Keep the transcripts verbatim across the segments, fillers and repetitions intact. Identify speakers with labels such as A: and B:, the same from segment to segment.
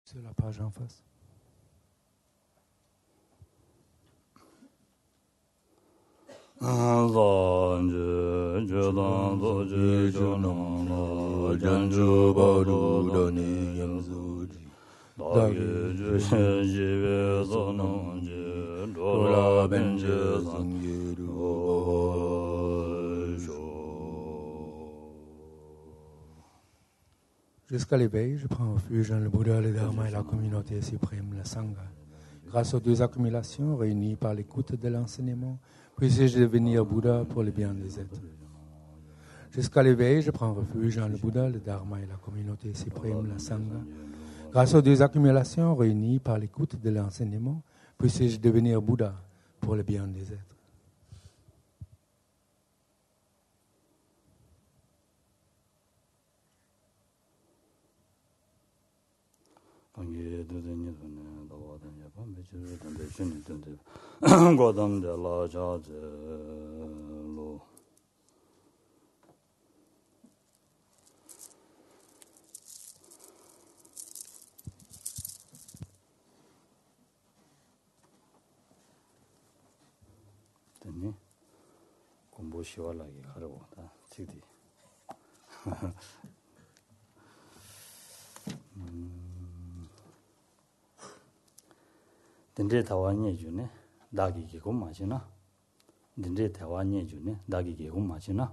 A: C'est la page en face. Jusqu'à l'éveil, je prends refuge dans le Bouddha, le Dharma et la communauté suprême, la Sangha. Grâce aux deux accumulations réunies par l'écoute de l'enseignement, puisse-je devenir Bouddha pour le bien des êtres. Jusqu'à l'éveil, je prends refuge dans le Bouddha, le Dharma et la communauté suprême, la Sangha. Grâce aux deux accumulations réunies par l'écoute de l'enseignement, puisse-je devenir Bouddha pour le bien des êtres.
B: 공부 시원하게 가려고 다 지디. 딘데 타와니 주네 다기기 고 마시나 딘데 타와니 주네 다기기 고 마시나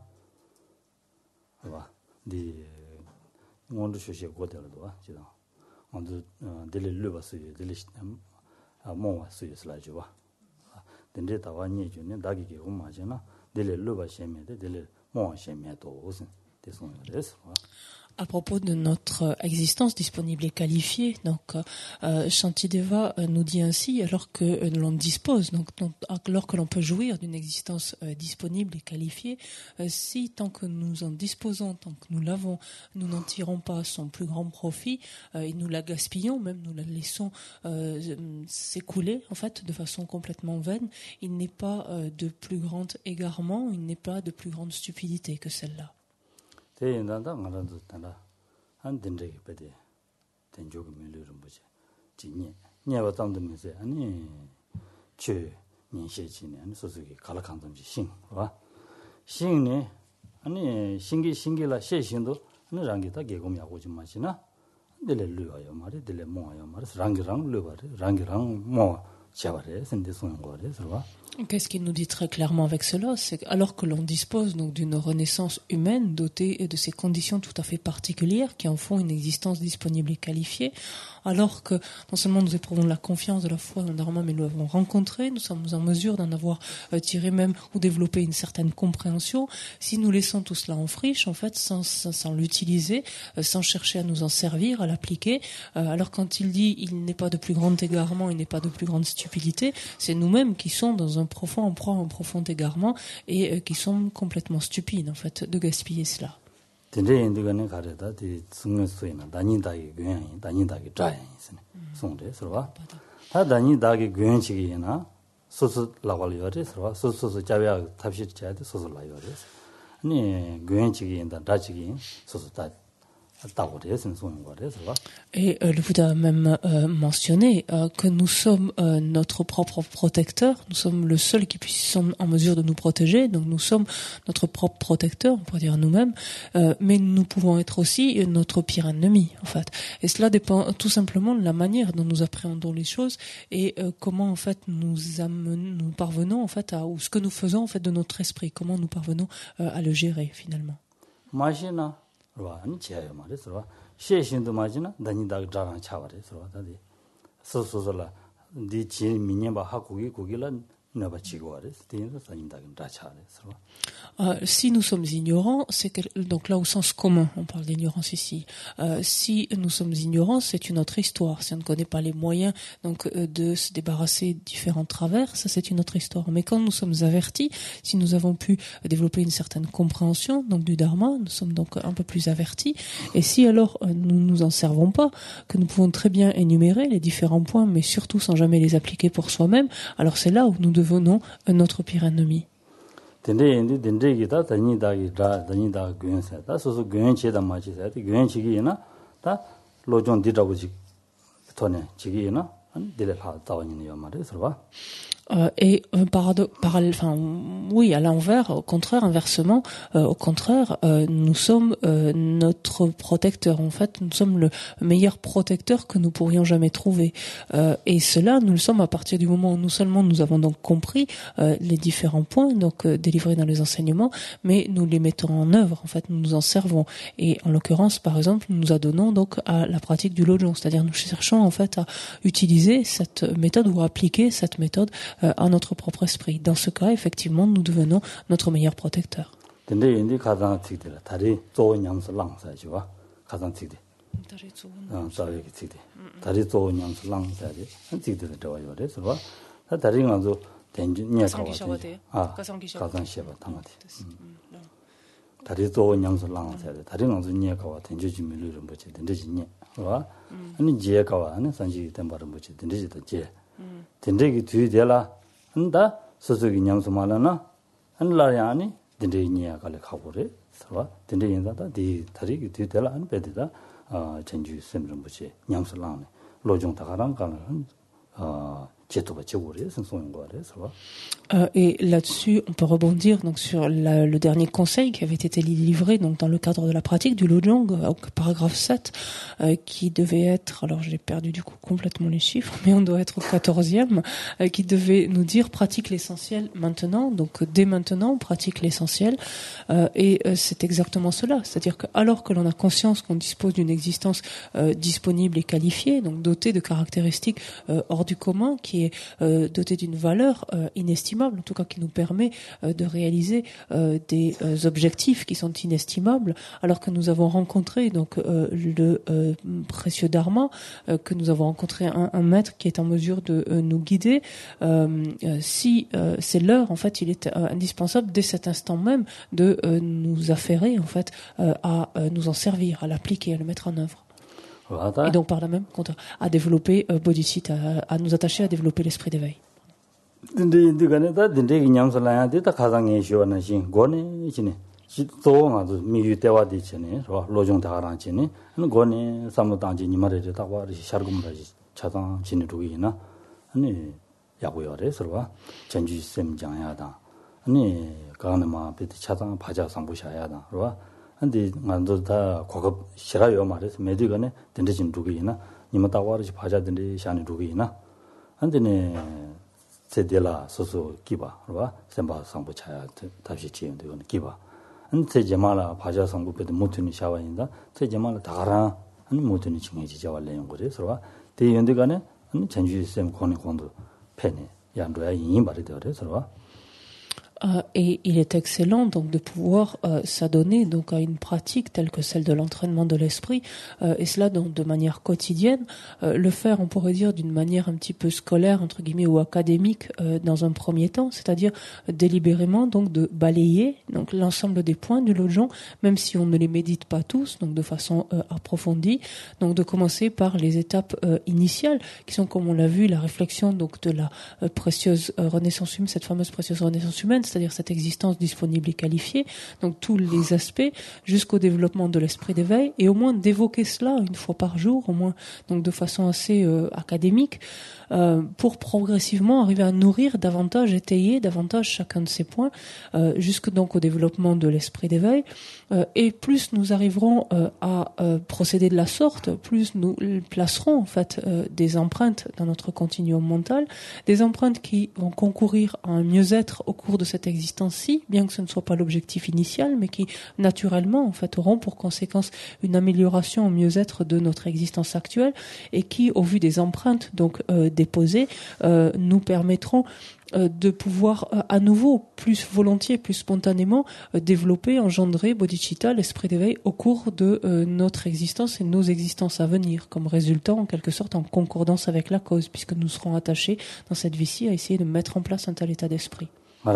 B: 봐 디 원도 쇼시 고데로도 와 지다 원도 딜레 르바스 딜레 아 모와 스이슬라지 와 딘데 타와니 주네 다기기 고 마시나 딜레 르바 셰메데 딜레 모와 셰메도 오슨 데송레스 와.
C: À propos de notre existence disponible et qualifiée, donc euh, Shantideva nous dit ainsi, alors que euh, l'on dispose, donc alors que l'on peut jouir d'une existence euh, disponible et qualifiée, euh, si tant que nous en disposons, tant que nous l'avons, nous n'en tirons pas son plus grand profit euh, et nous la gaspillons, même nous la laissons euh, s'écouler en fait de façon complètement vaine, il n'est pas euh, de plus grand égarement, il n'est pas de plus grande stupidité que celle-là.
B: 대인단다 말아도 단다 한 된적이 빼대 된적이 밀려는 거지 진이 녀가 담든면서 아니 저 년시지네 아니 소속이 갈아칸든지 신 봐. 신이 아니 신기 신기라 셰신도 아니 랑기다 개곰이하고 좀 마시나 들레 르와요 말이 들레 모아요 말이 랑기랑 르와래 랑기랑 모 잡아래 선대 소용 거래 들어봐.
C: Qu'est-ce qu'il nous dit très clairement avec cela? C'est alors que l'on dispose donc d'une renaissance humaine dotée de ces conditions tout à fait particulières qui en font une existence disponible et qualifiée, alors que non seulement nous éprouvons la confiance de la foi dans le Dharma, mais nous l'avons rencontré, nous sommes en mesure d'en avoir euh, tiré même ou développé une certaine compréhension, si nous laissons tout cela en friche, en fait, sans, sans, sans l'utiliser, euh, sans chercher à nous en servir, à l'appliquer, euh, alors quand il dit il n'est pas de plus grand égarement, il n'est pas de plus grande stupidité, c'est nous-mêmes qui sommes dans un profond en proie, un profond égarement et euh, qui sont complètement stupides en fait de gaspiller cela. Et euh, le Bouddha a même euh, mentionné euh, que nous sommes euh, notre propre protecteur, nous sommes le seul qui puisse en mesure de nous protéger, donc nous sommes notre propre protecteur, on pourrait dire nous-mêmes, euh, mais nous pouvons être aussi notre pire ennemi en fait. Et cela dépend tout simplement de la manière dont nous appréhendons les choses et euh, comment en fait nous, amenons, nous parvenons en fait à, ou ce que nous faisons en fait de notre esprit, comment nous parvenons euh, à le gérer finalement.
B: Machina. 아니 제야 말이서 셰신도 맞이나 다니다 자랑 차와래서 다디 소소소라 디지 미녀바 하고기 고기라 나바 지고와래서 디는 다닌다긴 다 차래서
C: Euh, si nous sommes ignorants, c'est que, donc là au sens commun, on parle d'ignorance ici. Euh, si nous sommes ignorants, c'est une autre histoire. Si on ne connaît pas les moyens donc euh, de se débarrasser de différents travers, ça c'est une autre histoire. Mais quand nous sommes avertis, si nous avons pu développer une certaine compréhension donc du Dharma, nous sommes donc un peu plus avertis. Et si alors euh, nous nous en servons pas, que nous pouvons très bien énumérer les différents points, mais surtout sans jamais les appliquer pour soi-même, alors c'est là où nous devenons notre pire ennemi.
B: 덴데인데 덴데기다 다니다기 다 다니다 교연사다 소소 교연체다 마치사다 교연치기나 다 로존 디다고지 토네 지기나 안 딜을 하 다원이 요 말이서 봐.
C: Euh, et euh, parado- paral- enfin, oui, à l'envers, au contraire, inversement, euh, au contraire, euh, nous sommes euh, notre protecteur. En fait, nous sommes le meilleur protecteur que nous pourrions jamais trouver. Euh, et cela, nous le sommes à partir du moment où nous seulement nous avons donc compris euh, les différents points donc euh, délivrés dans les enseignements, mais nous les mettons en œuvre. En fait, nous nous en servons. Et en l'occurrence, par exemple, nous nous adonnons donc à la pratique du Lojong, c'est-à-dire nous cherchons en fait à utiliser cette méthode ou à appliquer cette méthode euh, à notre propre esprit. Dans ce cas, effectivement, nous devenons notre meilleur protecteur.
B: 근데 인디 가장 찍들 다리 좋은 양수 랑사지 봐. 가장 찍들. 어, 자외 찍들. 다리 좋은 양수 랑사지. 찍들 좋아요. 그래서 봐. 다 다리 가서 된지 녀가 아, 가장 시바 담아대. 다리 좋은 양수 랑사지. 다리 가서 녀가 된지 주민을 뭐지 된지 녀. 봐. 아니 지혜가 아니 산지 된 바로 뭐지 된지도 제. 된지기 뒤에라 한다 소속이 양수 말하나 한라야니 된지니야 갈래 가보래 서와 된지 인자다 디 다리기 뒤에라 안 배디다 어 전주 셈좀 뭐지 양수랑 로종 다가랑 가는 어 제도가 제고래 선송인 거래 서와.
C: Euh, et là-dessus, on peut rebondir donc sur la, le dernier conseil qui avait été livré donc dans le cadre de la pratique du Lojong, euh, paragraphe sept, euh, qui devait être, alors j'ai perdu du coup complètement les chiffres, mais on doit être au quatorzième, euh, qui devait nous dire pratique l'essentiel maintenant, donc dès maintenant on pratique l'essentiel, euh, et euh, c'est exactement cela, c'est-à-dire que alors que l'on a conscience qu'on dispose d'une existence euh, disponible et qualifiée, donc dotée de caractéristiques euh, hors du commun, qui est euh, dotée d'une valeur euh, inestimable, en tout cas qui nous permet euh, de réaliser euh, des euh, objectifs qui sont inestimables, alors que nous avons rencontré donc euh, le euh, précieux Dharma, euh, que nous avons rencontré un, un maître qui est en mesure de euh, nous guider. Euh, euh, si euh, c'est l'heure, en fait, il est euh, indispensable dès cet instant même de euh, nous affairer en fait euh, à euh, nous en servir, à l'appliquer, à le mettre en œuvre. Et donc par là même à développer euh, bodhicitta, à, à nous attacher à développer l'esprit d'éveil.
B: 근데 인디가네다 딘데기 냠슬라야데다 가장에 시원한 신 고네 지네 지도가도 미유 대화디 지네 로종 다가랑 지네 고네 삼도당지 니마레데 다와 샤르금라지 차장 지네 루이나 아니 야고요래 서와 전주 셈장야다 아니 가나마 베티 차장 바자 상부샤야다 그러와 근데 만도 다 고급 싫어요 말해서 메디가네 딘데진 루이나 니마 다와르지 바자 딘데 샤니 루이나 안데네 세델라 소소 기바 그러와 셈바 상부 차야 다시 지은 되는 기바 안테 제마라 바자 상부ペで 못으니 샤와인다 테 제마라 다가라 아니 못으니 징해지 자war래요 그래서 대 연대간에 아니 전주 셈 코니 콘도 페네 양도야 이 말이 되어서
C: Euh, et il est excellent donc de pouvoir euh, s'adonner donc à une pratique telle que celle de l'entraînement de l'esprit euh, et cela donc de manière quotidienne, euh, le faire on pourrait dire d'une manière un petit peu scolaire entre guillemets ou académique euh, dans un premier temps, c'est-à-dire euh, délibérément donc de balayer donc l'ensemble des points du Lojong, même si on ne les médite pas tous donc de façon euh, approfondie, donc de commencer par les étapes euh, initiales qui sont comme on l'a vu la réflexion donc de la euh, précieuse euh, renaissance humaine, cette fameuse précieuse renaissance humaine, c'est-à-dire cette existence disponible et qualifiée, donc tous les aspects, jusqu'au développement de l'esprit d'éveil, et au moins d'évoquer cela une fois par jour, au moins donc de façon assez euh, académique, euh, pour progressivement arriver à nourrir davantage, étayer davantage chacun de ces points, euh, jusque donc au développement de l'esprit d'éveil. Euh, et plus nous arriverons euh, à euh, procéder de la sorte, plus nous placerons en fait euh, des empreintes dans notre continuum mental, des empreintes qui vont concourir à un mieux-être au cours de cette existence-ci, bien que ce ne soit pas l'objectif initial, mais qui naturellement en fait auront pour conséquence une amélioration au mieux-être de notre existence actuelle et qui, au vu des empreintes donc euh, déposées, euh, nous permettront euh, de pouvoir euh, à nouveau plus volontiers, plus spontanément euh, développer, engendrer bodhicitta, l'esprit d'éveil au cours de euh, notre existence et nos existences à venir, comme résultat en quelque sorte en concordance avec la cause, puisque nous serons attachés dans cette vie-ci à essayer de mettre en place un tel état d'esprit.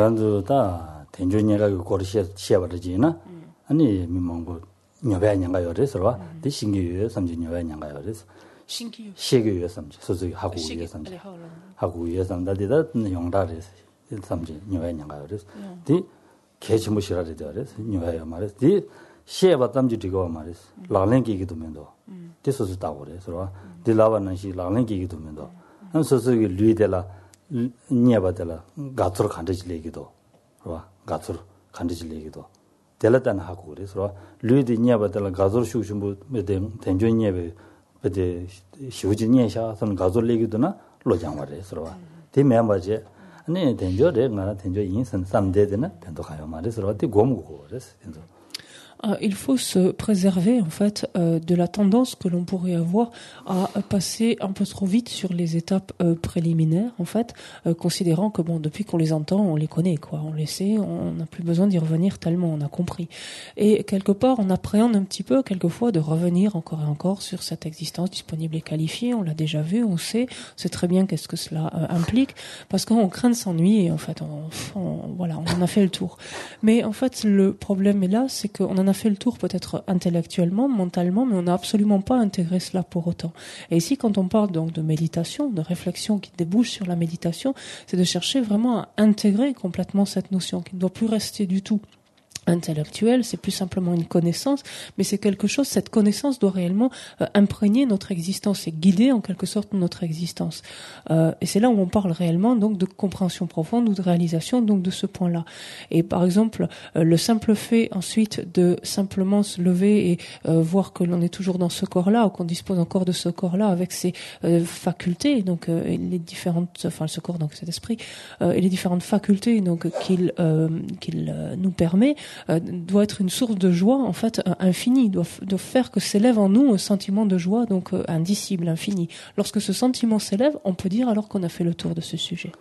B: 말한도다 된주니가 고르시 시아버지나 아니 미망고 녀배냐가 요래서와 대신기에 삼진녀배냐가 요래서
C: 신기요
B: 시기에 삼지 소소히 하고 위에 삼지 하고 위에 삼다디다 용다래서 삼지 녀배냐가 요래서 디 개치무시라래 되어래서 녀배야 말해서 디 시에바 담지디고 말이스. 라랭기기도 면도. 디소스다고 그래서 딜라바는 시 라랭기기도 면도. 한 소소기 류이데라 니에바데라 가츠로 간데질레기도. 봐. 가츠로 간데질레기도. 델라단 하고 그래서 류이데 니에바데라 가츠로 슈슈부 메데 텐조니에베 베데 시우지니에샤 선 가츠레기도나 로장와레서 봐. 디메마제 아니 텐조레 나라 텐조 인선 삼데데나 텐도 가요 말이서 어디 고무고 그래서 텐조.
C: Euh, il faut se préserver en fait euh, de la tendance que l'on pourrait avoir à passer un peu trop vite sur les étapes euh, préliminaires en fait, euh, considérant que bon depuis qu'on les entend, on les connaît quoi, on les sait, on n'a plus besoin d'y revenir tellement on a compris. Et quelque part, on appréhende un petit peu quelquefois de revenir encore et encore sur cette existence disponible et qualifiée. On l'a déjà vu, on sait, on sait très bien qu'est-ce que cela euh, implique, parce qu'on craint de s'ennuyer en fait. On, on, voilà, on en a fait le tour. Mais en fait, le problème est là, c'est qu'on en a fait le tour peut-être intellectuellement, mentalement, mais on n'a absolument pas intégré cela pour autant. Et ici, quand on parle donc de méditation, de réflexion qui débouche sur la méditation, c'est de chercher vraiment à intégrer complètement cette notion qui ne doit plus rester du tout intellectuel, c'est plus simplement une connaissance, mais c'est quelque chose, cette connaissance doit réellement euh, imprégner notre existence et guider en quelque sorte notre existence. Euh, et c'est là où on parle réellement donc de compréhension profonde ou de réalisation donc de ce point-là. Et par exemple, euh, le simple fait ensuite de simplement se lever et euh, voir que l'on est toujours dans ce corps-là ou qu'on dispose encore de ce corps-là avec ses euh, facultés, donc euh, les différentes, enfin ce corps donc cet esprit euh, et les différentes facultés donc qu'il euh, qu'il euh, nous permet. Euh, doit être une source de joie en fait euh, infinie, doit, doit faire que s'élève en nous un sentiment de joie donc euh, indicible, infini. Lorsque ce sentiment s'élève, on peut dire alors qu'on a fait le tour de ce sujet.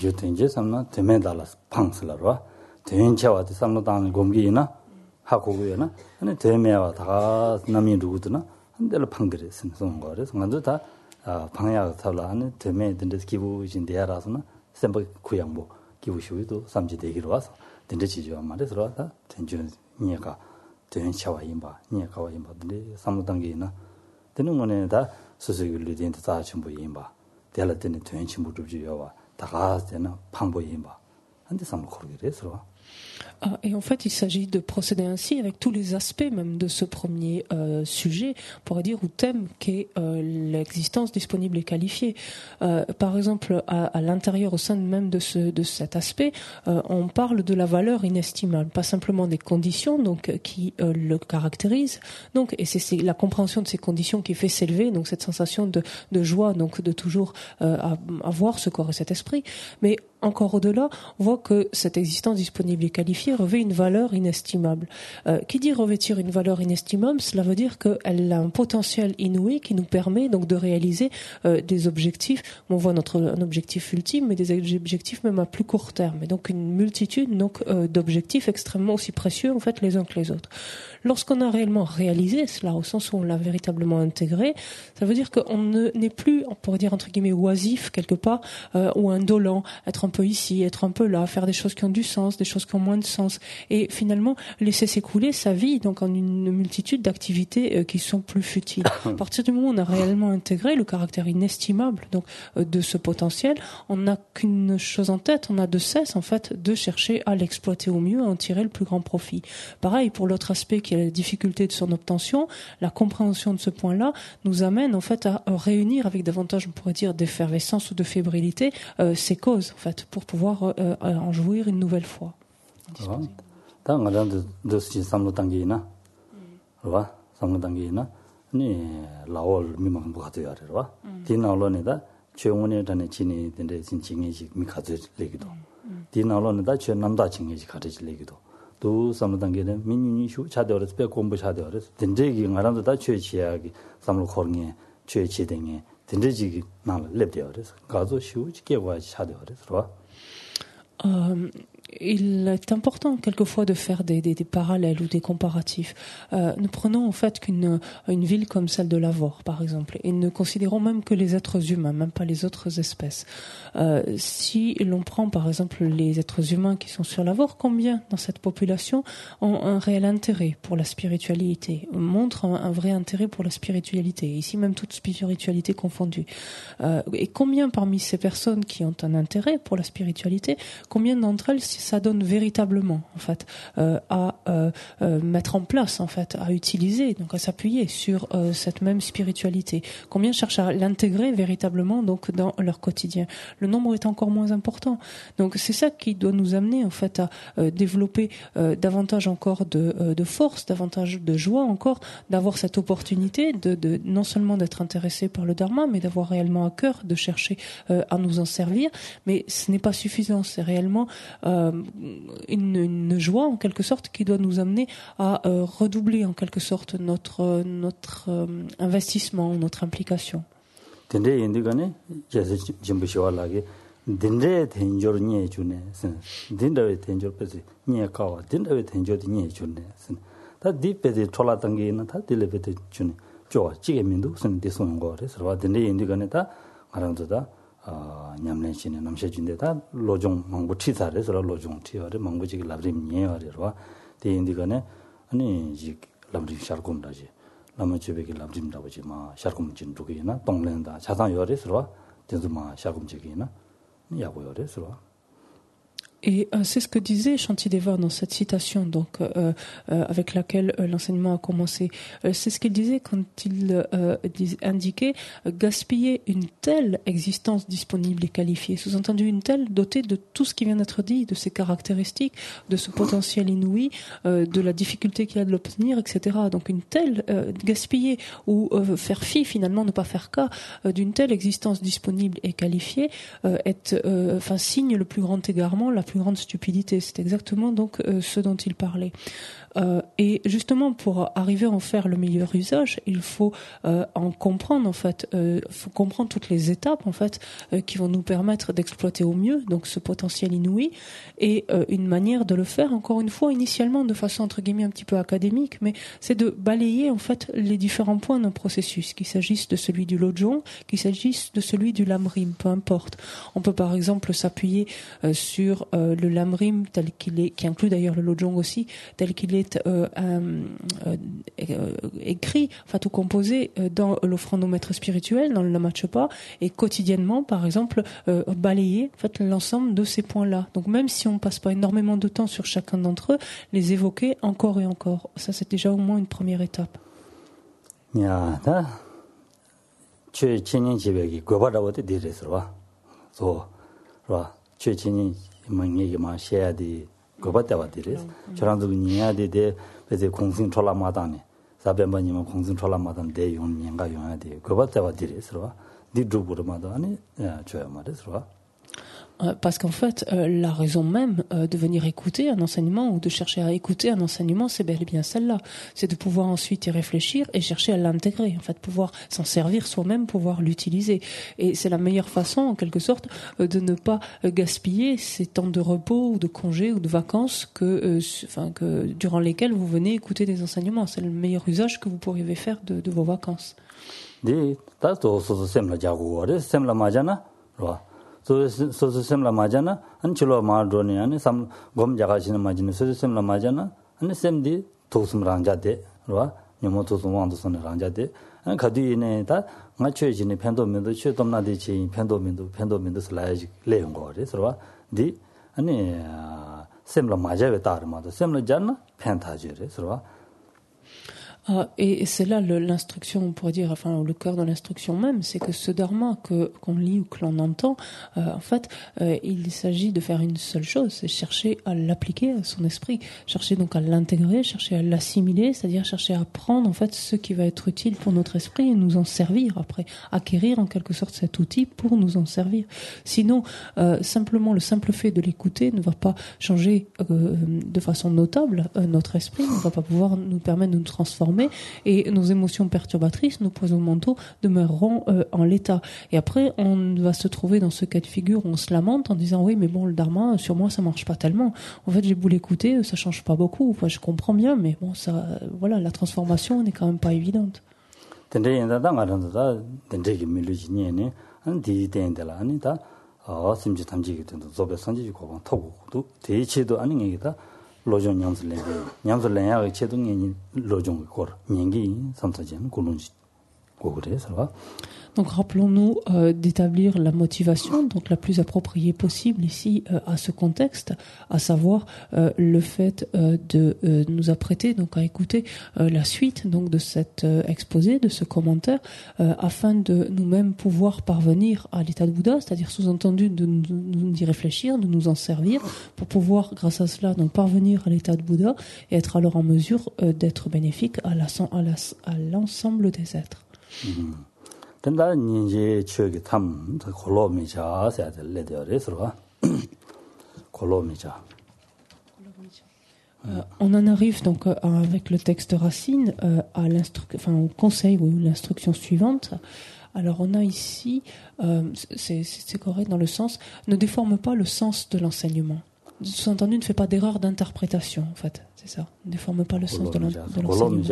B: 된대지죠 말해서 다 된주는 니가 된 차와 임바 니가 와 임바들이 삼로단계 있나 되는 거네 다 수수율이 된다 다 전부 임바 될라 되는 된 친구 주지요와 다가 되는 방법 임바 한데 삼로 그러게래서
C: Ah, et en fait, il s'agit de procéder ainsi avec tous les aspects même de ce premier euh, sujet, on pourrait dire, ou thème qu'est euh, l'existence disponible et qualifiée. Euh, par exemple, à, à l'intérieur, au sein même de, ce, de cet aspect, euh, on parle de la valeur inestimable, pas simplement des conditions donc qui euh, le caractérisent. Donc, et c'est, c'est la compréhension de ces conditions qui fait s'élever donc cette sensation de, de joie, donc de toujours euh, avoir ce corps et cet esprit. Mais encore au-delà, on voit que cette existence disponible et qualifiée revêt une valeur inestimable. Euh, qui dit revêtir une valeur inestimable, cela veut dire qu'elle a un potentiel inouï qui nous permet donc de réaliser euh, des objectifs. On voit notre un objectif ultime, mais des objectifs même à plus court terme. Et donc une multitude donc euh, d'objectifs extrêmement aussi précieux en fait les uns que les autres. Lorsqu'on a réellement réalisé cela, au sens où on l'a véritablement intégré, ça veut dire qu'on ne, n'est plus, on pourrait dire entre guillemets oisif quelque part, euh, ou indolent, être un peu ici, être un peu là, faire des choses qui ont du sens, des choses qui ont moins de sens, et finalement laisser s'écouler sa vie donc en une multitude d'activités euh, qui sont plus futiles. À partir du moment où on a réellement intégré le caractère inestimable donc euh, de ce potentiel, on n'a qu'une chose en tête, on a de cesse en fait de chercher à l'exploiter au mieux, à en tirer le plus grand profit. Pareil pour l'autre aspect qui est la difficulté de son obtention, la compréhension de ce point-là nous amène en fait à réunir avec davantage, on pourrait dire, d'effervescence ou de fébrilité euh, ces causes en fait pour pouvoir euh, en jouir une nouvelle fois.
B: 당 가는데 도시 삼로 단계이나 봐 삼로 단계이나 네 라올 미망부 가져야 돼 봐. 디나올로네다 최원에 전에 진이 된데 진칭이지 미 가져 레기도. 디나올로네다 최 남다 칭이지 가져 레기도. 또 삼로 단계는 민민이 슈 차대어서 배 공부 차대어서 된제기 가는데 다 최치하기 삼로 거르게 최치등에 된제지 나를 랩되어서 가서 슈지 개와 차대어서 봐.
C: Euh, il est important quelquefois de faire des, des, des parallèles ou des comparatifs. Euh, nous prenons en fait qu'une une ville comme celle de Lavore, par exemple, et ne considérons même que les êtres humains, même pas les autres espèces. Euh, si l'on prend par exemple les êtres humains qui sont sur Lavore, combien dans cette population ont un réel intérêt pour la spiritualité, montrent un, un vrai intérêt pour la spiritualité, ici même toute spiritualité confondue. Euh, et combien parmi ces personnes qui ont un intérêt pour la spiritualité, combien d'entre elles ça donne véritablement en fait euh, à euh, euh, mettre en place en fait, à utiliser, donc à s'appuyer sur euh, cette même spiritualité. Combien cherchent à l'intégrer véritablement donc dans leur quotidien. Le nombre est encore moins important. Donc c'est ça qui doit nous amener en fait à euh, développer euh, davantage encore de, euh, de force, davantage de joie encore, d'avoir cette opportunité de, de non seulement d'être intéressé par le Dharma, mais d'avoir réellement à cœur de chercher euh, à nous en servir. Mais ce n'est pas suffisant, c'est réellement euh, une, une joie en quelque sorte qui doit nous amener à euh, redoubler en quelque sorte notre, notre euh, investissement, notre implication.
B: Dendre indigane jese jimbu shiwalage dendre tenjor nye chune sen dendre tenjor pese nye kawa dendre tenjor nye chune sen ta di pese chola tangi na ta dile pete chune jo chige mindu sen de son go re serwa dendre indigane ta arangdo da 아 냠len chine namshe junde ta lojong mangbu chi sa re serwa lojong chi ore mangbu ji labrim nye ore ro de indigane ani ji labrim shargum daji 라마 주베기 람짐다고지 마 샤금 진두기나 동len다 자산 요래서와 된주마 샤금 지기나 야고 요래서와
C: Et euh, c'est ce que disait Shantideva dans cette citation, donc euh, euh, avec laquelle euh, l'enseignement a commencé. Euh, c'est ce qu'il disait quand il euh, dis, indiquait euh, gaspiller une telle existence disponible et qualifiée, sous-entendu une telle dotée de tout ce qui vient d'être dit, de ses caractéristiques, de ce potentiel inouï, euh, de la difficulté qu'il y a de l'obtenir, et cetera. Donc une telle euh, gaspiller ou euh, faire fi, finalement, ne pas faire cas euh, d'une telle existence disponible et qualifiée euh, est, euh, enfin, signe le plus grand égarement, la plus grande stupidité. C'est exactement donc euh, ce dont il parlait. Euh, et justement, pour arriver à en faire le meilleur usage, il faut euh, en comprendre en fait, euh, faut comprendre toutes les étapes en fait euh, qui vont nous permettre d'exploiter au mieux donc ce potentiel inouï. Et euh, une manière de le faire, encore une fois, initialement de façon entre guillemets un petit peu académique, mais c'est de balayer en fait les différents points d'un processus, qu'il s'agisse de celui du lojong, qu'il s'agisse de celui du lamrim, peu importe. On peut par exemple s'appuyer euh, sur euh, le lamrim tel qu'il est, qui inclut d'ailleurs le lojong aussi, tel qu'il est Euh, euh, euh, écrit, enfin tout composé euh, dans l'offrande au maître spirituel, dans le Lama Chopa, et quotidiennement, par exemple, euh, balayer en fait l'ensemble de ces points-là. Donc même si on passe pas énormément de temps sur chacun d'entre eux, les évoquer encore et encore. Ça, c'est déjà au moins une première étape.
B: 야, 다 최친인 집에기 고바라고도 되래서와. 소, 와. 최친인 뭐니 뭐 해야 돼. 고바다와 되래. 저랑도 니야 되대. 그래서 공신 촐라마다네. 사변반이면 공신 촐라마다는 대용 년가 용해야 돼. 고바다와 되래서와. 디두부르마도 아니 야, 줘야 말해서와.
C: Parce qu'en fait, euh, la raison même euh, de venir écouter un enseignement ou de chercher à écouter un enseignement, c'est bel et bien celle-là. C'est de pouvoir ensuite y réfléchir et chercher à l'intégrer. En fait, pouvoir s'en servir soi-même, pouvoir l'utiliser. Et c'est la meilleure façon, en quelque sorte, euh, de ne pas euh, gaspiller ces temps de repos ou de congés ou de vacances que, euh, enfin, que durant lesquels vous venez écouter des enseignements. C'est le meilleur usage que vous pourriez faire de, de vos vacances.
B: 네, 다도 소소 셈라 자고 그래 셈라 맞잖아. 봐. 소소 소소 셈라 맞잖아. 안 줄어 마드로니 아니 삼 검자가시는 맞는 소소 셈라 맞잖아. 아니 셈디 도스므랑자데. 봐. 녀모 도스왕도 선랑자데. 안 가디네 다 맞춰지네 편도면도 최dom나데 지 편도면도 편도면도 슬라이지 레용 거래. 그래서 디 아니 셈라 맞아베 따르마도 셈라 잖나 편타지래. 그래서
C: Ah, et c'est là le, l'instruction, on pourrait dire, enfin le cœur de l'instruction même, c'est que ce dharma que qu'on lit ou que l'on entend, euh, en fait, euh, il s'agit de faire une seule chose, c'est chercher à l'appliquer à son esprit, chercher donc à l'intégrer, chercher à l'assimiler, c'est-à-dire chercher à prendre en fait ce qui va être utile pour notre esprit et nous en servir après, acquérir en quelque sorte cet outil pour nous en servir. Sinon, euh, simplement le simple fait de l'écouter ne va pas changer euh, de façon notable euh, notre esprit, ne va pas pouvoir nous permettre de nous transformer. Et nos émotions perturbatrices, nos poisons mentaux demeureront euh, en l'état. Et après, on va se trouver dans ce cas de figure où on se lamente en disant oui, mais bon, le dharma, sur moi, ça marche pas tellement. En fait, j'ai beau l'écouter, ça change pas beaucoup. Enfin, je comprends bien, mais bon, ça, voilà, la transformation n'est quand même pas évidente.
B: 로종 냠슬레 냠슬레야 체동이 로종 거 년기 삼사전 고lun지 고그래서
C: Donc rappelons-nous euh, d'établir la motivation, donc la plus appropriée possible ici euh, à ce contexte, à savoir euh, le fait euh, de euh, nous apprêter donc à écouter euh, la suite donc de cet euh, exposé, de ce commentaire, euh, afin de nous-mêmes pouvoir parvenir à l'état de Bouddha, c'est-à-dire sous-entendu de nous d'y réfléchir, de nous en servir pour pouvoir, grâce à cela, donc parvenir à l'état de Bouddha et être alors en mesure euh, d'être bénéfique à, la, à, la, à l'ensemble des êtres.
B: Mm-hmm. Tenda ninje chögi tam kolo micha sa de le de resra kolo micha.
C: Euh, on en arrive donc euh, avec le texte racine euh, à l'instru- enfin au conseil ou l'instruction suivante. Alors on a ici, euh, c'est, c'est correct dans le sens, ne déforme pas le sens de l'enseignement. Sous-entendu, ne fait pas d'erreur d'interprétation en fait, c'est ça. Ne déforme pas le sens de, l'en- de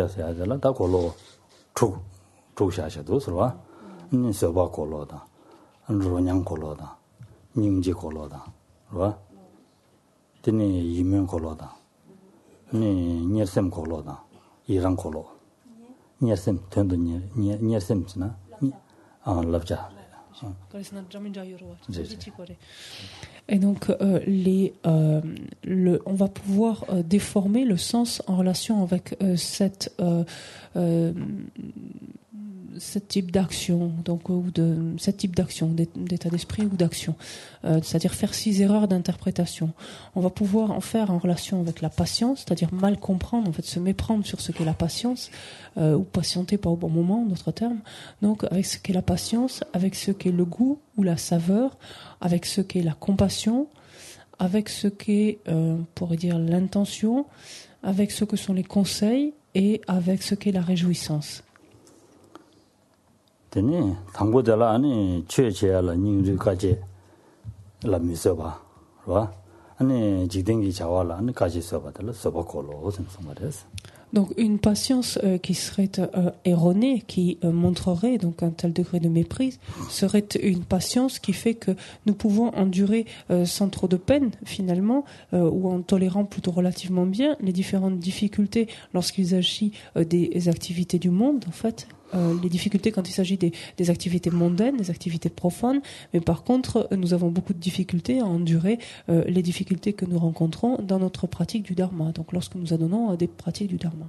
C: l'enseignement.
B: 니 서바 콜로다 안로냥 콜로다 닝지 콜로다 와 드니 이면 콜로다 니 녀셈 콜로다 이랑 콜로 녀셈 텐도 녀 녀셈스나 아 랍자
C: Et donc, euh, les, euh, le, on va pouvoir euh, déformer le sens en relation avec euh, cette, euh, euh, ce type d'action, donc ou de ce type d'action, d'état d'esprit ou d'action, euh, c'est-à-dire faire six erreurs d'interprétation. On va pouvoir en faire en relation avec la patience, c'est-à-dire mal comprendre, en fait, se méprendre sur ce qu'est la patience, euh, ou patienter pas au bon moment, d'autres termes. Donc, avec ce qu'est la patience, avec ce qu'est le goût ou la saveur, avec ce qu'est la compassion, avec ce qu'est, euh, on pourrait dire, l'intention, avec ce que sont les conseils et avec ce qu'est la réjouissance.
B: 되니 당고들라 아니 최최라 닝르까지 라미서바 와 아니 지댕기 자와라 아니 까지 서바들 서바콜로 무슨 말이야.
C: Donc une patience euh, qui serait euh, erronée, qui euh, montrerait donc un tel degré de méprise, serait une patience qui fait que nous pouvons endurer euh, sans trop de peine finalement, euh, ou en tolérant plutôt relativement bien les différentes difficultés lorsqu'il s'agit euh, des activités du monde en fait. Euh, les difficultés quand il s'agit des, des activités mondaines, des activités profanes, mais par contre, nous avons beaucoup de difficultés à endurer euh, les difficultés que nous rencontrons dans notre pratique du Dharma, donc lorsque nous adonnons à des pratiques du Dharma.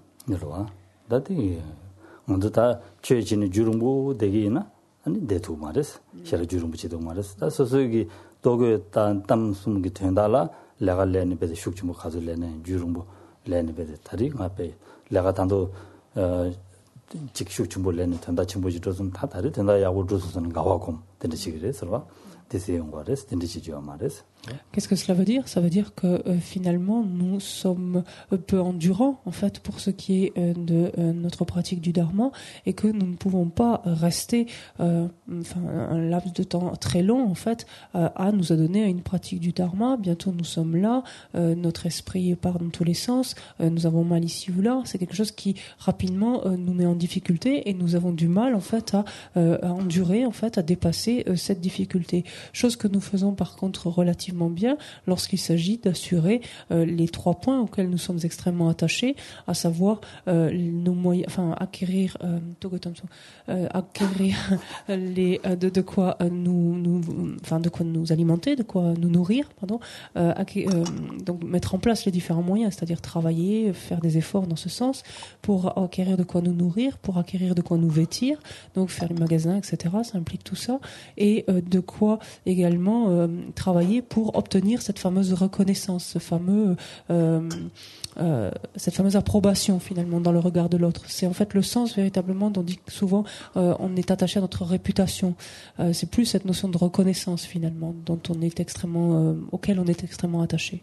B: 다디 먼저다 최진의 주름부 되기나 아니 대두 말스 셔 주름부지도 말스 다 소소기 도고 땀 숨기 된다라 내가 내는 배에 숙주모 가질래네 주름부 내는 배에 다리 앞에 내가 단도 어 직수 준비를 된다 친구지도 좀 다 다르 된다 야고 주소서는 가와곰 된다 시기래서 대세용 거래서 된다 지죠 말스.
C: Qu'est-ce que cela veut dire? Ça veut dire que euh, finalement nous sommes euh, peu endurants en fait pour ce qui est euh, de euh, notre pratique du Dharma et que nous ne pouvons pas rester euh, enfin, un laps de temps très long en fait euh, à nous adonner à une pratique du Dharma. Bientôt nous sommes là, euh, notre esprit part dans tous les sens, euh, nous avons mal ici ou là. C'est quelque chose qui rapidement euh, nous met en difficulté et nous avons du mal en fait à, euh, à endurer en fait à dépasser euh, cette difficulté. Chose que nous faisons par contre relativement bien lorsqu'il s'agit d'assurer euh, les trois points auxquels nous sommes extrêmement attachés, à savoir euh, nos moyens, enfin acquérir, euh, euh, acquérir les euh, de, de quoi nous, nous, enfin de quoi nous alimenter, de quoi nous nourrir, pardon, euh, acquérir, euh, donc mettre en place les différents moyens, c'est-à-dire travailler, faire des efforts dans ce sens pour acquérir de quoi nous nourrir, pour acquérir de quoi nous vêtir, donc faire les magasins, et cetera. Ça implique tout ça et euh, de quoi également euh, travailler pour obtenir cette fameuse reconnaissance, ce fameux, euh, euh, cette fameuse approbation finalement dans le regard de l'autre. C'est en fait le sens véritablement dont dit souvent euh, on est attaché à notre réputation. Euh, c'est plus cette notion de reconnaissance finalement dont on est extrêmement, euh, auquel on est extrêmement attaché.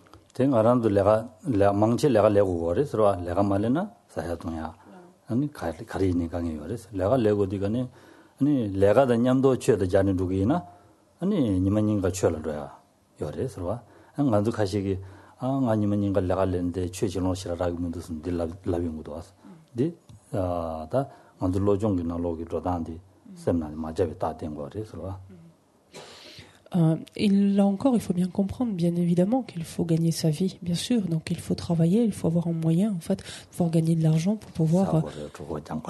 B: 요래서와 한간도 가시기 아 아니면 인가 레갈렌데 최진로 시라라고 무슨 딜라비고도 왔어. 네. 아다 만들로 종기나 로기로 단디 셈나 맞아베 따된 거래서와.
C: Euh, et là encore, il faut bien comprendre, bien évidemment, qu'il faut gagner sa vie, bien sûr. Donc, il faut travailler, il faut avoir un moyen, en fait, de pouvoir gagner de l'argent pour pouvoir. Euh...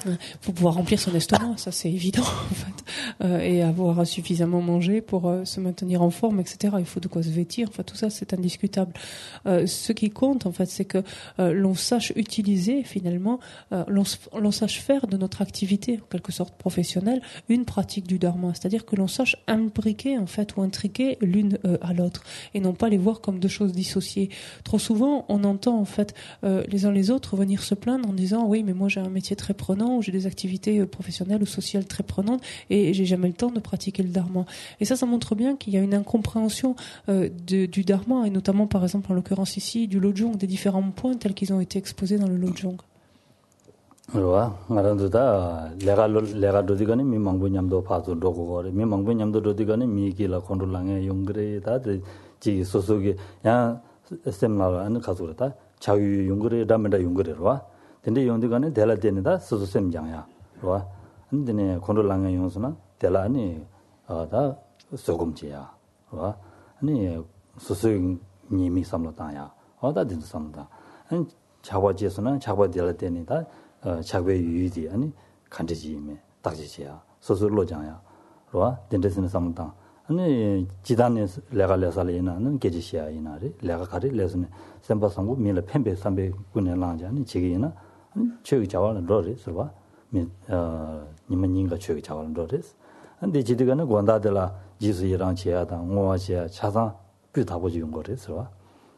C: Pour pouvoir remplir son estomac, ça c'est évident en fait, euh, et avoir suffisamment mangé pour euh, se maintenir en forme, et cetera. Il faut de quoi se vêtir, enfin tout ça c'est indiscutable. Euh, ce qui compte en fait, c'est que euh, l'on sache utiliser finalement, euh, l'on, l'on sache faire de notre activité en quelque sorte professionnelle une pratique du dharma, c'est-à-dire que l'on sache imbriquer en fait ou intriquer l'une euh, à l'autre, et non pas les voir comme deux choses dissociées. Trop souvent, on entend en fait euh, les uns les autres venir se plaindre en disant oui mais moi j'ai un métier très prenant, ou j'ai des activités professionnelles ou sociales très prenantes et j'ai jamais le temps de pratiquer le dharma. Et ça, ça montre bien qu'il y a une incompréhension euh, de, du dharma, et notamment par exemple en l'occurrence ici du lojong, des différents points tels qu'ils ont été exposés dans le lojong.
B: Rồi, ngaranduda lega lega dodigani mi mangbu nyamdo phazu dogo gore mi mangbu nyamdo dodigani mi kila kondulange yongre da ji sosoge ya semna an khazurata chayu yongre damenda yongre ro 근데 용디가네 델라 되는다 소소셈 장야. 와. 근데네 콘돌랑에 용수나 델라니 어다 소금지야. 와. 아니 소소 님이 삼로다야. 어다 된다 삼다. 아니 자와지에서는 자와 델라 되는다 어 자괴 유의디 아니 간지지메 딱지지야. 소소로 장야. 와. 된데스는 삼다. 아니 지단에 레갈레살이나는 게지시야 이나리 레가카리 레스네 셈바상고 밀레 펜베 삼베 군에랑자니 지기나 최고 자원은 로리스 봐. 어 님은인가 최고 자원은 로리스. 근데 지디가는 권다들라 지수이랑 지야다 오와지야 차상 비다보지 용 거리스 봐.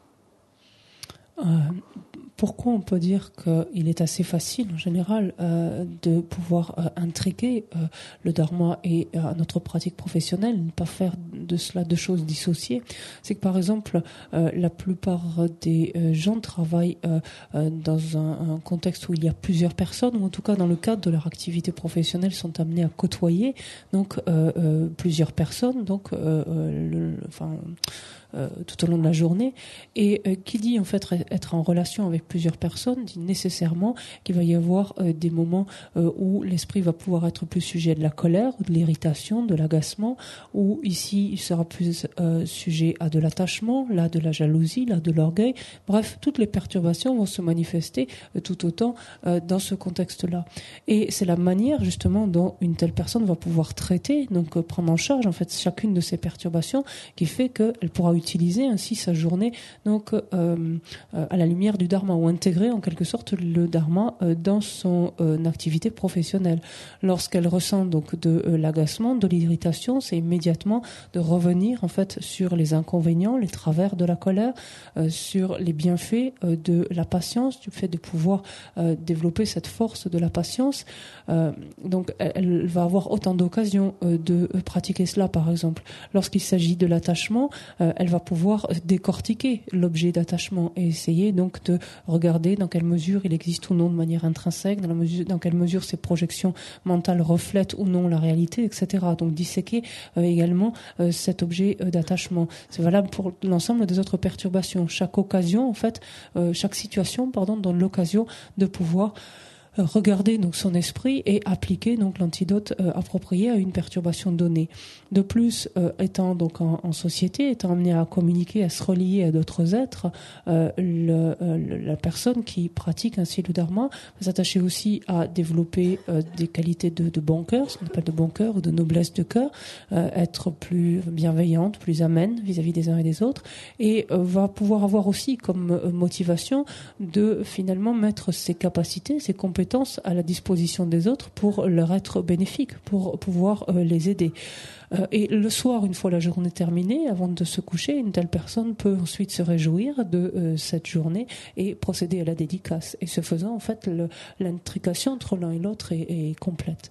C: Pourquoi on peut dire qu'il est assez facile en général euh, de pouvoir euh, intriguer euh, le dharma et euh, notre pratique professionnelle, ne pas faire de cela deux choses dissociées? C'est que par exemple, euh, la plupart des euh, gens travaillent euh, euh, dans un, un contexte où il y a plusieurs personnes, ou en tout cas dans le cadre de leur activité professionnelle sont amenés à côtoyer donc euh, euh, plusieurs personnes, donc euh, euh, le, enfin Euh, tout au long de la journée, et euh, qui dit en fait être en relation avec plusieurs personnes dit nécessairement qu'il va y avoir euh, des moments euh, où l'esprit va pouvoir être plus sujet de la colère, ou de l'irritation, de l'agacement, ou ici il sera plus euh, sujet à de l'attachement, là de la jalousie, là de l'orgueil. Bref, toutes les perturbations vont se manifester euh, tout autant euh, dans ce contexte-là. Et c'est la manière justement dont une telle personne va pouvoir traiter, donc euh, prendre en charge en fait chacune de ces perturbations, qui fait qu'elle pourra utiliser ainsi sa journée donc euh, euh, à la lumière du dharma, ou intégrer en quelque sorte le dharma euh, dans son euh, activité professionnelle. Lorsqu'elle ressent donc de euh, l'agacement, de l'irritation, c'est immédiatement de revenir en fait sur les inconvénients, les travers de la colère, euh, sur les bienfaits euh, de la patience, du fait de pouvoir euh, développer cette force de la patience. Euh, donc elle va avoir autant d'occasions euh, de pratiquer cela. Par exemple, lorsqu'il s'agit de l'attachement, euh, elle va pouvoir décortiquer l'objet d'attachement et essayer donc de regarder dans quelle mesure il existe ou non de manière intrinsèque, dans, la mesure, dans quelle mesure ses projections mentales reflètent ou non la réalité, et cetera. Donc disséquer euh, également euh, cet objet euh, d'attachement. C'est valable pour l'ensemble des autres perturbations. Chaque occasion, en fait, euh, chaque situation, pardon, donne l'occasion de pouvoir regarder donc son esprit et appliquer donc l'antidote euh, approprié à une perturbation donnée. De plus, euh, étant donc en, en société, étant amené à communiquer, à se relier à d'autres êtres, euh, le, euh, la personne qui pratique ainsi le dharma va s'attacher aussi à développer euh, des qualités de, de bon cœur, ce qu'on appelle de bon cœur ou de noblesse de cœur, euh, être plus bienveillante, plus amène vis-à-vis des uns et des autres, et euh, va pouvoir avoir aussi comme euh, motivation de finalement mettre ses capacités, ses compétences à la disposition des autres pour leur être bénéfique, pour pouvoir euh, les aider. Euh, et le soir, une fois la journée terminée, avant de se coucher, une telle personne peut ensuite se réjouir de euh, cette journée et procéder à la dédicace. Et ce faisant, en fait, le, l'intrication entre l'un et l'autre est, est complète.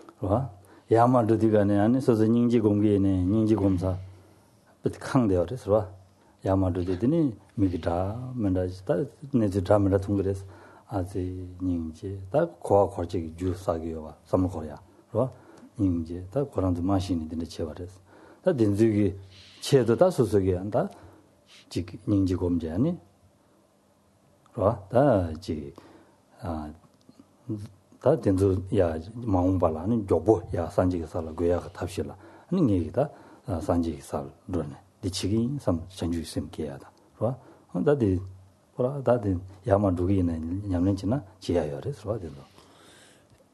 B: 야마도 디가네 안에 서서 닝지 공기에네 닝지 검사 bet강되어 그래서 야마도 되더니 미기다 맨다지다 네지다 맨다 통그래서 아지 닝지 다 고아 거지 주사기요와 삼거야 그러 닝지 다 고란도 마신이 되는 채버렸어 다 딘지기 채도 다 소소게 한다 지 닝지 검제하니 그러 다지 아 다 딘도 야 마음발라는 조보 야 산지게 살라 고야 탑실라 아니 얘기다 산지게 살 그러네 디치기 삼 전주 셈게야다 그러 다디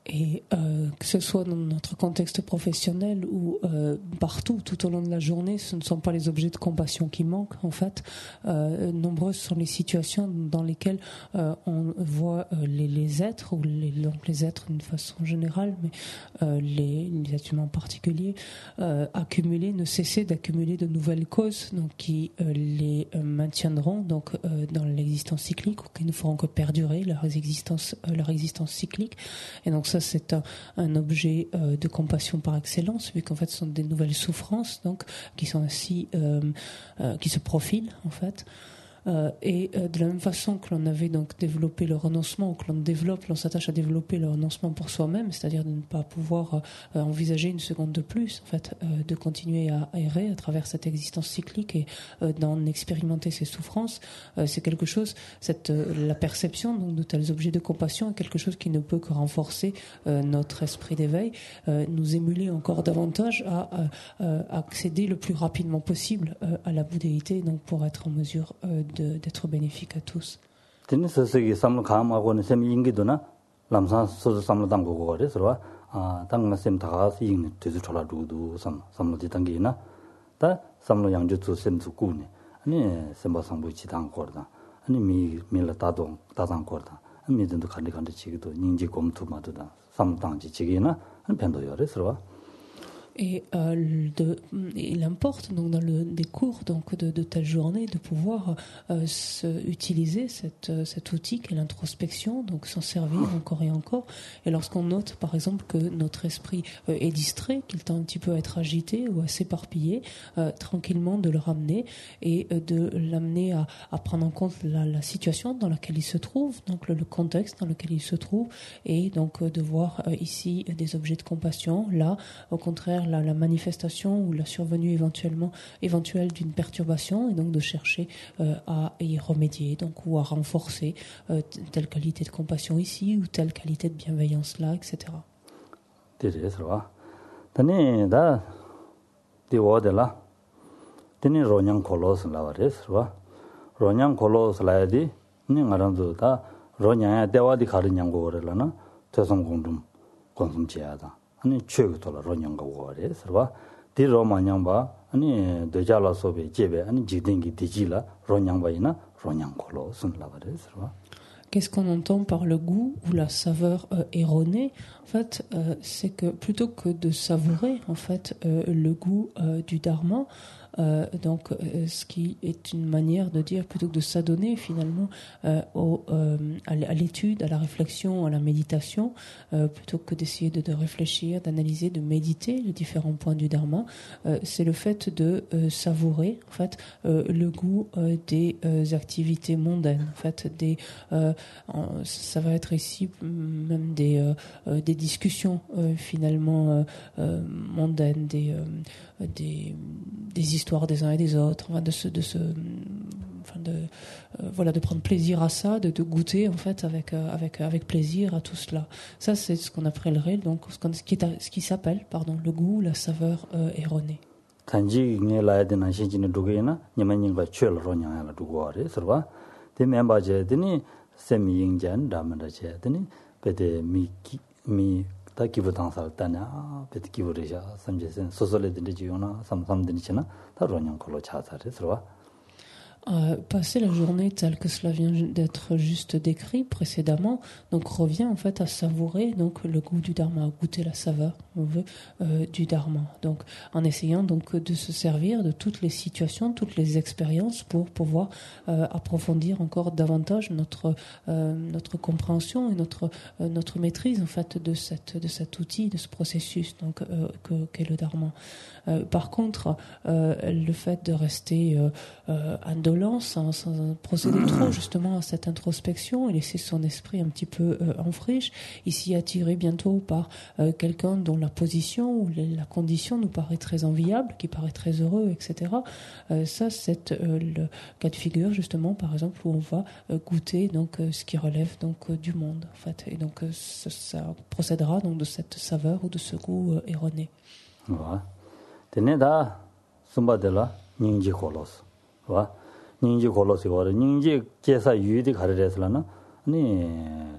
C: Et euh, que ce soit dans notre contexte professionnel ou euh, partout, tout au long de la journée, ce ne sont pas les objets de compassion qui manquent. En fait, euh, nombreuses sont les situations dans lesquelles euh, on voit euh, les, les êtres, ou les, donc les êtres d'une façon générale, mais euh, les, les êtres humains en particulier, euh, accumuler, ne cesser d'accumuler de nouvelles causes, donc qui euh, les euh, maintiendront donc euh, dans l'existence cyclique, ou qui ne feront que perdurer leur existence, euh, leur existence cyclique. Et donc ça, c'est un, un objet euh, de compassion par excellence, vu qu'en fait, ce sont des nouvelles souffrances, donc qui sont ainsi, euh, euh, qui se profilent en fait. Euh, et euh, de la même façon que l'on avait donc développé le renoncement, ou que l'on développe, l'on s'attache à développer le renoncement pour soi-même, c'est-à-dire de ne pas pouvoir euh, envisager une seconde de plus, en fait, euh, de continuer à errer à travers cette existence cyclique et euh, d'en expérimenter ses souffrances, euh, c'est quelque chose, cette, euh, la perception donc, de tels objets de compassion est quelque chose qui ne peut que renforcer euh, notre esprit d'éveil, euh, nous émuler encore davantage à, à, à accéder le plus rapidement possible euh, à la bouddhéité, donc pour être en mesure euh, de, d'être bénéfique à tous.
B: Tene sasegi samlo khamagwa ne sem yingidona lamsa so samlo dango go re sorwa a tangna sem thaga ying tezu thola du du sam samlo ji tangina ta samlo yangju zu sem zu ku ne ani semba sambu chi dang ko da ani mi mi la ta dong ta dang ko da mi den do khandi khandi chi do ningji gom tu ma do da sam dang ji chi na an pen do yo re sorwa.
C: Et euh, de, il importe donc dans le des cours donc de, de telle journée de pouvoir euh, se, utiliser cette cet outil qu'est l'introspection, donc s'en servir encore et encore. Et lorsqu'on note par exemple que notre esprit euh, est distrait, qu'il tend un petit peu à être agité ou à s'éparpiller, euh, tranquillement de le ramener et euh, de l'amener à, à prendre en compte la, la situation dans laquelle il se trouve, donc le, le contexte dans lequel il se trouve, et donc euh, de voir euh, ici des objets de compassion, là au contraire La, la manifestation ou la survenue éventuellement éventuelle d'une perturbation, et donc de chercher euh, à y remédier, donc ou à renforcer euh, telle qualité de compassion ici ou telle qualité de bienveillance là, et cetera.
B: Tiri sarwa. Tani da diwo de la. Tani ronyang kolos la ware sarwa. Ronyang kolos la di ni ngarandu da ronyang ya dewa di kharinyang go ware la na tesong gongdum konsum chiya da. 아니 최고도라 론영가 오래 서봐 디로 마냥바 아니 되자라 소베 제베 아니 지딩기 디지라 론양바이나 론양콜로 순라바레 서봐.
C: Qu'est-ce qu'on entend par le goût ou la saveur euh, erronée? En fait, euh, c'est que plutôt que de savourer en fait euh, le goût euh, du dharma, euh, donc euh, ce qui est une manière de dire plutôt que de s'adonner finalement euh, au, euh, à l'étude, à la réflexion, à la méditation, euh, plutôt que d'essayer de, de réfléchir, d'analyser, de méditer les différents points du dharma, euh, c'est le fait de euh, savourer en fait euh, le goût euh, des euh, activités mondaines, en fait des euh, ça va être ici même des euh, des discussions euh, finalement euh, euh, mondaines, des euh, des des histoires des uns et des autres, enfin de ce de ce enfin de euh, voilà de prendre plaisir à ça, de, de goûter en fait avec euh, avec avec plaisir à tout cela. Ça c'est ce qu'on appellerait donc ce, qu'on, ce qui est ce qui s'appelle pardon le goût, la saveur euh, erronée.
B: 단지 nge la de na shinjin dugena nyamaning ba chel ronya la dugore serba de memba je deni semi yingjan damanda je deni pede mi mi ta kibu tangsal tanya pede kibu reja samje sen sosole de jiona sam sam de chena ta ronyang kolo cha sa re serba.
C: Euh, passer la journée telle que cela vient d'être juste décrit précédemment, donc revient en fait à savourer donc le goût du dharma, à goûter la saveur, on veut, euh, du dharma. Donc en essayant donc de se servir de toutes les situations, toutes les expériences pour pouvoir euh, approfondir encore davantage notre euh, notre compréhension et notre euh, notre maîtrise en fait de cette de cet outil, de ce processus donc euh, que qu'est le dharma. Euh, par contre, euh, le fait de rester euh, euh, indolent, sans, sans procéder trop justement à cette introspection et laisser son esprit un petit peu euh, en friche, ici attiré bientôt par euh, quelqu'un dont la position ou les, la condition nous paraît très enviable, qui paraît très heureux, et cetera. Euh, ça, c'est euh, le cas de figure justement, par exemple, où on va euh, goûter donc euh, ce qui relève donc euh, du monde, en fait, et donc euh, ça, ça procédera donc de cette saveur ou de ce goût euh, erroné.
B: Ouais. Teneda sumbadela 닝지 콜로스 와 닝지 콜로스 거래 닝지 제사 유디 가르레슬라나 아니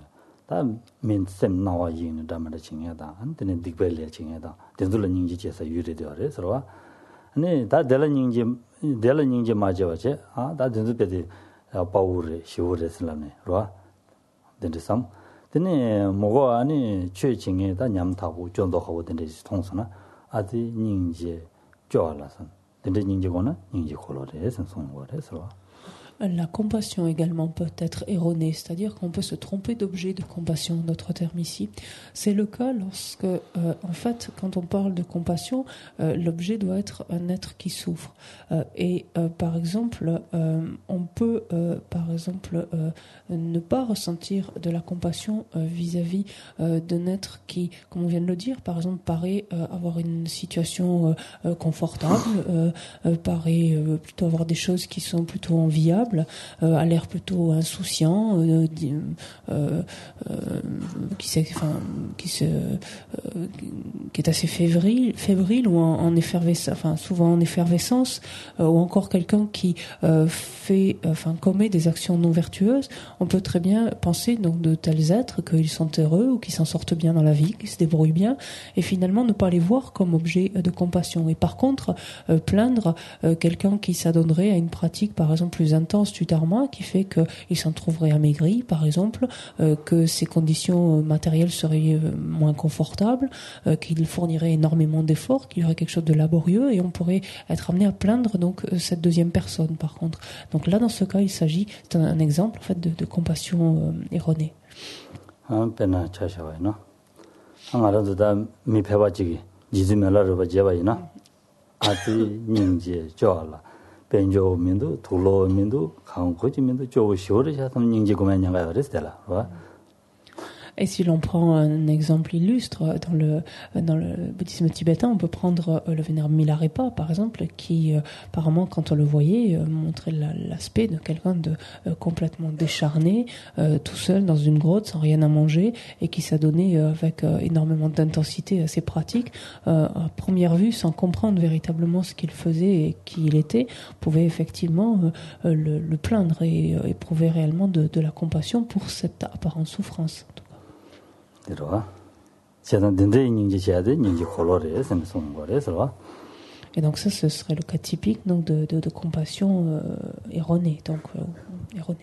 B: 다 민셈 나와 있는 담을 칭해다 안되는 딕벨레 칭해다 된돌은 인지에서 유래되어래 서로 아니 다 될은 인지 될은 인지 맞아와제 아다 된도베디 바우르 시우레슬라네 로아 된데삼 되네 뭐가 아니 최징에다 냠타고 좀더 하고 된데지 통선아 아디 인지 좋아라선 된데 인지고는 인지 콜로레선 송거래서
C: La compassion également peut être erronée, c'est-à-dire qu'on peut se tromper d'objet de compassion, notre terme ici. C'est le cas lorsque, euh, en fait, quand on parle de compassion, euh, l'objet doit être un être qui souffre. Euh, et euh, par exemple, euh, on peut, euh, par exemple, euh, ne pas ressentir de la compassion euh, vis-à-vis euh, d'un être qui, comme on vient de le dire, par exemple, paraît euh, avoir une situation euh, confortable, euh, euh, paraît euh, plutôt avoir des choses qui sont plutôt enviables. Euh, a l'air plutôt insouciant, euh, euh, euh, qui, s'est, enfin, qui, se, euh, qui est assez fébrile, fébrile ou en, en effervescence, enfin souvent en effervescence, euh, ou encore quelqu'un qui euh, fait, enfin commet des actions non vertueuses. On peut très bien penser donc de tels êtres qu'ils sont heureux ou qu'ils s'en sortent bien dans la vie, qu'ils se débrouillent bien, et finalement ne pas les voir comme objet de compassion. Et par contre, euh, plaindre euh, quelqu'un qui s'adonnerait à une pratique, par exemple plus intense du dharma, qui fait qu'il s'en trouverait amaigri, par exemple, euh, que ses conditions matérielles seraient euh, moins confortables, euh, qu'il fournirait énormément d'efforts, qu'il y aurait quelque chose de laborieux, et on pourrait être amené à plaindre donc euh, cette deuxième personne, par contre. Donc là, dans ce cas, il s'agit, c'est un, un exemple en fait de, de compassion euh, erronée.
B: 벤조 민도 돌로 민도 강고지 민도 저 쇼를 하면 인지 고만ኛ가 그랬더라. 와.
C: Et si l'on prend un exemple illustre, dans le, dans le bouddhisme tibétain, on peut prendre le vénérable Milarepa, par exemple, qui, euh, apparemment, quand on le voyait, euh, montrait la, l'aspect de quelqu'un de euh, complètement décharné, euh, tout seul dans une grotte, sans rien à manger, et qui s'adonnait euh, avec euh, énormément d'intensité à ses pratiques. Euh, à première vue, sans comprendre véritablement ce qu'il faisait et qui il était, pouvait effectivement euh, le, le plaindre et euh, éprouver réellement de, de la compassion pour cette apparente souffrance. Et donc ça, ce serait le cas typique donc, de, de, de compassion euh, erronée. Donc, euh, erronée.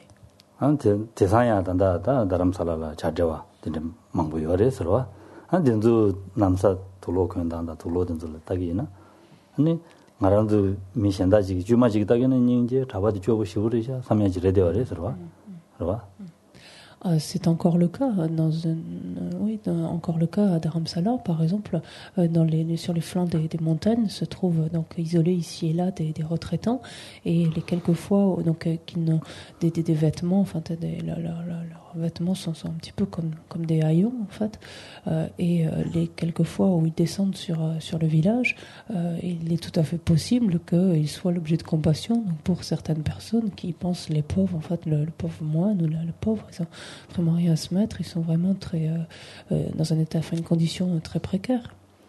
C: C'est encore le cas dans un, oui, dans, encore le cas à Dharamsala, par exemple, dans les, sur les flancs des, des montagnes se trouvent donc isolés ici et là des, des retraitants, et les quelques fois donc qui n'ont des, des, des vêtements, enfin des, la, la, la, leurs vêtements sont, sont un petit peu comme comme des haillons en fait, euh, et euh, les quelques fois où ils descendent sur sur le village, euh, il est tout à fait possible qu'ils soient l'objet de compassion donc pour certaines personnes qui pensent les pauvres en fait le, le pauvre moine ou le, le pauvre ils ont vraiment rien à se mettre, ils sont vraiment très euh, euh, dans un état, enfin une condition très précaire.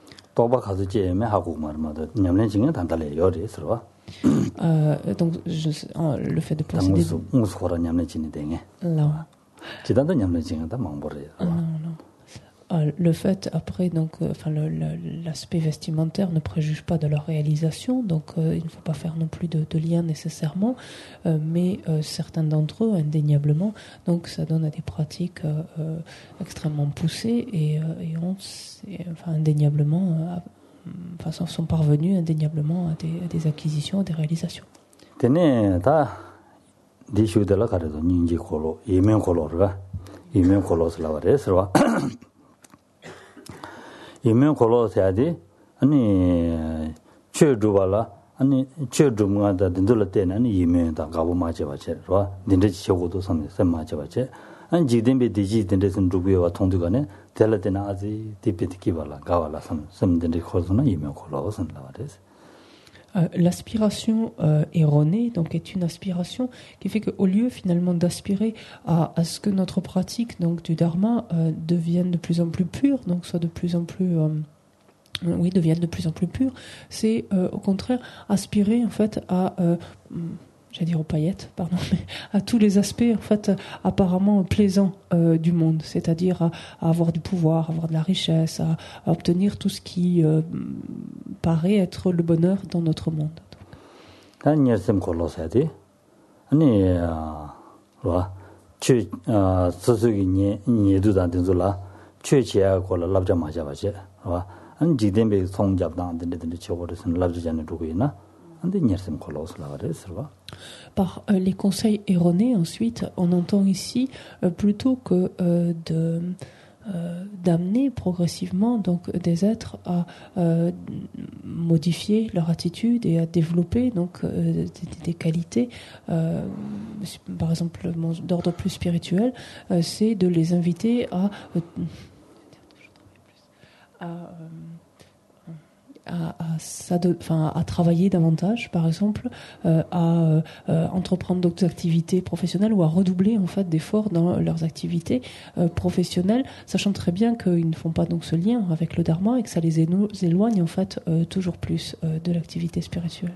C: Euh, donc je, euh, le fait de posséder là. Ah, non, non. Euh, le fait après donc euh, enfin le, le, l'aspect vestimentaire ne préjuge pas de leur réalisation, donc euh, il ne faut pas faire non plus de, de lien nécessairement, euh, mais euh, certains d'entre eux indéniablement donc ça donne à des pratiques euh, euh, extrêmement poussées et, euh, et on et, enfin indéniablement euh, enfin sont parvenus indéniablement à des, à des acquisitions, à des réalisations.
B: Tene ta dishu de la carte ninji kolo yemen kolo ra yemen kolo la reswa yemen kolo seade ani cheduwala ani chedumga da dindula tena ani yemen da gabu ma je ba che ro dinde chegodo sam sem ma je ba che an jidembe diji dinde sun rubiwa tongdugane tela tena azi tipetiki bala gawala sam sam dinde khosuna yemen kolo san la res.
C: Euh, l'aspiration euh, erronée donc est une aspiration qui fait qu'au lieu finalement d'aspirer à, à ce que notre pratique donc du dharma euh, devienne de plus en plus pure, donc soit de plus en plus euh, oui devienne de plus en plus pure, c'est euh, au contraire aspirer en fait à euh, j'allais dire aux paillettes, pardon, mais à tous les aspects en fait apparemment plaisants euh, du monde, c'est-à-dire à, à avoir du pouvoir, à avoir de la richesse, à, à obtenir tout ce qui euh, paraît être le bonheur dans notre monde. Par euh, les conseils erronés, ensuite, on entend ici euh, plutôt que euh, de euh, d'amener progressivement donc des êtres à euh, modifier leur attitude et à développer donc euh, des, des qualités, euh, par exemple d'ordre plus spirituel, euh, c'est de les inviter à euh, à À, à, enfin, à travailler davantage, par exemple, euh, à euh, entreprendre d'autres activités professionnelles ou à redoubler en fait d'efforts dans leurs activités euh, professionnelles, sachant très bien qu'ils ne font pas donc ce lien avec le dharma et que ça les éloigne en fait euh, toujours plus euh, de l'activité spirituelle.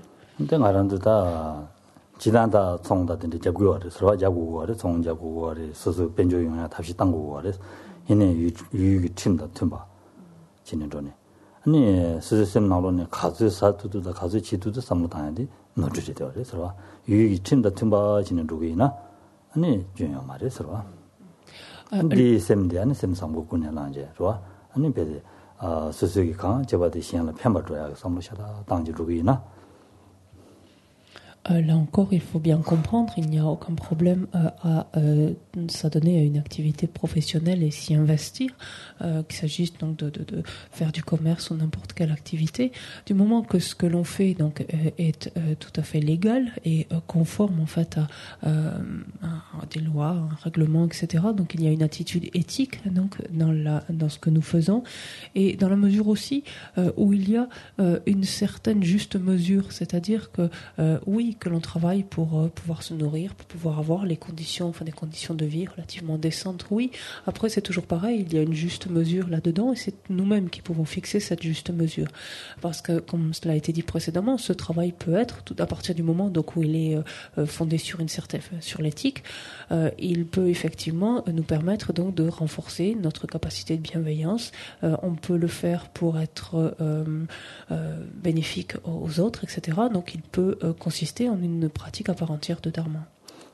B: 아니 스스템 나로는 가즈 사투도 가즈 지도도 삼로다는데 노주제 되어서 유익이 팀다 팀바지는 누구이나 아니 중요 말해서 디 셈데 아니 셈상고군이라 이제 좋아 아니 배데 아 스스기 강 제바데 시행을 편바줘야 삼로샤다 당지 누구이나
C: Euh, là encore, il faut bien comprendre, il n'y a aucun problème euh, à euh, s'adonner à une activité professionnelle et s'y investir, euh, qu'il s'agisse donc de, de, de faire du commerce ou n'importe quelle activité, du moment que ce que l'on fait donc euh, est euh, tout à fait légal et euh, conforme en fait à, euh, à des lois, un règlement, et cetera. Donc il y a une attitude éthique donc dans la dans ce que nous faisons et dans la mesure aussi euh, où il y a euh, une certaine juste mesure, c'est-à-dire que euh, oui, que l'on travaille pour euh, pouvoir se nourrir, pour pouvoir avoir les conditions, enfin des conditions de vie relativement décentes, oui. Après, c'est toujours pareil, il y a une juste mesure là-dedans et c'est nous-mêmes qui pouvons fixer cette juste mesure. Parce que, comme cela a été dit précédemment, ce travail peut être, tout à partir du moment donc, où il est euh, fondé sur une certaine, sur l'éthique, euh, il peut effectivement nous permettre donc de renforcer notre capacité de bienveillance. Euh, on peut le faire pour être euh, euh, bénéfique aux autres, et cetera. Donc, il peut euh, consister en une pratique à part entière de dharma.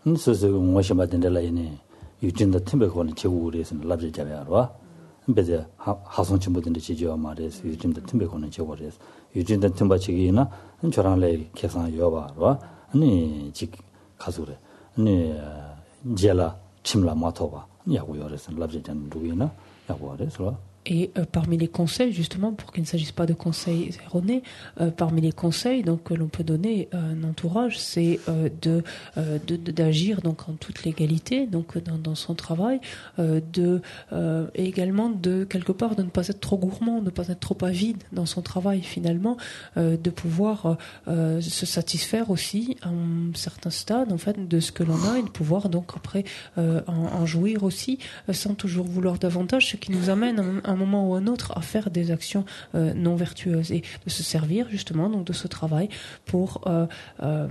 C: Et euh, parmi les conseils, justement, pour qu'il ne s'agisse pas de conseils erronés, euh, parmi les conseils donc, que l'on peut donner à un entourage, c'est euh, de, euh, de, de, d'agir donc, en toute légalité donc, dans, dans son travail, euh, de, euh, et également de, quelque part, de ne pas être trop gourmand, de ne pas être trop avide dans son travail, finalement, euh, de pouvoir euh, se satisfaire aussi à un certain stade en fait, de ce que l'on a et de pouvoir donc après euh, en, en jouir aussi, euh, sans toujours vouloir davantage, ce qui nous amène à un moment ou un autre à faire des actions euh, non vertueuses et de se servir justement donc de ce travail pour euh, euh,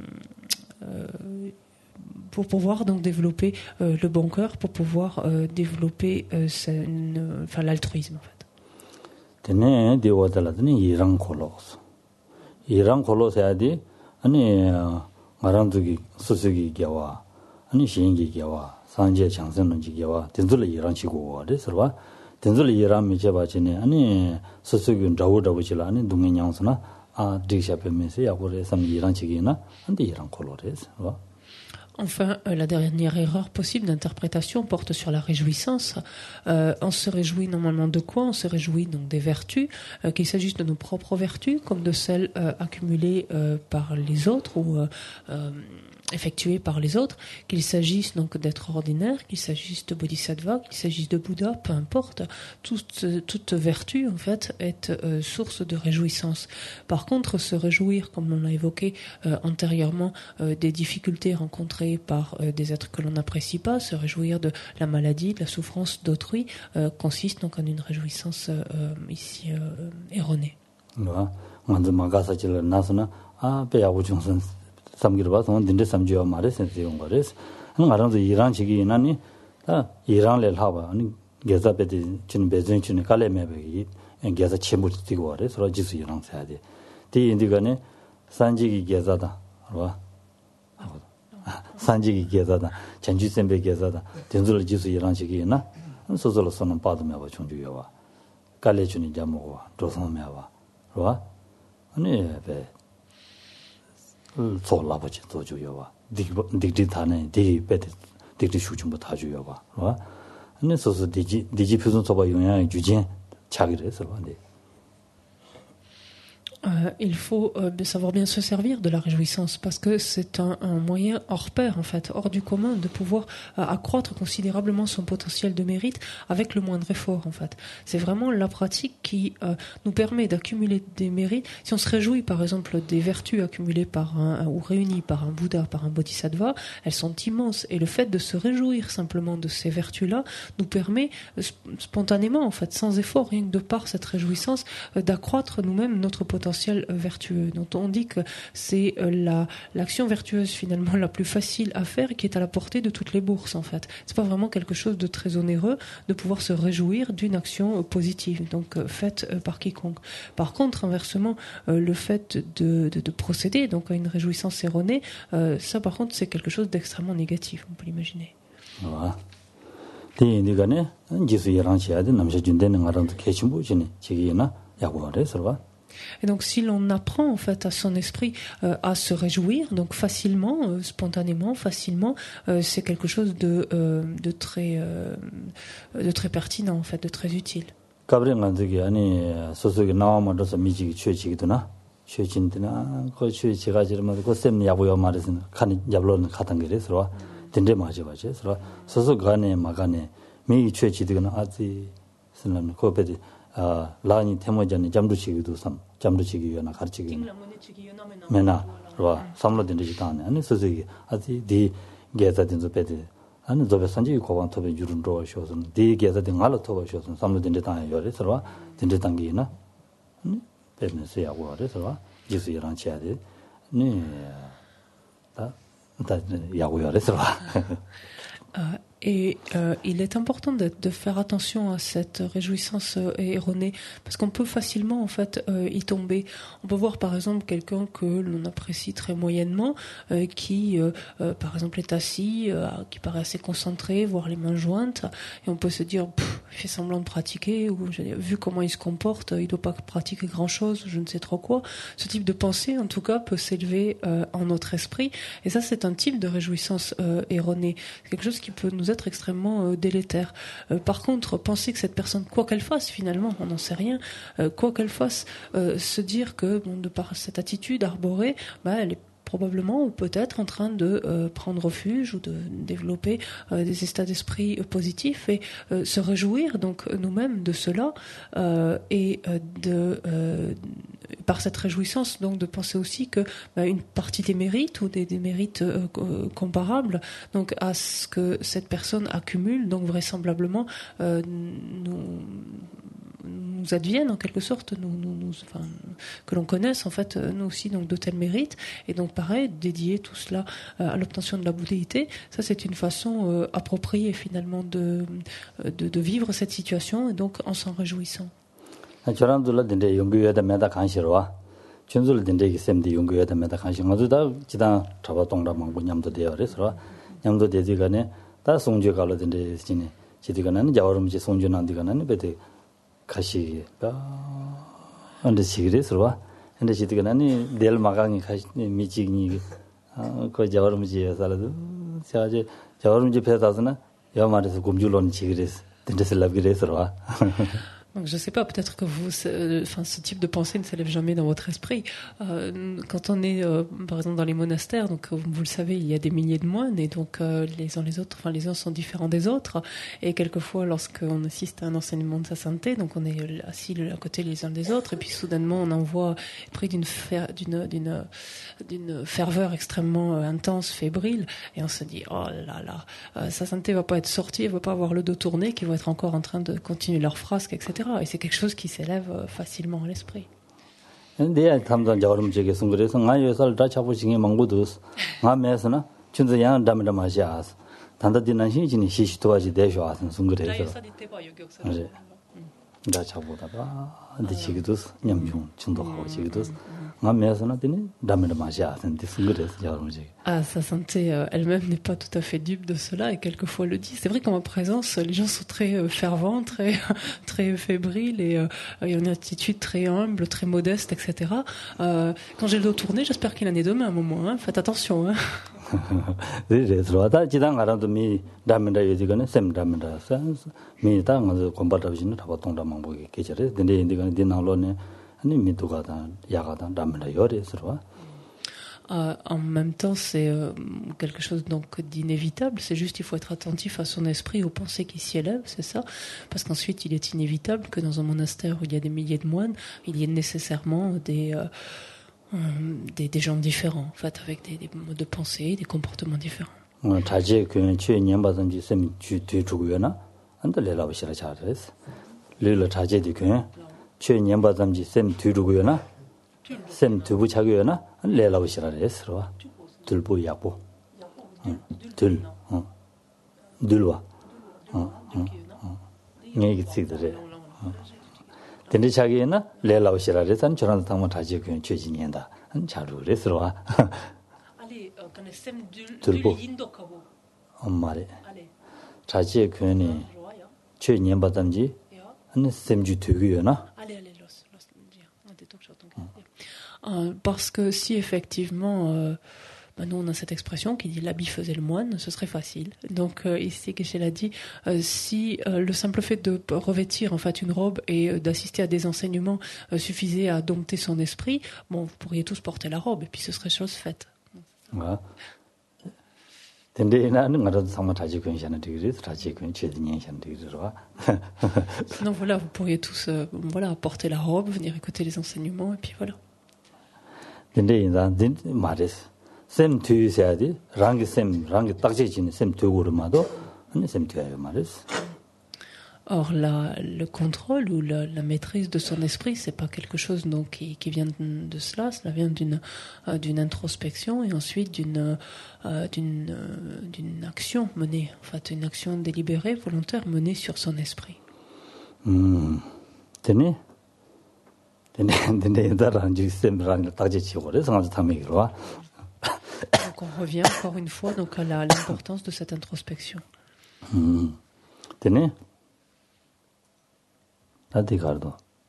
C: euh, pour pouvoir donc développer euh, le bon cœur, pour pouvoir euh, développer euh, une, enfin l'altruisme en fait.
B: Tene dewadala드니 이랑 콜로스. 이랑 콜로스야디 아니 마란두기 수수기 겨와 아니 시행기 겨와 산제 장선은 지겨와 된들 이랑 치고 와데서와 된들 이랑 미쳐바지네 아니 수수기 자우다부지라 아니 동행양스나 아 디샤페메세 야고레 삼 이랑 치기나 안데 이랑 콜로레스 와
C: Enfin, euh, la dernière erreur possible d'interprétation porte sur la réjouissance. Euh, on se réjouit normalement de quoi? On se réjouit donc des vertus, euh, qu'il s'agisse de nos propres vertus comme de celles euh, accumulées euh, par les autres ou euh, euh, effectuées par les autres, qu'il s'agisse donc d'être ordinaire, qu'il s'agisse de bodhisattva, qu'il s'agisse de Bouddha, peu importe, toute, toute vertu en fait est euh, source de réjouissance. Par contre, se réjouir, comme on l'a évoqué euh, antérieurement, euh, des difficultés rencontrées par euh, des êtres que l'on n'apprécie pas, se réjouir de la maladie, de la souffrance d'autrui, euh, consiste donc en une réjouissance euh, ici euh, erronée.
B: 삼기로 봐서 딘데 삼주야 말에 센스용 거래서 한 가랑도 이란 지기 나니 다 이란을 하봐 아니 게자베디 진 베진 진 칼레메베기 게자 쳔부 뛰고 와래 서로 지수 이랑 해야 돼. 디 인디가네 산지기 게자다. 봐. 산지기 게자다. 전주선배 게자다. 된줄 지수 이랑 지기나 소소로서는 받으면 봐 총주여 와. 칼레주니 잡고 조선면 와. 봐. 아니 배 솔라버지 도주여 와. 딕딕다네 디 베디 딕딕 슈중부 다 주여 봐. 봐. 아니 소소 디지 디지 표준 소바 영향이 주진 차기를 해서 근데
C: Euh, il faut euh, savoir bien se servir de la réjouissance parce que c'est un, un moyen hors pair en fait, hors du commun de pouvoir euh, accroître considérablement son potentiel de mérite avec le moindre effort en fait. C'est vraiment la pratique qui euh, nous permet d'accumuler des mérites. Si on se réjouit par exemple des vertus accumulées par un, un ou réunies par un Bouddha, par un Bodhisattva, elles sont immenses et le fait de se réjouir simplement de ces vertus-là nous permet euh, spontanément en fait, sans effort, rien que de par cette réjouissance, euh, d'accroître nous-mêmes notre potentiel vertueux. Donc on dit que c'est la l'action vertueuse finalement la plus facile à faire et qui est à la portée de toutes les bourses en fait. C'est pas vraiment quelque chose de très onéreux de pouvoir se réjouir d'une action positive donc faite par quiconque. Par contre inversement le fait de, de, de procéder donc à une réjouissance erronée euh, ça par contre c'est quelque chose d'extrêmement négatif, on peut l'imaginer.
B: Voilà. 디 니가네 지수 이랑 해야 돼. 남자 준대는 가랑도 개침부지네. 지기나 야구하래 서봐.
C: Et donc, si l'on apprend en fait à son esprit euh, à se réjouir, donc facilement, euh, spontanément, facilement, euh, c'est quelque chose de euh, de très euh, de très pertinent en fait, de très utile.
B: 가브랭한데게 아니 소소게 나와마도서 미지기 취지기도나 취진드나 그 취지가 지르면 그 셈 야부여 말해서 칸 야블로는 가던 게래서 된데 맞아 맞아. 그래서 소소 간에 마간에 미 취지드거나 아지 선은 코베디 아 라니 테모전에 잠두치기도 삼 잠두치기요나 가르치기 메나 와 삼로된지 다네 아니 소소기 아지 디 게자된저 베디 아니 저베 산지 고반 토베 주른도 쇼선 디 게자된 알로 토베 쇼선 삼로된지 다네 요래서 된지 당기나 음 베네스 야고 그래서 지수이랑 쳐야돼 네다 다 야고 요래서
C: Euh, et euh, il est important de, de faire attention à cette réjouissance euh, erronée parce qu'on peut facilement en fait euh, y tomber. On peut voir par exemple quelqu'un que l'on apprécie très moyennement euh, qui euh, euh, par exemple est assis, euh, qui paraît assez concentré, voire les mains jointes et on peut se dire pff, il fait semblant de pratiquer ou vu comment il se comporte, il doit pas pratiquer grand chose, je ne sais trop quoi. Ce type de pensée en tout cas peut s'élever euh, en notre esprit et ça c'est un type de réjouissance euh, erronée. C'est quelque chose qui peut nous être extrêmement euh, délétère. Euh, par contre, penser que cette personne, quoi qu'elle fasse finalement, on n'en sait rien, euh, quoi qu'elle fasse, euh, se dire que bon, de par cette attitude arborée, bah, elle est probablement ou peut-être en train de euh, prendre refuge ou de développer euh, des états d'esprit euh, positifs et euh, se réjouir donc nous-mêmes de cela euh, et euh, de euh, par cette réjouissance donc de penser aussi que bah, une partie des mérites ou des, des mérites euh, comparables donc à ce que cette personne accumule donc vraisemblablement euh, nous nous adviennent en quelque sorte, nous, nous, nous, enfin, que l'on connaisse en fait nous aussi donc de tels mérites et donc pareil dédier tout cela euh, à l'obtention de la bouddhéité, ça c'est une façon euh, appropriée finalement de, de de vivre cette situation et donc en s'en réjouissant.
B: 저랑들라 된데 연구에다 매다 간시로와 전술 된데 셈디 연구에다 매다 간시 가지다 지다 잡아 동라만 냠도 되어 그래서 냠도 되지간에 다 송주 가로 된데 지네 지디가는 자월음지 송주난디가는 베데 가시가 언제 시그레스와 근데 지디가는 델 마강이 가시 미지니 그 자월음지에 살아도 제가 자월음지 배다서나 여 말에서 곰줄론 지그레스 된데서 랍그레스와
C: Donc je sais pas, peut-être que vous, enfin ce type de pensée ne s'élève jamais dans votre esprit. Euh, quand on est, euh, par exemple, dans les monastères, donc vous le savez, il y a des milliers de moines et donc euh, les uns les autres, enfin les uns sont différents des autres. Et quelquefois, lorsqu'on assiste à un enseignement de sa sainteté, donc on est assis à côté les uns des autres et puis soudainement on en voit pris d'une fer, d'une d'une d'une ferveur extrêmement intense, fébrile, et on se dit oh là là, euh, sa sainteté va pas être sortie, elle va pas avoir le dos tourné, qu'ils vont être encore en train de continuer leur frasque, et cetera. Et c'est quelque chose qui s'élève facilement à l'esprit.
B: 근데 탐단 저름 저게 숨그래서 나 요살 다 잡고 지게 망고도 나 매서나 춘자 양 담다 마시아 단다디난 신진이 시시도와지 대쇼 아선 숨그래서 네. 다 잡고다가 근데 지기도 냠중 중도하고 지기도 나 매서나 되니 담다 마시아 근데 숨그래서 저름 저게
C: Ah, sa santé euh, elle-même n'est pas tout à fait dupe de cela et quelquefois le dit. C'est vrai qu'en ma présence, les gens sont très euh, fervents, très très fébriles et euh, il y a une attitude très humble, très modeste, et cetera. Euh, quand j'ai le dos tourné, j'espère qu'il en est demain à un moment. Hein. Faites attention. Hein.
B: 그래서 다 지당 알아도 미 담는다 이거는 샘 담는다. 미 당은 공부하다시는 다 보통 담만 보게 계절에 근데 이거는 디나로네 아니 미도가다 야가다 담는다 요래서
C: Euh, en même temps, c'est euh, quelque chose donc d'inévitable. C'est juste, il faut être attentif à son esprit, aux pensées qui s'y élèvent, c'est ça. Parce qu'ensuite, il est inévitable que dans un monastère où il y a des milliers de moines, il y ait nécessairement des euh, euh, des, des gens différents, en fait, avec des, des modes de pensée, des comportements différents.
B: 자제 그 최년 받은지 쌤 뒤주고요나 안들래라 버시라 잘했어. 르르 자제디 그 최년 받은지 쌤 뒤주고요나 쌤 두부 차고요나 레라 버시라 했어. 들보 야보. 들. 어. 들와. 어. 어. 얘기 쓰더래. 근데 자기는 레라 버시라 해서 저런 당만 자제 그 최진이한다. 한 자루 그랬어. 들보 엄마래 자지의 교연이 최년 받은지 한 샘주 되고요나
C: parce que si effectivement euh, bah nous on a cette expression qui dit l'habit faisait le moine, ce serait facile. Donc euh, ici Geshe l'a dit, euh, si euh, le simple fait de revêtir en fait une robe et euh, d'assister à des enseignements euh, suffisait à dompter son esprit, bon vous pourriez tous porter la robe et puis ce serait chose faite.
B: 아. 근데 나는 나도 정말 자주 괜찮은 되게 자주 괜찮은 괜찮은 되게 들어와.
C: Non voilà, vous pourriez tous euh, voilà porter la robe, venir écouter les enseignements et puis voilà.
B: 근데 인단 말했어. 샘 뒤에서야지 랑기 샘 랑기 딱지지는 샘 두고르마도 아니 샘 뒤에요 말했어.
C: Or, la, le contrôle ou la, la maîtrise de son esprit, c'est pas quelque chose donc qui, qui vient de cela. Cela vient d'une euh, d'une introspection et ensuite d'une euh, d'une euh, d'une action menée, en fait, une action délibérée, volontaire menée sur son esprit.
B: Hmm. Tenez, tenez, tenez, d'ailleurs, je sais pas, je t'ai dit quoi, c'est un peu tamigro.
C: Donc, on revient encore une fois donc à la, l'importance de cette introspection.
B: Hmm. Tenez. 어디 가도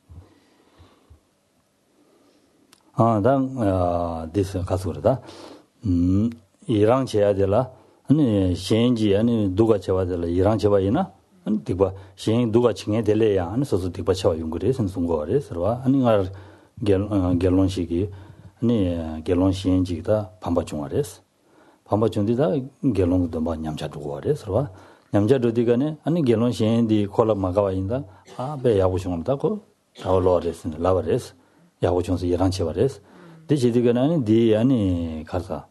B: 아, 난 아, 디스 가서 그러다. 음, 이랑 제야 되라. 아니, 신지 아니 누가 제와 되라. 이랑 제와이나? 아니, 디바 신 누가 칭해 될래야. 아니, 소소 디바 제와 용거래 선순 거래. 서와 아니, 가 겔론식이 아니, 겔론 신지다 반바 중아래스. 반바 중디다 겔론도 뭐 냠자 두고 거래. 서와 남자도 디가네 아니 겔론 신디 콜라 마가와 인다 아베 야고 중음다고 라올로레스 라바레스 야고 중서 이랑 제바레스 디지디가네 아니 디 아니 가사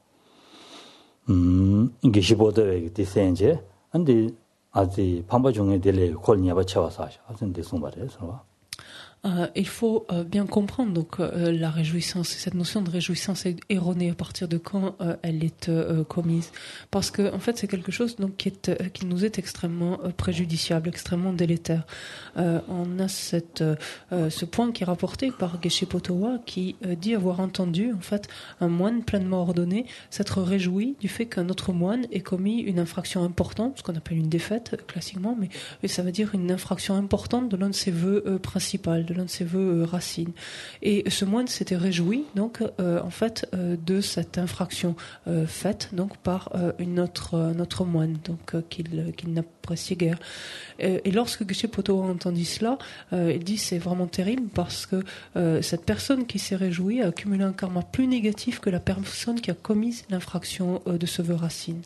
B: 음 이게 십오대 디센제 안디 아지 판바 중에 델레 콜니아바 쳐와서 하신 데송바레스
C: Euh, il faut euh, bien comprendre donc euh, la réjouissance, cette notion de réjouissance est erronée à partir de quand euh, elle est euh, commise, parce que en fait c'est quelque chose donc qui est euh, qui nous est extrêmement euh, préjudiciable, extrêmement délétère. Euh, on a cette euh, ce point qui est rapporté par Geshe Potowa qui euh, dit avoir entendu en fait un moine pleinement ordonné s'être réjoui du fait qu'un autre moine ait commis une infraction importante, ce qu'on appelle une défaite classiquement, mais, mais ça veut dire une infraction importante de l'un de ses vœux euh, principaux, de l'un de ses vœux euh, racines. Et ce moine s'était réjoui donc euh, en fait euh, de cette infraction euh, faite donc par euh, une autre un autre moine donc euh, qu'il qu'il n'appréciait guère. Et, et lorsque Geshe Potowa entendit cela, euh, il dit c'est vraiment terrible parce que euh, cette personne qui s'est réjouie a accumulé un karma plus négatif que la personne qui a commis l'infraction euh, de ce vœu racine.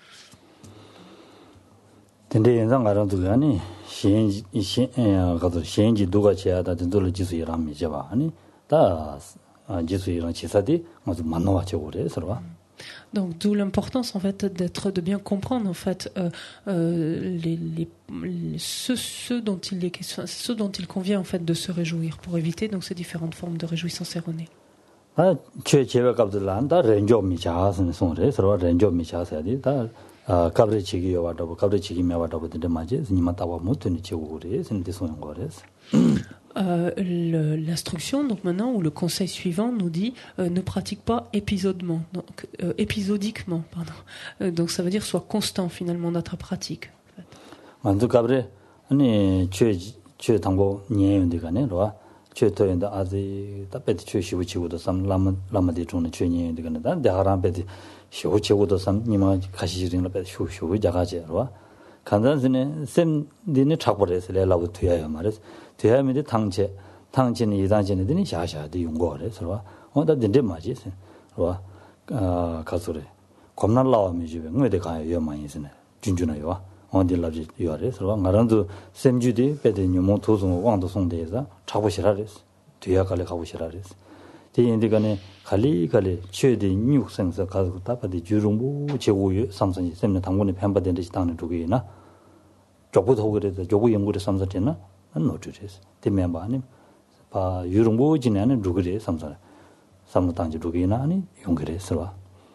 B: 근데 인상 알아도 아니 신지 신 가도 신지 누가 제야다 된돌 지수이랑 미제바 아니 다 지수이랑 지사디 아주 만나와 저거래 서로
C: Donc d'où l'importance en fait d'être, de bien comprendre en fait euh, euh, les, les, les ceux, ceux dont il est question, ceux dont il convient en fait de se réjouir pour éviter donc ces différentes formes de réjouissance erronée.
B: 아, 제 제가 갑들란 다 렌조 미차스는 손에 서로 렌조 미차스야디 다 아, 가브리치기 와도 가브리치기 메와도 근데 맞지? 니마 따와 못니 제고래 선데 손 거래스.
C: Euh, le, l'instruction, donc maintenant, ou le conseil suivant nous dit euh, ne pratique pas épisodement, donc euh, épisodiquement, pardon. Euh, donc ça veut dire soit constant finalement dans ta pratique.
B: 만두 가브레 아니 최최 당고 녀연데가네 로아 최토연다 아지 답베티 최시부치고도 삼 라마 라마데 중에 최녀연데가네 다 대하람베디 쇼치고도 삼 니마 가시지rinla 베 쇼쇼 자가제 로아 간단스네 셈디네 착버레스레 라고 투야야 말레스 대하면데 당체 당체는 이단체는 샤샤도 용거래 서로 어다 된데 맞지 서로 아 가서래 겁날 나와면 집에 뭐데 가요 여만이스네 준준아요 어디 라지 요래 서로 나랑도 셈주디 베데니 모토송 왕도 송대에서 잡으시라레스 뒤야 갈래 가보시라레스 대인데가네 갈리 갈리 최대 뉴생서 가서 답하디 주rum부 제고유 삼선이 셈네 당군에 편바된 듯이 당는 두개나 조부도 그래도 조부 연구를 삼선했나 안 노트jes 때문에 많이 바 유rum부 지내는 누구래 삼선 삼단지 두개나 아니 용그래서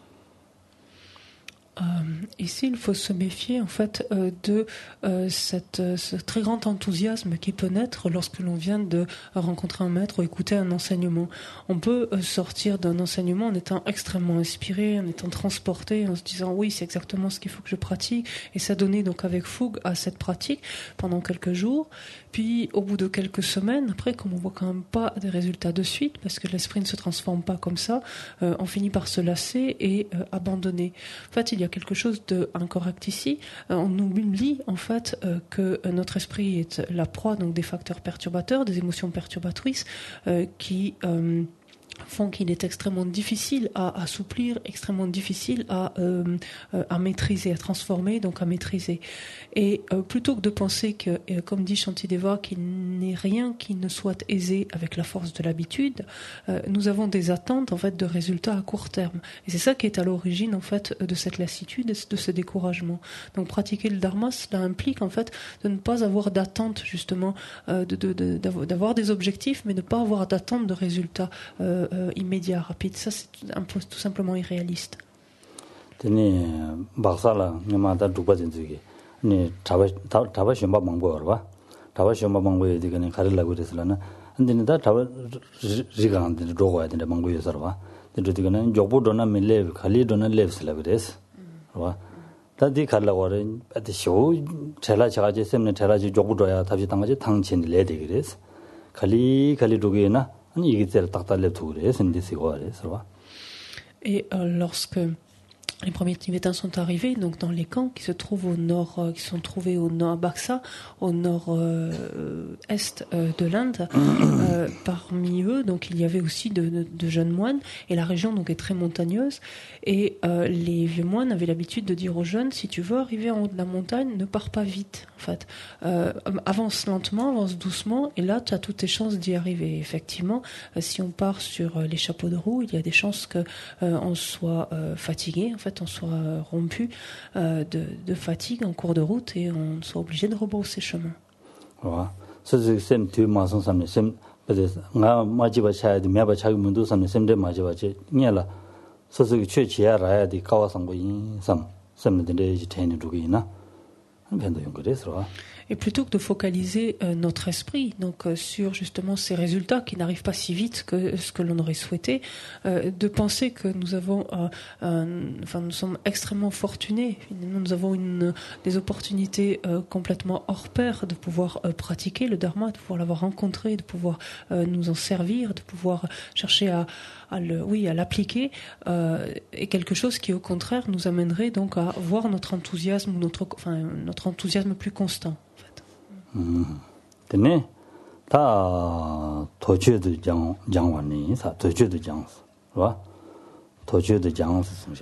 C: Euh, ici, il faut se méfier en fait euh, de euh, cette, euh, ce très grand enthousiasme qui peut naître lorsque l'on vient de rencontrer un maître ou écouter un enseignement. On peut euh, sortir d'un enseignement en étant extrêmement inspiré, en étant transporté, en se disant oui, c'est exactement ce qu'il faut que je pratique, et s'adonner donc avec fougue à cette pratique pendant quelques jours. Puis, au bout de quelques semaines, après, comme on voit quand même pas des résultats de suite, parce que l'esprit ne se transforme pas comme ça, euh, on finit par se lasser et euh, abandonner. En fait, il y a quelque chose d'incorrect ici. Euh, on oublie en fait euh, que notre esprit est la proie donc des facteurs perturbateurs, des émotions perturbatrices euh, qui euh, font qu'il est extrêmement difficile à assouplir, extrêmement difficile à, euh, à maîtriser, à transformer, donc à maîtriser. Et euh, plutôt que de penser que, euh, comme dit Shantideva, qu'il n'est rien qui ne soit aisé avec la force de l'habitude, euh, nous avons des attentes en fait de résultats à court terme. Et c'est ça qui est à l'origine en fait de cette lassitude, de ce découragement. Donc pratiquer le dharma, cela implique en fait de ne pas avoir d'attente justement, euh, de, de, de, d'avoir des objectifs, mais de ne pas avoir d'attente de résultats. Euh, Euh, immédiat, rapide. Ça, c'est un peu, tout simplement irréaliste.
B: Tene baksala nyamada duba denzuge. Ne taba taba shimba mangbo arwa. Taba shimba mangbo yedigane karila gureslana. Andine da taba rigan de dogo yadine mangbo yesarwa. De digane jobu dona melev khali dona levsla gures. Arwa. 다디 갈라고래 아디 쇼 제라 제가지 셈네 제라지 jobu doya tab지 당가지 당친 레데 그래서 칼리 칼리 두게나
C: Et euh, lorsque les premiers Tibétains sont arrivés, donc dans les camps qui se trouvent au nord, euh, qui sont trouvés au nord Baksa, au nord-est euh, euh, de l'Inde. Euh, parmi eux, donc il y avait aussi de, de, de jeunes moines, et la région donc est très montagneuse. Et euh, les vieux moines avaient l'habitude de dire aux jeunes, si tu veux arriver en haut de la montagne, ne pars pas vite. En fait, euh, avance lentement, avance doucement, et là tu as toutes tes chances d'y arriver. Et effectivement, euh, si on part sur euh, les chapeaux de roue, il y a des chances que euh, on soit euh, fatigué. En fait, on soit rompu euh, de, de fatigue en cours de route et on soit obligé de rebrousser chemin.
B: Voilà. C'est c'est tu m'as ensemble c'est peut-être nga majiba chaide meba chague mundu samne semde majiba che nyala so so che chia ra di kawasango yin sam samne de ji tene dugina bendo yung gresro.
C: Et plutôt que de focaliser euh, notre esprit donc euh, sur justement ces résultats qui n'arrivent pas si vite que ce que l'on aurait souhaité, euh, de penser que nous avons, euh, un, enfin nous sommes extrêmement fortunés. Finalement, nous avons une des opportunités euh, complètement hors pair de pouvoir euh, pratiquer le dharma, de pouvoir l'avoir rencontré, de pouvoir euh, nous en servir, de pouvoir chercher à, à le, oui, à l'appliquer, euh, et quelque chose qui au contraire nous amènerait donc à voir notre enthousiasme, notre, enfin notre enthousiasme plus constant.
B: 음. 근데 다 도주도 장 장원이 사 도주도 장스. 봐. 도주도 장스 숨샤.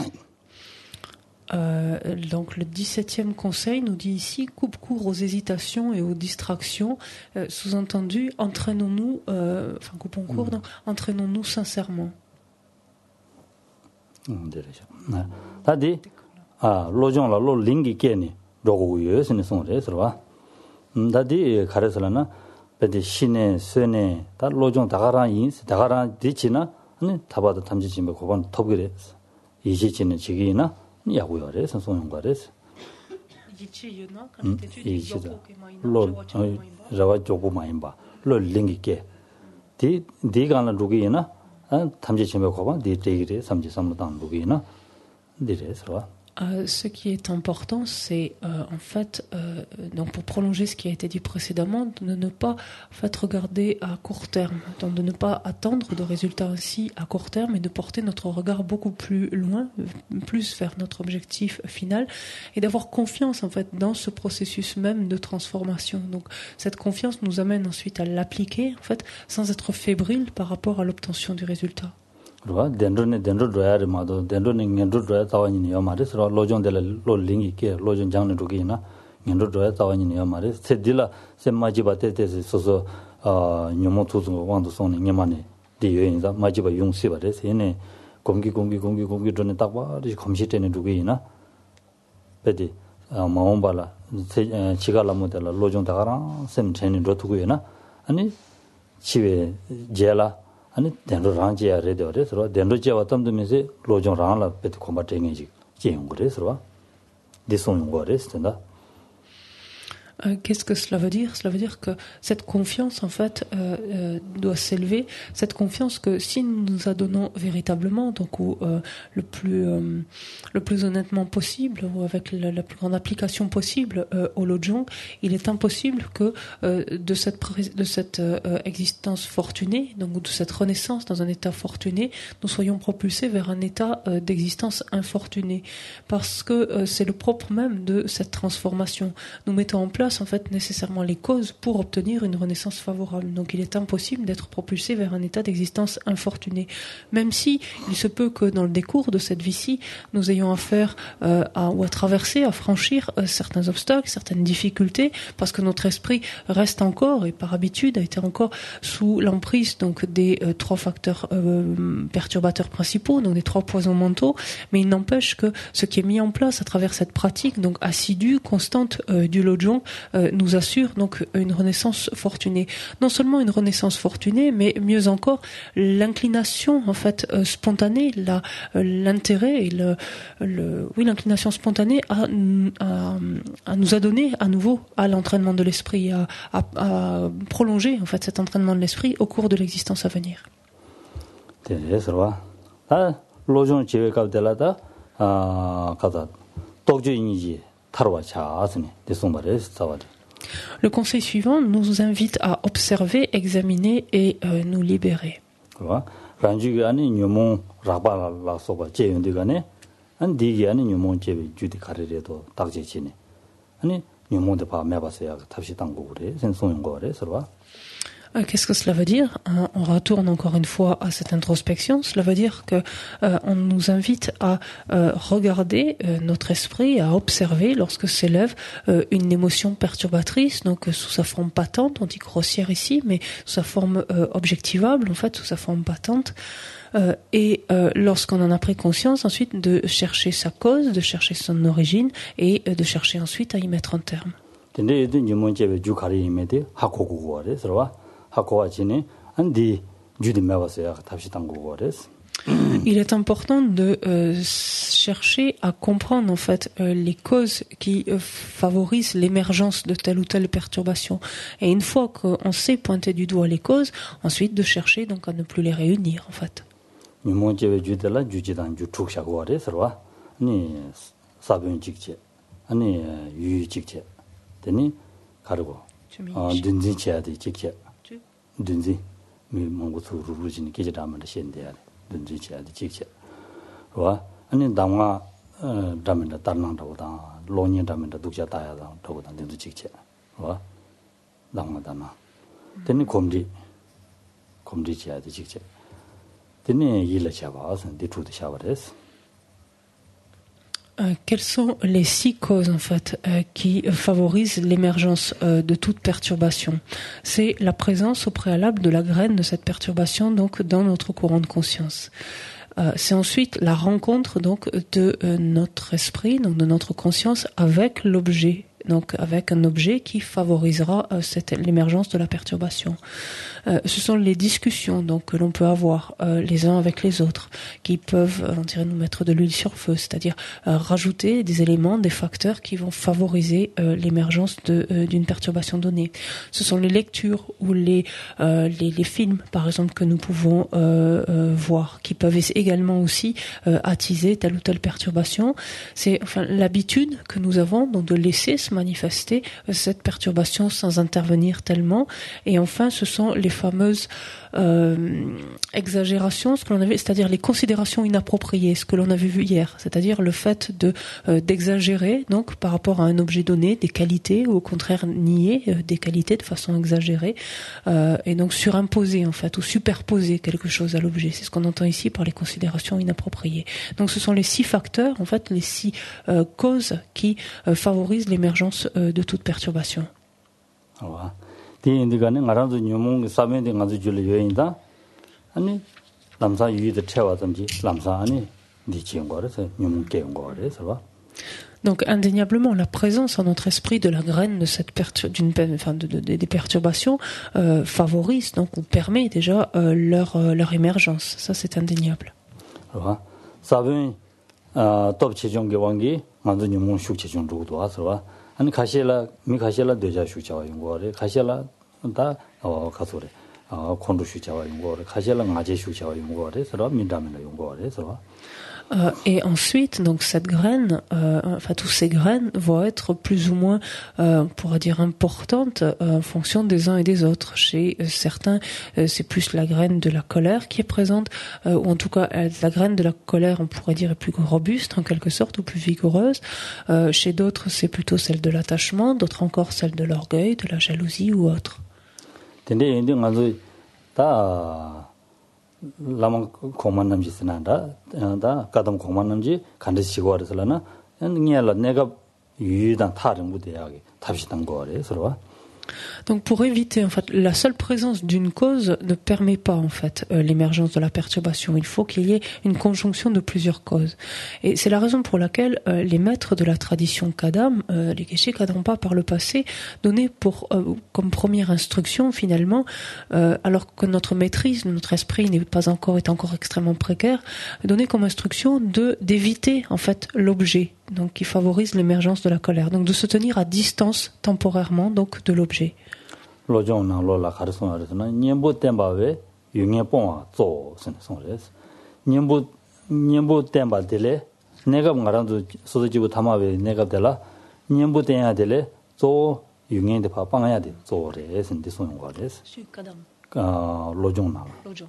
C: Euh, donc le dix-septième conseil nous dit ici coupe court aux hésitations et aux distractions, euh, sous-entendu entraînons-nous euh, enfin coupons court, donc entraînons-nous sincèrement.
B: 음, 되죠. 나. 다디 아, 로종라 로 링기 깨니 로고여스네 송레서 봐. 음, 다디 가르설나 베디 신의 쇠네 다 로종 다가라 인스 다가라 디치나 아니 다바도 탐지지메 고반 톱그레 이지치는 지기나 야고요레서 송용과레서
C: 이지치유나
B: 이지다 로 자와 조고 마임바 로 링기게 디 디가나 루기나 탐지지메 고반 디테이레 삼지삼무당 루기나 디레서.
C: Euh, ce qui est important, c'est euh, en fait, euh, donc pour prolonger ce qui a été dit précédemment, de ne pas en fait regarder à court terme, donc de ne pas attendre de résultats ainsi à court terme et de porter notre regard beaucoup plus loin, plus vers notre objectif final et d'avoir confiance en fait dans ce processus même de transformation. Donc cette confiance nous amène ensuite à l'appliquer en fait sans être fébrile par rapport à l'obtention du résultat.
B: 로 덴드네 덴드 드라야르 마도 덴드네 겐드 드라야 타와니 요마레스 로 로종델 로 링이케 로종 장네 루기나 겐드 드라야 타와니 요마레스 세딜라 세마지바 테테스 소소 어 뇨모투즈 왕도 손네 녜마네 디여인자 마지바 용시바레스 얘네 공기 공기 공기 공기 드네 딱바리 검시테네 루기나 베디 마옴발라 지갈라 모델 로종 다가라 셈 제니 로투고이나 아니 치베 제라 아니 덴로 랑지야 레더레서 덴로 제와 땀드면서 로종 랑라 베트 콤바테니지 제용 그래서 디송 거레스다.
C: Euh, qu'est-ce que cela veut dire? Cela veut dire que cette confiance, en fait, euh, euh, doit s'élever. Cette confiance que si nous nous adonnons véritablement, donc ou, euh, le plus euh, le plus honnêtement possible, ou avec la, la plus grande application possible euh, au Lojong, il est impossible que euh, de cette de cette euh, existence fortunée, donc de cette renaissance dans un état fortuné, nous soyons propulsés vers un état euh, d'existence infortunée, parce que euh, c'est le propre même de cette transformation. Nous mettons en place en fait nécessairement les causes pour obtenir une renaissance favorable. Donc il est impossible d'être propulsé vers un état d'existence infortuné. Même si il se peut que dans le décours de cette vie-ci, nous ayons affaire euh, à, ou à traverser, à franchir euh, certains obstacles, certaines difficultés, parce que notre esprit reste encore, et par habitude a été encore sous l'emprise donc des euh, trois facteurs euh, perturbateurs principaux, donc des trois poisons mentaux, mais il n'empêche que ce qui est mis en place à travers cette pratique donc assidue, constante euh, du Lojong, Euh, nous assure donc une renaissance fortunée. Non seulement une renaissance fortunée, mais mieux encore l'inclination en fait euh, spontanée, la, euh, l'intérêt et le, le oui l'inclination spontanée à, à, à nous adonner à nouveau à l'entraînement de l'esprit, à, à, à prolonger en fait cet entraînement de l'esprit au cours de l'existence à venir.
B: 아, 로종 지외가 될라다 아, 가다 독주인이지.
C: Le conseil suivant nous invite à observer, examiner et euh, nous libérer. Qu'est-ce que cela veut dire? On retourne encore une fois à cette introspection. Cela veut dire que euh, on nous invite à euh, regarder euh, notre esprit, à observer lorsque s'élève euh, une émotion perturbatrice, donc euh, sous sa forme patente, on dit grossière ici, mais sous sa forme euh, objectivable, en fait, sous sa forme patente. Euh, et euh, lorsqu'on en a pris conscience, ensuite de chercher sa cause, de chercher son origine et euh, de chercher ensuite à y mettre un terme. Il est important de euh, chercher à comprendre en fait euh, les causes qui euh, favorisent l'émergence de telle ou telle perturbation. Et une fois qu'on sait pointer du doigt les causes, ensuite de chercher donc à ne plus les réunir en fait.
B: dunzi mi mongo su rujin ke jama de shen de dunzi cha de chik cha wa ani damwa damen da tarnang da da lonyin damen da dukja ta ya da to da dunzi chik cha wa damwa dana teni komdi komdi cha de chik cha teni yila cha ba san de tu de cha ba des.
C: Euh, quelles sont les six causes en fait euh, qui favorisent l'émergence euh, de toute perturbation? C'est la présence au préalable de la graine de cette perturbation donc dans notre courant de conscience. Euh, c'est ensuite la rencontre donc de euh, notre esprit, donc de notre conscience avec l'objet, donc avec un objet qui favorisera euh, cette, l'émergence de la perturbation. Euh, ce sont les discussions donc que l'on peut avoir euh, les uns avec les autres, qui peuvent, euh, on dirait, nous mettre de l'huile sur feu, c'est-à-dire euh, rajouter des éléments, des facteurs qui vont favoriser euh, l'émergence de, euh, d'une perturbation donnée. Ce sont les lectures ou les, euh, les, les films, par exemple, que nous pouvons euh, euh, voir, qui peuvent également aussi euh, attiser telle ou telle perturbation. C'est enfin l'habitude que nous avons donc de laisser se manifester euh, cette perturbation sans intervenir tellement. Et enfin, ce sont les fameuses euh, exagérations, ce que l'on avait, c'est-à-dire les considérations inappropriées, ce que l'on avait vu hier, c'est-à-dire le fait de euh, d'exagérer donc par rapport à un objet donné des qualités ou au contraire nier euh, des qualités de façon exagérée euh, et donc surimposer en fait ou superposer quelque chose à l'objet. C'est ce qu'on entend ici par les considérations inappropriées. Donc ce sont les six facteurs, en fait les six euh, causes qui euh, favorisent l'émergence euh, de toute perturbation.
B: 와, 디인디가는 나라도 녀몽 사면데 가서 줄 요인다. 아니 남사 유의도 채워든지 남사 아니 니치인 거라서 녀몽 깨운 거라서 봐.
C: Donc indéniablement, la présence en notre esprit de la graine de cette pertur- d'une, enfin de, de, de, des perturbations euh, favorise donc ou permet déjà euh, leur euh, leur émergence. Ça c'est indéniable.
B: 봐. 사변 아 top 최종 개원기 만든 녀몽 슈체종 주도 와서 봐. 아니 가시라 미 가시라 되자 슈자와 용거래 가시라 다어 가소래 어 콘도 슈자와 용거래 가시라 나제 슈자와 용거래 서로 민다면의 용거래 서로
C: Euh, et ensuite, donc cette graine, euh, enfin tous ces graines vont être plus ou moins, euh, on pourrait dire importantes euh, en fonction des uns et des autres. Chez euh, certains, euh, c'est plus la graine de la colère qui est présente, euh, ou en tout cas euh, la graine de la colère, on pourrait dire, est plus robuste en quelque sorte ou plus vigoureuse. Euh, chez d'autres, c'est plutôt celle de l'attachement, d'autres encore celle de l'orgueil, de la jalousie ou autre.
B: 라만 고만 남지 쓰나다 다 가담 고만 남지 간듯이 시고 그래서라나 니야라 내가 유단 타른 무대하게 답시단 거래 서로.
C: Donc pour éviter en fait la seule présence d'une cause ne permet pas en fait euh, l'émergence de la perturbation. Il faut qu'il y ait une conjonction de plusieurs causes. Et c'est la raison pour laquelle euh, les maîtres de la tradition Kadam, euh, les Geshe Kadampa par le passé, donnaient pour euh, comme première instruction finalement, euh, alors que notre maîtrise, notre esprit n'est pas encore est encore extrêmement précaire, donnaient comme instruction de d'éviter en fait l'objet, donc qui favorise l'émergence de la colère, donc de se tenir à distance temporairement donc de l'objet.
B: 로종나 로라 가르송 알았으나 년부 땜바에 용해 뽕아 조 선송레스 년부 년부 땜바들레 내가 말한도 소도지부 담아베 내가 될라 년부 땜야 될레 조 용해데 파빵해야 돼 조레 선데 소용 거레스 아 로종나 로종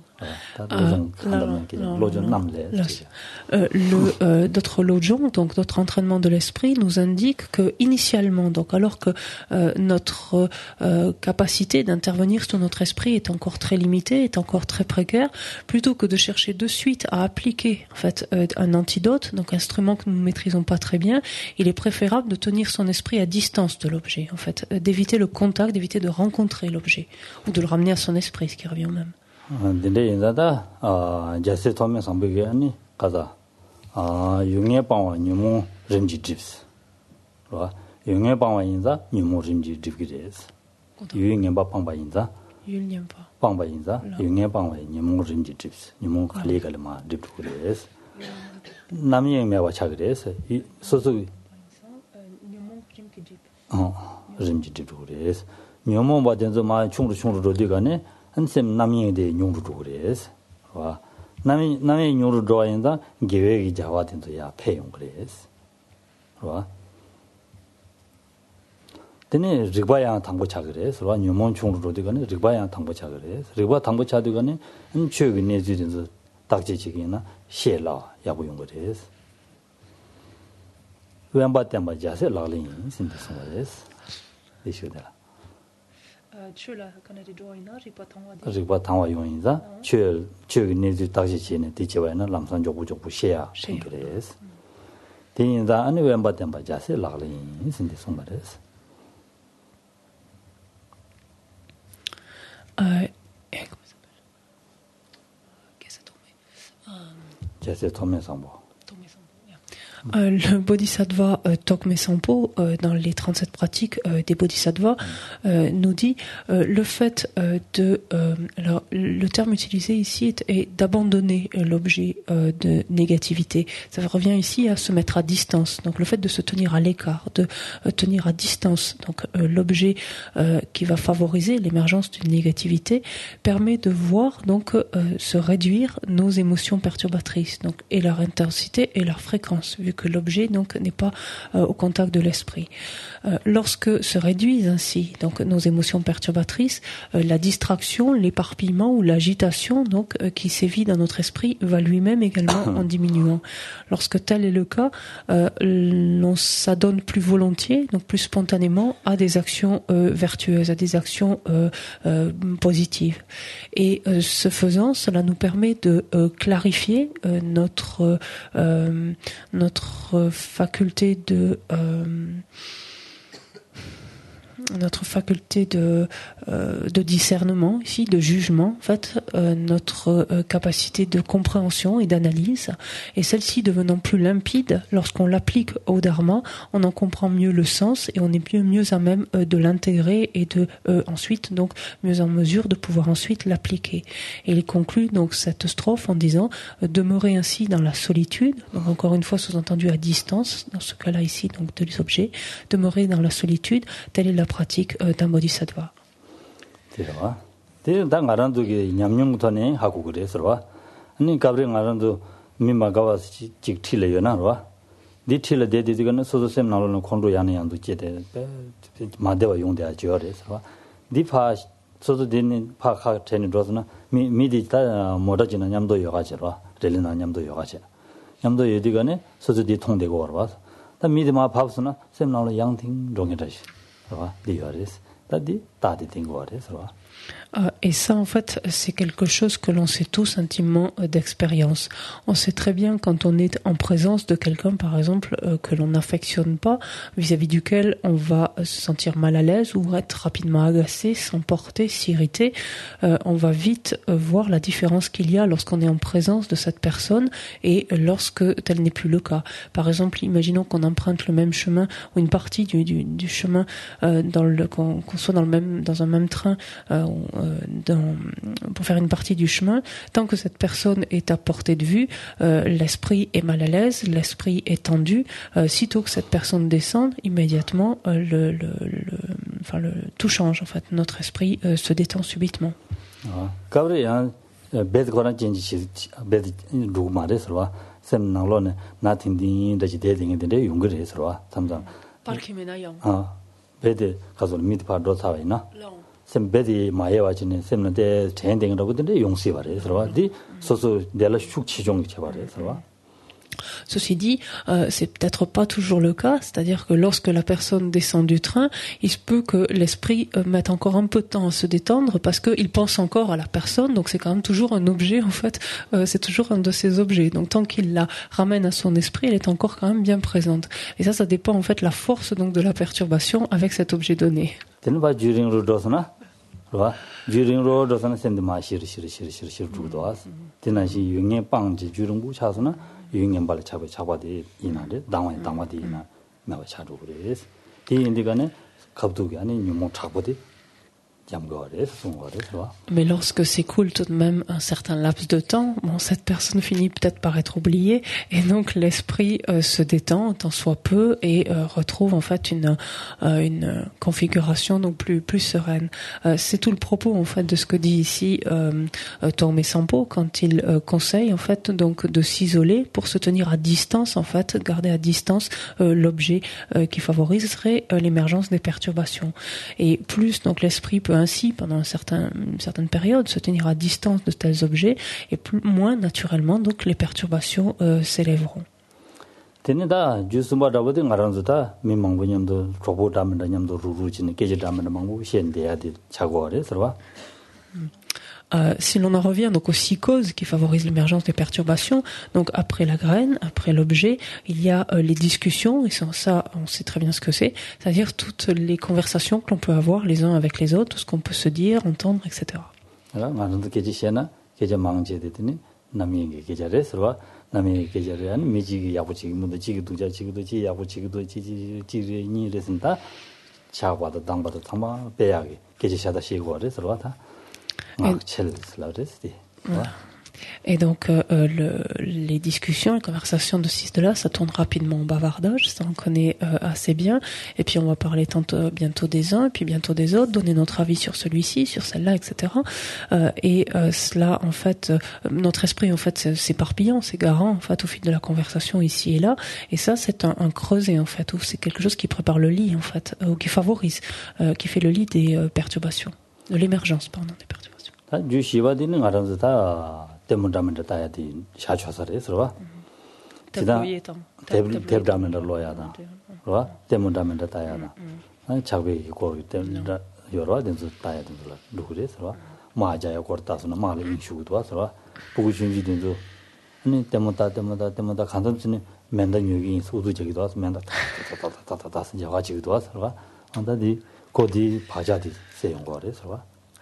B: 로종 남레
C: le euh, d'autres lojong, donc d'autres entraînements de l'esprit nous indiquent que initialement, donc alors que euh, notre euh, capacité d'intervenir sur notre esprit est encore très limitée, est encore très précaire, plutôt que de chercher de suite à appliquer en fait euh, un antidote, donc un instrument que nous ne maîtrisons pas très bien, il est préférable de tenir son esprit à distance de l'objet, en fait, euh, d'éviter le contact, d'éviter de rencontrer l'objet ou de le ramener à son esprit, ce qui revient au même.
B: 근데 인자다 아 자세 토면 상백이 아니 가자 아 용해 방와 뉴모 림지 tip스 와 용해 방와 인자 뉴모 림지 tip기레스 유용해 바 방바 인자
C: 유용해
B: 방바 인자 용해 방와 뉴모 림지 tip스 뉴모 칼리갈마 tip그레스 남이 메와 차그레스 이 소소 뉴모 림지 tip어 림지 tip그레스 뉴모 바전서 마 충루 충루로 되가네 한셈 남이에 용루도 그래서 와 남이 남이 용루 좋아한다 계획이 자와된도야 폐용 그래서 와 근데 리바야 당보차 그래서 와 뉴몬 충루로 되거는 리바야 당보차 그래서 리바 당보차 되거는 한 최근에 내지면서 딱지지기나 셰라 야고 용 그래서 왜안 때문에 맞아서 라린 신데서 그래서 이슈다 riba tangwa yonginza chö chö nizu taxi chine tichewana lamsan jobu jobu sheya shingres tinza ane wemba temba jase laglin sinde sombares 제세 토메 상보.
C: Euh, le bodhisattva euh, Tokme Sampo, euh, dans les trente-sept pratiques euh, des bodhisattvas, euh, nous dit euh, le fait euh, de... Euh, alors, le terme utilisé ici est, est d'abandonner euh, l'objet euh, de négativité. Ça revient ici à se mettre à distance. Donc le fait de se tenir à l'écart, de euh, tenir à distance donc euh, l'objet euh, qui va favoriser l'émergence d'une négativité, permet de voir donc euh, se réduire nos émotions perturbatrices, donc et leur intensité et leur fréquence, vu que l'objet donc n'est pas euh, au contact de l'esprit. Euh, lorsque se réduisent ainsi donc nos émotions perturbatrices, euh, la distraction, l'éparpillement ou l'agitation donc euh, qui sévit dans notre esprit va lui-même également en diminuant. Lorsque tel est le cas, euh, l'on s'adonne plus volontiers, donc plus spontanément, à des actions euh, vertueuses, à des actions euh, euh, positives. Et euh, ce faisant, cela nous permet de euh, clarifier euh, notre euh, notre faculté de euh, notre faculté de euh, de discernement ici, de jugement, en fait, euh, notre euh, capacité de compréhension et d'analyse, et celle-ci devenant plus limpide lorsqu'on l'applique au dharma, on en comprend mieux le sens et on est mieux mieux à même euh, de l'intégrer et de euh, ensuite donc mieux en mesure de pouvoir ensuite l'appliquer. Et il conclut donc cette strophe en disant euh, demeurer ainsi dans la solitude, donc encore une fois sous-entendu à distance dans ce cas-là ici donc de les objets, demeurer dans la solitude, telle est la pratique euh, d'un bodhisattva.
B: 대와 대다 가란도게 냠뇽토네 하고 그래서와 아니 가브리 가란도 미마가와 직틸려요나와 디틸레 데디디가는 소소셈 나로는 콘도 야네양도 제데 마데와 용대야 지어래서와 디파 소소 되는 파카 되는 로스나 미 미디다 모다지나 냠도 여가지로 렐리나 냠도 여가지 냠도 여디가네 소소디 통되고 와서 다 미디마 밥스나 셈 나로 양팅 롱이다시 와 디어레스 다디 다디 팅고아레서와
C: Euh, et ça, en fait, c'est quelque chose que l'on sait tous intimement euh, d'expérience. On sait très bien quand on est en présence de quelqu'un, par exemple, euh, que l'on n'affectionne pas, vis-à-vis duquel on va euh, se sentir mal à l'aise ou être rapidement agacé, s'emporter, s'irriter. Euh, on va vite euh, voir la différence qu'il y a lorsqu'on est en présence de cette personne et lorsque tel n'est plus le cas. Par exemple, imaginons qu'on emprunte le même chemin ou une partie du, du, du chemin, euh, dans le, qu'on, qu'on soit dans le même, dans un même train. Euh, Dans, pour faire une partie du chemin, tant que cette personne est à portée de vue, euh, l'esprit est mal à l'aise, l'esprit est tendu. Euh, sitôt que cette personne descend, immédiatement, euh, le, le, le, enfin, le, tout change. En fait, notre esprit euh, se détend subitement.
B: 가브리야 베드 거란 진지 베드 루마레서와 셈나로네 나팅딘 다지 데딩인데 용거레서와 삼삼
C: 발키메나요.
B: 아 베드 가서 미드파도 사와이나 셈베디 마예와지네 셈는데 제행되라고 근데 용시 바래서와 디 소소 내가 숙치종 쳐바래서와
C: Ceci dit, euh, c'est peut-être pas toujours le cas, c'est-à-dire que lorsque la personne descend du train, il se peut que l'esprit euh, mette encore un peu de temps à se détendre parce qu'il pense encore à la personne, donc c'est quand même toujours un objet, en fait, euh, c'est toujours un de ces objets. Donc tant qu'il la ramène à son esprit, elle est encore quand même bien présente. Et ça, ça dépend en fait la force donc de la perturbation avec cet objet donné.
B: 와 주링로 도서는 샌드 마시르 시르 시르 시르 시르 주도 와서 디나시 용년 빵지 주릉부 차서나 용년 발에 잡아 잡아디 이나데 당원 당와디 이나 나와 차로 그래서 이 인디가네 갑두기 아니 유모 잡아디
C: Mais lorsque s'écoule tout de même un certain laps de temps, bon, cette personne finit peut-être par être oubliée et donc l'esprit euh, se détend tant soit peu et euh, retrouve en fait une euh, une configuration donc plus plus sereine. Euh, c'est tout le propos en fait de ce que dit ici euh, euh, Tokme Sampo quand il euh, conseille en fait donc de s'isoler pour se tenir à distance en fait, garder à distance euh, l'objet euh, qui favoriserait euh, l'émergence des perturbations. Et plus donc l'esprit peut ainsi, pendant un certain, une certaine période, se tenir à distance de tels objets, et plus, moins naturellement, donc les perturbations euh, s'élèveront. Euh, si l'on en revient donc aux six causes qui favorisent l'émergence des perturbations, donc après la graine, après l'objet, il y a euh, les discussions, et sans ça on sait très bien ce que c'est, c'est-à-dire toutes les conversations que l'on peut avoir les uns avec les autres, tout ce qu'on peut se dire, entendre, et cetera.
B: 남의 계절에 한 미지기 야부지기 문도 지기 두자 지기도 지 야부지기도 지지 지니 레슨다 차과도 당바도 담아 배야기 계절샤다 시고를 서로다 아 첼슬라데스디
C: Et donc, euh, le, les discussions, les conversations de ci, de là, ça tourne rapidement en bavardage, ça on connaît euh, assez bien. Et puis, on va parler tantôt, bientôt des uns, puis bientôt des autres, donner notre avis sur celui-ci, sur celle-là, et cetera. Euh, et euh, cela, en fait, euh, notre esprit, en fait, c'est éparpillant, c'est garant, en fait, au fil de la conversation ici et là. Et ça, c'est un, un creuset, en fait, ou c'est quelque chose qui prépare le lit, en fait, euh, ou qui favorise, euh, qui fait le lit des euh, perturbations, de l'émergence, pardon, des perturbations.
B: 때문에 다야디 샤쳐서래 서로 지다 대브다면 로야다 로 때문에 다야다 아 차베 고 때문에 여러 된서 다야 된다 누구래 서로 마자야 거다서나 말을 인슈도 와서 보고 준비 된서 아니 때문에 때문에 때문에 간단히 맨다 여기 소도 저기도 와서 맨다 다다다다다 진짜 가지고도 와서 안다디 고디 바자디 세용 거래 서로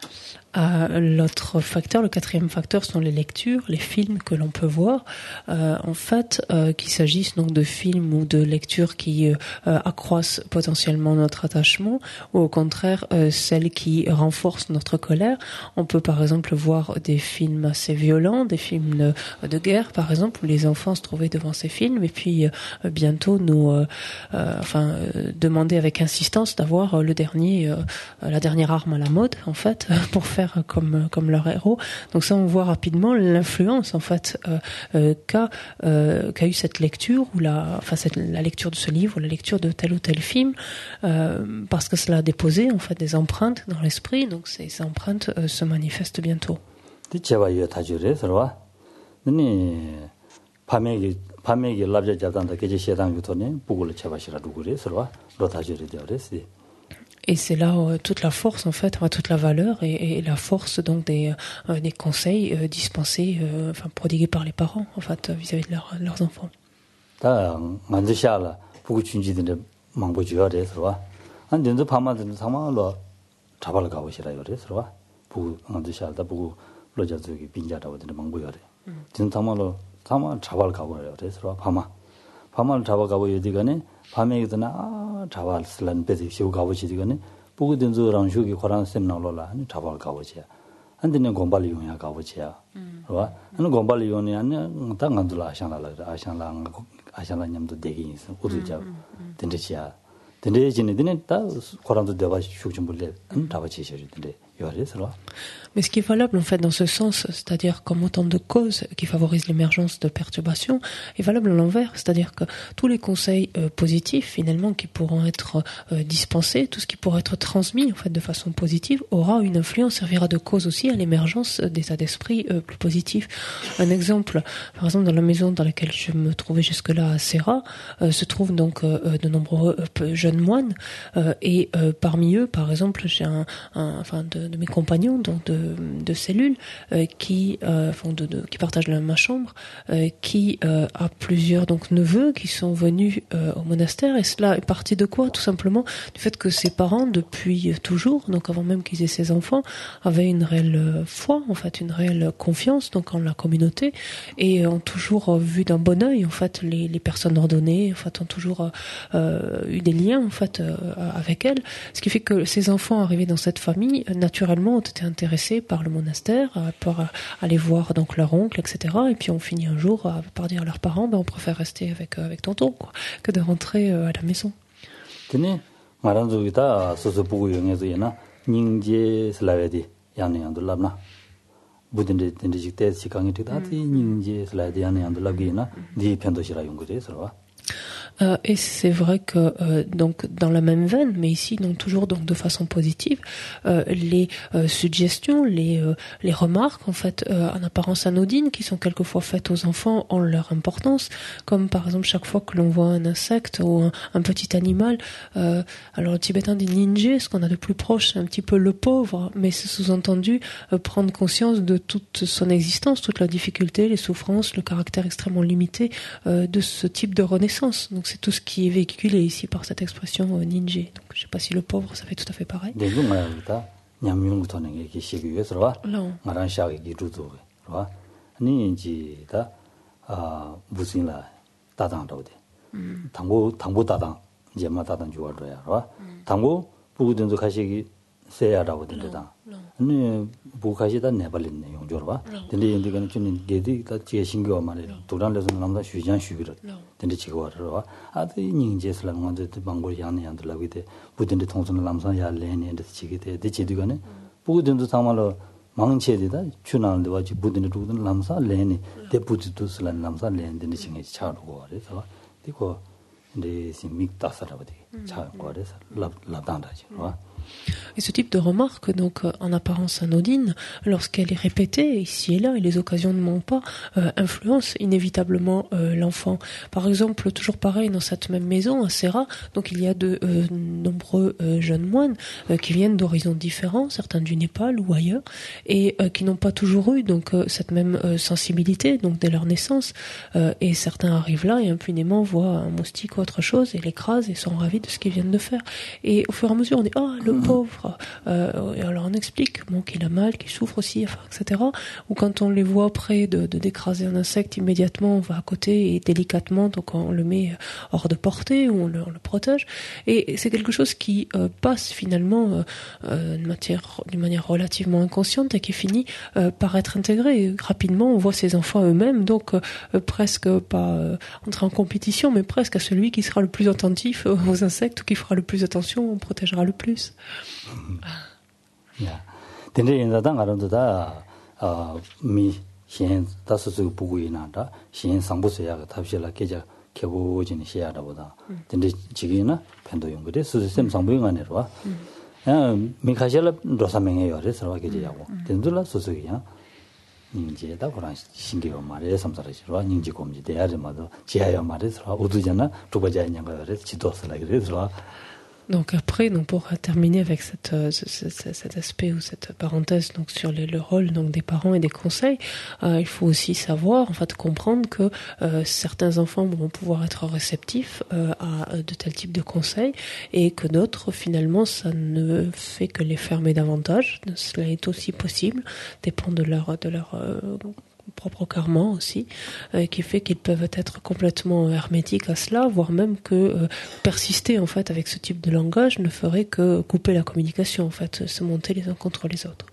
C: Euh, l'autre facteur, le quatrième facteur, sont les lectures, les films que l'on peut voir. Euh, en fait, euh, qu'il s'agisse donc de films ou de lectures qui euh, accroissent potentiellement notre attachement, ou au contraire euh, celles qui renforcent notre colère. On peut par exemple voir des films assez violents, des films de, de guerre par exemple, où les enfants se trouvaient devant ces films, et puis euh, bientôt nous, euh, euh, enfin, euh, demander avec insistance d'avoir le dernier, euh, la dernière arme à la mode en fait, pour faire comme comme leur héros. Donc ça, on voit rapidement l'influence en fait euh, euh, qu'a euh, qu'a eu cette lecture ou la enfin cette, la lecture de ce livre ou la lecture de tel ou tel film, euh, parce que cela a déposé en fait des empreintes dans l'esprit. Donc ces, ces empreintes euh, se manifestent bientôt.
B: 디체바이어 타주레 서로와 너네 밤에기 밤에기 랍자자단다 계제 시당 유토네 부글을 쳐바시라 누구래 서로와 로타주레 되어레스.
C: Et c'est là euh, toute la force en fait, toute la valeur et, et la force donc des euh, des conseils euh, dispensés, euh, enfin prodigués par les parents en fait vis-à-vis de leur, leurs enfants.
B: 다 만드샤라 부구 준지들 망보지야 돼서와 한 된저 밤마들 상마로 잡아를 가고 싶어요 그래서와 부구 만드샤다 부구 로자족이 빈자라고 되는 망보야 돼. 진 상마로 상마 잡아를 가고요 그래서와 밤마 밤을 잡아 가고 여디가네 밤에기도나 아 잡아를 쓸란 배지 쉬고 가보시디가네 부구 된저랑 휴기 고란 셈 나올라 아니 잡아를 가보지야. 한데는 공발이 용야 가보지야. 와 하는 공발이 용이 아니야 당간들 아샹라라 아샹라 아샹라님도 되게 있어 우두자 된대지야 된대지네 되네 다 고란도 대바 휴좀 볼래 안 잡아지셔지던데 요래서로.
C: Mais ce qui est valable en fait dans ce sens, c'est-à-dire comme autant de causes qui favorisent l'émergence de perturbations, est valable à l'envers, c'est-à-dire que tous les conseils euh, positifs finalement qui pourront être euh, dispensés, tout ce qui pourra être transmis en fait de façon positive aura une influence, servira de cause aussi à l'émergence d'états d'esprit euh, plus positifs. Un exemple, par exemple dans la maison dans laquelle je me trouvais jusque-là à Serra, euh, se trouvent donc euh, de nombreux euh, jeunes moines euh, et euh, parmi eux par exemple j'ai un, un enfin de, de mes compagnons donc de de cellules euh, qui euh, font de, de qui partagent la ma chambre euh, qui euh, a plusieurs donc neveux qui sont venus euh, au monastère, et cela est parti de quoi? Tout simplement du fait que ses parents depuis toujours, donc avant même qu'ils aient ses enfants, avaient une réelle foi en fait, une réelle confiance donc en la communauté, et ont toujours vu d'un bon œil en fait les, les personnes ordonnées, en fait ont toujours euh, eu des liens en fait euh, avec elles, ce qui fait que ces enfants arrivés dans cette famille naturellement ont été intéressés par le monastère, par aller voir donc leur oncle, et cetera. Et puis on finit un jour par dire à leurs parents, ben on préfère rester avec avec tonton quoi, que de rentrer à la maison.
B: Tenez, 마란족이다 소소 보고 영에서이나 닝제 슬라베디 양내양들랍나 부든데 든데 때 시간이 되다지 닝제 슬라베디 양내양들랍기나 네 편도시라 용거래서.
C: Euh, et c'est vrai que euh, donc dans la même veine, mais ici donc toujours donc de façon positive, euh, les euh, suggestions, les euh, les remarques en fait euh, en apparence anodines qui sont quelquefois faites aux enfants ont leur importance, comme par exemple chaque fois que l'on voit un insecte ou un, un petit animal. Euh, alors le tibétain dit ninja, ce qu'on a de plus proche, c'est un petit peu le pauvre, mais c'est sous-entendu euh, prendre conscience de toute son existence, toute la difficulté, les souffrances, le caractère extrêmement limité euh, de ce type de renaissance. Donc c'est tout ce qui est véhiculé ici par cette expression euh, ninja. Donc je ne sais pas si le pauvre ça fait tout à fait pareil.
B: Non. 아 무슨 라 따당도 돼. 당고 당고 따당 이제마 따당 주어줘야 알아. 당고 부구든도 가시기 세야라고 된다. 아니 부가시다 내발린네 용조로 봐. 근데 인디가는 좀 게디 다 지에 신경 말이야. 도란에서 남자 휴장 휴비로. 근데 지가 와라. 아들 닝제스랑 먼저 방고 양내 안들라고 돼. 부든데 통선을 남산 야래네 인데 지게 돼. 대지디가네. 부든도 상말로 망치에다 추나는데 와지 부든데 두든 남산 레네. 대부지도 슬란 남산 레는데 징에 차르고 그래서 이거 근데 믹다사라고 돼. 차고 그래서 라단다지.
C: Et ce type de remarque, donc en apparence anodine, lorsqu'elle est répétée ici et là, et les occasions ne manquent pas, euh, influence inévitablement euh, l'enfant. Par exemple, toujours pareil, dans cette même maison, à Serra, donc il y a de euh, nombreux euh, jeunes moines euh, qui viennent d'horizons différents, certains du Népal ou ailleurs, et euh, qui n'ont pas toujours eu donc euh, cette même euh, sensibilité, donc dès leur naissance. Euh, et certains arrivent là et impunément voient un moustique ou autre chose et l'écrasent et sont ravis de ce qu'ils viennent de faire. Et au fur et à mesure, on dit « Ah, le pauvre euh, !» Et alors on explique bon, qu'il a mal, qu'il souffre aussi, enfin, et cetera. Ou quand on les voit près de, de d'écraser un insecte, immédiatement on va à côté et délicatement, donc on le met hors de portée ou on le, on le protège. Et c'est quelque chose qui euh, passe finalement euh, d'une matière, d'une manière relativement inconsciente et qui finit euh, par être intégré. Et rapidement, on voit ces enfants eux-mêmes, donc euh, presque pas euh, entrer en compétition, mais presque à celui qui sera le plus attentif aux insectes ou qui fera le plus attention, on protégera le plus.
B: 야, 근데 인자당 알아도다 아, 미 신 다스스 보고 있나다. 신 상부서야 답실라 계자 개고진 시야라보다. 근데 지금이나 팬도 연구돼 수습 상부용 안에로 와. 야, 미카실라 로사명해요. 그래서 와 계자고. 근데라 소소이야. 닝제다 그런 신기로 말에 삼사라지로 닝지 곰지 대야르마도 지하여 말에서 오두잖아. 두바자냐가 그래서 지도스라 그래서
C: Donc après, donc pour terminer avec cette, euh, ce, ce, cet aspect ou cette parenthèse donc sur les, le rôle donc des parents et des conseils, euh, il faut aussi savoir en fait comprendre que euh, certains enfants vont pouvoir être réceptifs euh, à de tels types de conseils et que d'autres finalement ça ne fait que les fermer davantage. Cela est aussi possible, dépend de leur de leur euh, propre karma aussi, euh, qui fait qu'ils peuvent être complètement hermétiques à cela, voire même que euh, persister en fait avec ce type de langage ne ferait que couper la communication en fait, se monter les uns contre les autres.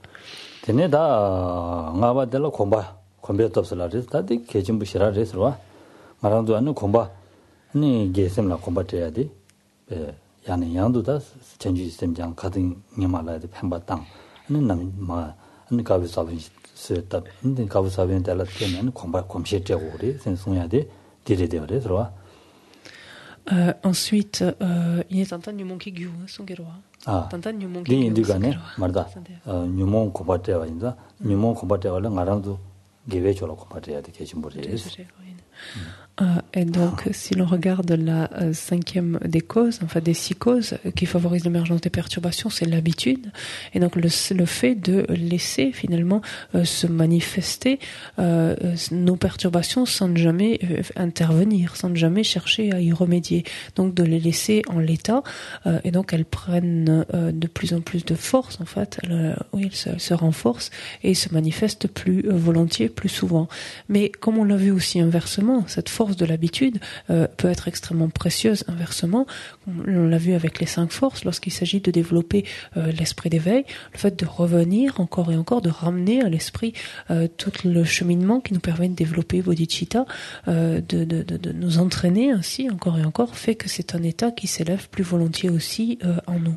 B: 세다 근데 가부사변 달라트면 공부 검시되고 우리 생성해야돼 디레되어래 들어와.
C: Euh, ensuite, euh, il est en train de monter Gyu, son guerrois.
B: Ah.
C: Tantan de monter
B: Gyu. Indigane, marda. Nyumon combattewa inda. Nyumon combattewa la ngarandu gevechola combatteya de kechimboré.
C: Euh, et donc, si l'on regarde la euh, cinquième des causes, enfin des six causes euh, qui favorisent l'émergence des perturbations, c'est l'habitude. Et donc, le, le fait de laisser finalement euh, se manifester euh, nos perturbations sans jamais euh, intervenir, sans jamais chercher à y remédier. Donc, de les laisser en l'état. Euh, et donc, elles prennent euh, de plus en plus de force, en fait. Elles, oui, elles se, elles se renforcent et se manifestent plus euh, volontiers, plus souvent. Mais comme on l'a vu aussi inversement, cette force de l'habitude euh, peut être extrêmement précieuse inversement. On l'a vu avec les cinq forces, lorsqu'il s'agit de développer euh, l'esprit d'éveil, le fait de revenir encore et encore, de ramener à l'esprit euh, tout le cheminement qui nous permet de développer bodhicitta, euh, de, de, de, de nous entraîner ainsi encore et encore, fait que c'est un état qui s'élève plus volontiers aussi euh, en nous.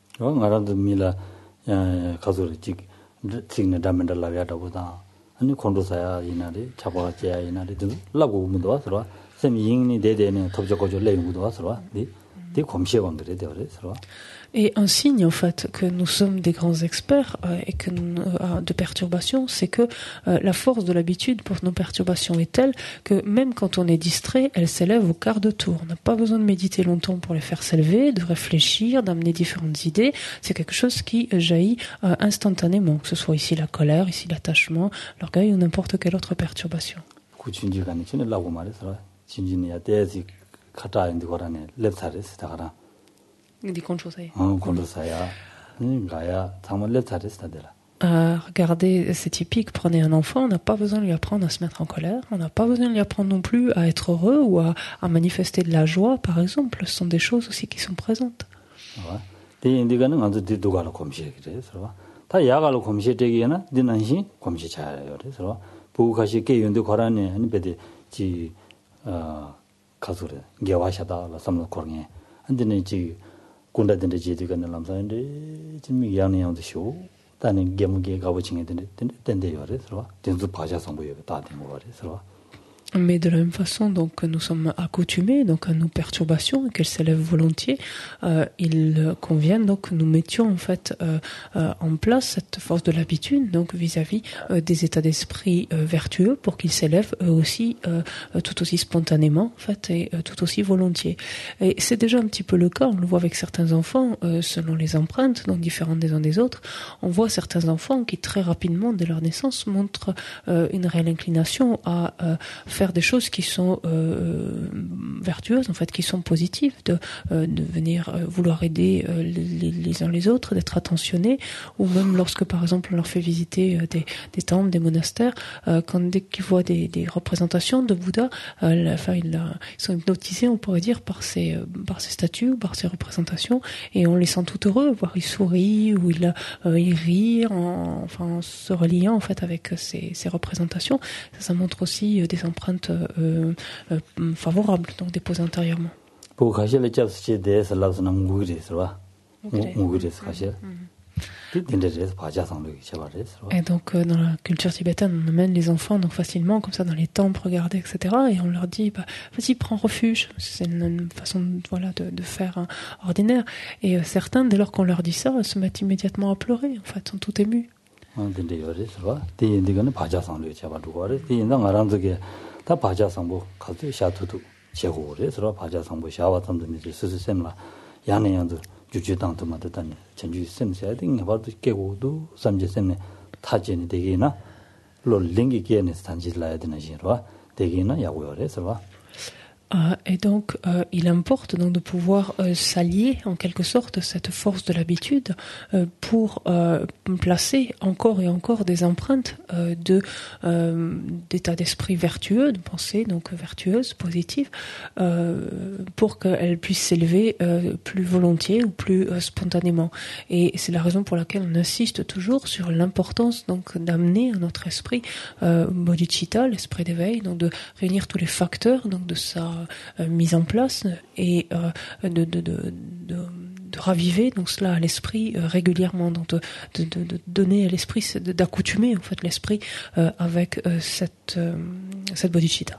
B: 아니 콘도사야 이날이 잡아가지야 이날이 라고 문도 와서 쌤이 잉니 대대는 톱적거죠 레이무도 와서 네 네 검시원 그래 되어서
C: Et un signe en fait que nous sommes des grands experts euh, et que nous, euh, de perturbations, c'est que euh, la force de l'habitude pour nos perturbations est telle que même quand on est distrait, elle s'élève au quart de tour. On n'a pas besoin de méditer longtemps pour les faire s'élever, de réfléchir, d'amener différentes idées. C'est quelque chose qui jaillit euh, instantanément, que ce soit ici la colère, ici l'attachement, l'orgueil ou n'importe quelle autre perturbation. Euh, regardez, c'est typique, prenez un enfant, on n'a pas besoin de lui apprendre à se mettre en colère, on n'a pas besoin de lui apprendre non plus à être heureux ou à, à manifester de la joie, par exemple. Ce sont des choses aussi qui sont présentes.
B: 다는 게무게 가보칭에 된대요. 그래서 된도 바자상 보여 다 된거 그래서
C: Mais de la même façon, donc, nous sommes accoutumés donc, à nos perturbations, qu'elles s'élèvent volontiers. Euh, il convient donc que nous mettions en fait euh, euh, en place cette force de l'habitude, donc vis-à-vis euh, des états d'esprit euh, vertueux, pour qu'ils s'élèvent eux aussi, euh, tout aussi spontanément, en fait, et euh, tout aussi volontiers. Et c'est déjà un petit peu le cas. On le voit avec certains enfants, euh, selon les empreintes, donc différentes des uns des autres. On voit certains enfants qui très rapidement, dès leur naissance, montrent euh, une réelle inclination à euh, faire des choses qui sont euh, vertueuses, en fait, qui sont positives, de, euh, de venir euh, vouloir aider euh, les, les uns les autres, d'être attentionnés, ou même lorsque, par exemple, on leur fait visiter euh, des, des temples, des monastères, euh, quand dès qu'ils voient des, des représentations de Bouddha, euh, la, enfin, ils, euh, ils sont hypnotisés, on pourrait dire, par ces, euh, par ces statues ou par ces représentations, et on les sent tout heureux, voire ils sourient, ou ils, euh, ils rient, en, enfin, en se reliant, en fait, avec ces, ces représentations. Ça, ça montre aussi euh, des empreintes Euh, euh, favorable, donc déposé antérieurement. Et donc euh, dans la culture tibétaine, on amène les enfants donc facilement comme ça dans les temples, regarder, et cetera. Et on leur dit, bah, vas-y, prends refuge. C'est une, une façon, voilà, de, de faire hein, ordinaire. Et euh, certains, dès lors qu'on leur dit ça, se mettent immédiatement à pleurer. En fait, sont tout émus.
B: 다 바자상보 가도 샤투도 제고래 서로 바자상보 샤와탐도 스스셈라 야네양도 주주당도 맞다니 전주 셈세야 딩 바도 깨고도 삼제셈네 타진이 되게나 롤링기 게네스 단지라야 되나 지로 되게나 야고요래 서로
C: Euh, et donc, euh, il importe donc de pouvoir euh, s'allier en quelque sorte cette force de l'habitude euh, pour euh, placer encore et encore des empreintes euh, de euh, d'état d'esprit vertueux, de pensée donc vertueuse, positive, euh, pour qu'elles puissent s'élever euh, plus volontiers ou plus euh, spontanément. Et c'est la raison pour laquelle on insiste toujours sur l'importance donc d'amener à notre esprit euh, bodhicitta, l'esprit d'éveil, donc de réunir tous les facteurs donc de sa Euh, mise en place et euh, de, de, de, de, de raviver donc cela à l'esprit euh, régulièrement, donc de, de, de, de donner à l'esprit, d'accoutumer en fait l'esprit euh, avec euh, cette, euh, cette bodhicitta.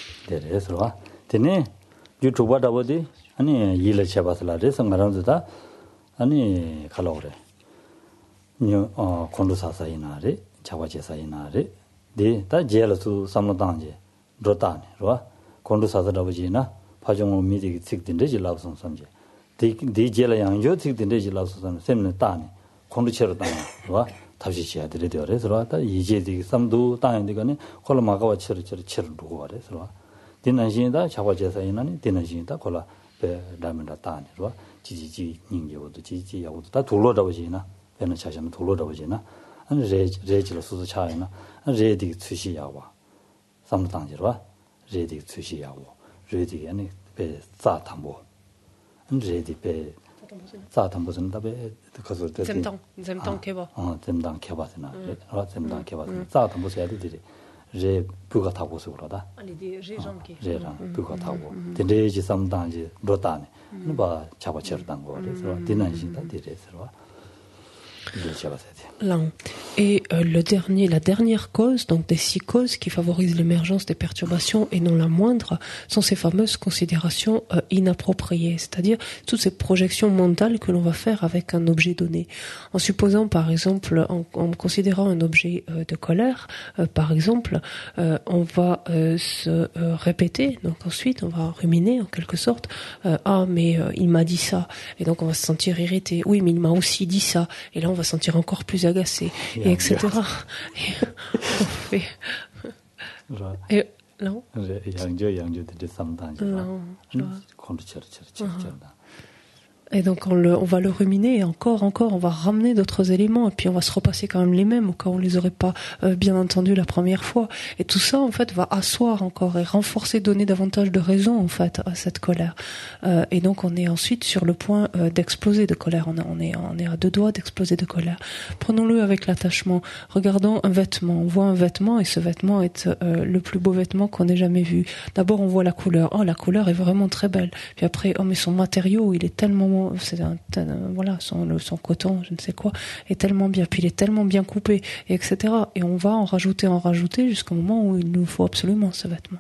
B: kondu sadarabaji na pajongo midi tikdinde ji labson samje de de jela yang yo tikdinde ji labson sam semne tani kondu chero tani wa tabshi chiya dire de ore so ta ije de samdu tani de gane kola magawa chero chero chero dugo ore so dinan da chawa jesa inani dinan da kola be damenda tani ro ji ji ji ningyo do ji ji yawo da 돌로 잡아지 나 배는 차시면 돌로 잡아지 나 안 레 레지로 수수 차이나 안 레디 취시 야와 삼당지로 레디 취시야고 레디 아니 배 자탐보 레디 배 자탐보는 답에 가서 때
C: 잼당 잼당 개바
B: 어 잼당 개바잖아 어 잼당 개바 자탐보 해야 되지 레 부가 타고서 그러다
C: 아니 디 제정기
B: 레랑 부가 타고 데레지 삼당지 로다네 뭐 잡아쳐던 거 그래서 디난신다 디레스로
C: Et euh, le dernier, la dernière cause, donc des six causes qui favorisent l'émergence des perturbations et non la moindre, sont ces fameuses considérations euh, inappropriées, c'est-à-dire toutes ces projections mentales que l'on va faire avec un objet donné. En supposant, par exemple, en, en considérant un objet euh, de colère, euh, par exemple, euh, on va euh, se euh, répéter, donc ensuite on va ruminer en quelque sorte, euh, ah mais euh, il m'a dit ça, et donc on va se sentir irrité, oui mais il m'a aussi dit ça, et là on va se sentir encore plus agacé, yeah, et et cetera. Et on fait... Et non. Et donc on, le, on va le ruminer et encore, encore, on va ramener d'autres éléments et puis on va se repasser quand même les mêmes au cas où on les aurait pas euh, bien entendus la première fois. Et tout ça en fait va asseoir encore et renforcer, donner davantage de raison en fait à cette colère. Euh, et donc on est ensuite sur le point euh, d'exploser de colère. On, a, on, est, on est à deux doigts d'exploser de colère. Prenons-le avec l'attachement. Regardons un vêtement. On voit un vêtement et ce vêtement est euh, le plus beau vêtement qu'on ait jamais vu. D'abord on voit la couleur. Oh, la couleur est vraiment très belle. Puis après, oh mais son matériau, il est tellement c'est un, voilà, son, le, son coton, je ne sais quoi, est tellement bien, puis il est tellement bien coupé, et etc. Et on va en rajouter, en rajouter, jusqu'au moment où il nous faut absolument ce vêtement.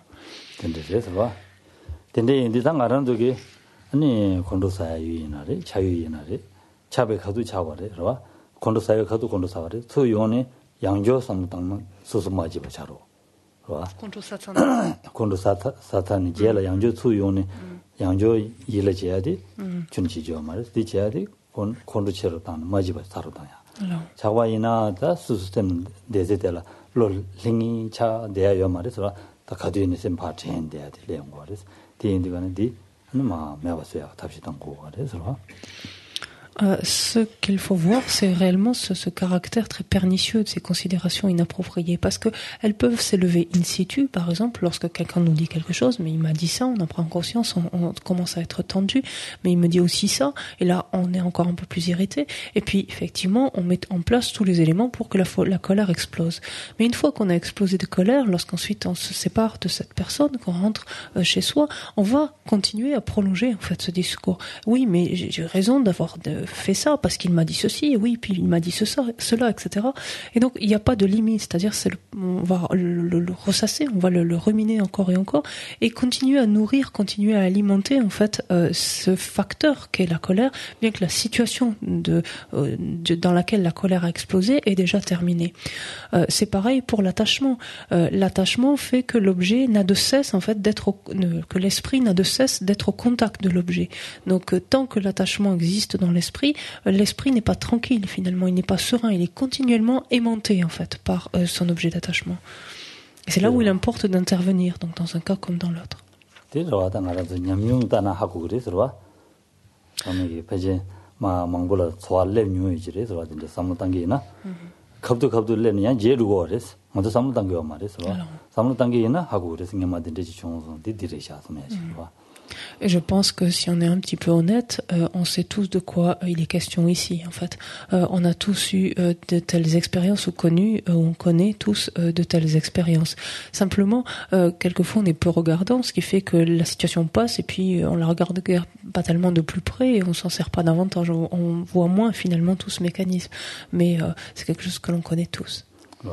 B: 양조 일을 해야 돼. 준치죠 말이야. 뒤쳐야 돼. kon konduchero tan majiba sarudanya chawa ina da system dezetela lo lingi cha deya yo mariswa ta kaduyni sem pa chen deya de lengwaris de indigane di ma mewasoya tapsitan ko wariswa.
C: Euh, ce qu'il faut voir, c'est réellement ce, ce caractère très pernicieux de ces considérations inappropriées, parce que elles peuvent s'élever in situ, par exemple, lorsque quelqu'un nous dit quelque chose, mais il m'a dit ça, on en prend conscience, on, on commence à être tendu, mais il me dit aussi ça, et là, on est encore un peu plus irrité, et puis, effectivement, on met en place tous les éléments pour que la, la colère explose. Mais une fois qu'on a explosé de colère, lorsqu'ensuite on se sépare de cette personne, qu'on rentre euh, chez soi, on va continuer à prolonger, en fait, ce discours. Oui, mais j'ai, j'ai raison d'avoir de, fait ça parce qu'il m'a dit ceci, oui, puis il m'a dit ce, ça, cela, et cetera. Et donc il n'y a pas de limite, c'est-à-dire c'est le, on va le, le, le ressasser, on va le, le ruminer encore et encore, et continuer à nourrir, continuer à alimenter en fait euh, ce facteur qu'est la colère, bien que la situation de, euh, de dans laquelle la colère a explosé est déjà terminée. Euh, c'est pareil pour l'attachement. Euh, l'attachement fait que l'objet n'a de cesse en fait d'être au, que l'esprit n'a de cesse d'être au contact de l'objet. Donc euh, tant que l'attachement existe dans l'esprit, l'esprit n'est pas tranquille finalement, il n'est pas serein, il est continuellement aimanté en fait par euh, son objet d'attachement. Et c'est là où il importe d'intervenir, donc dans un cas comme dans l'autre. Et je pense que si on est un petit peu honnête, euh, on sait tous de quoi euh, il est question ici, en fait. Euh, on a tous eu euh, de telles expériences ou connu, euh, on connaît tous euh, de telles expériences. Simplement, euh, quelquefois on est peu regardant, ce qui fait que la situation passe et puis on la regarde pas tellement de plus près et on s'en sert pas davantage. On, on voit moins finalement tout ce mécanisme. Mais euh, c'est quelque chose que l'on connaît tous.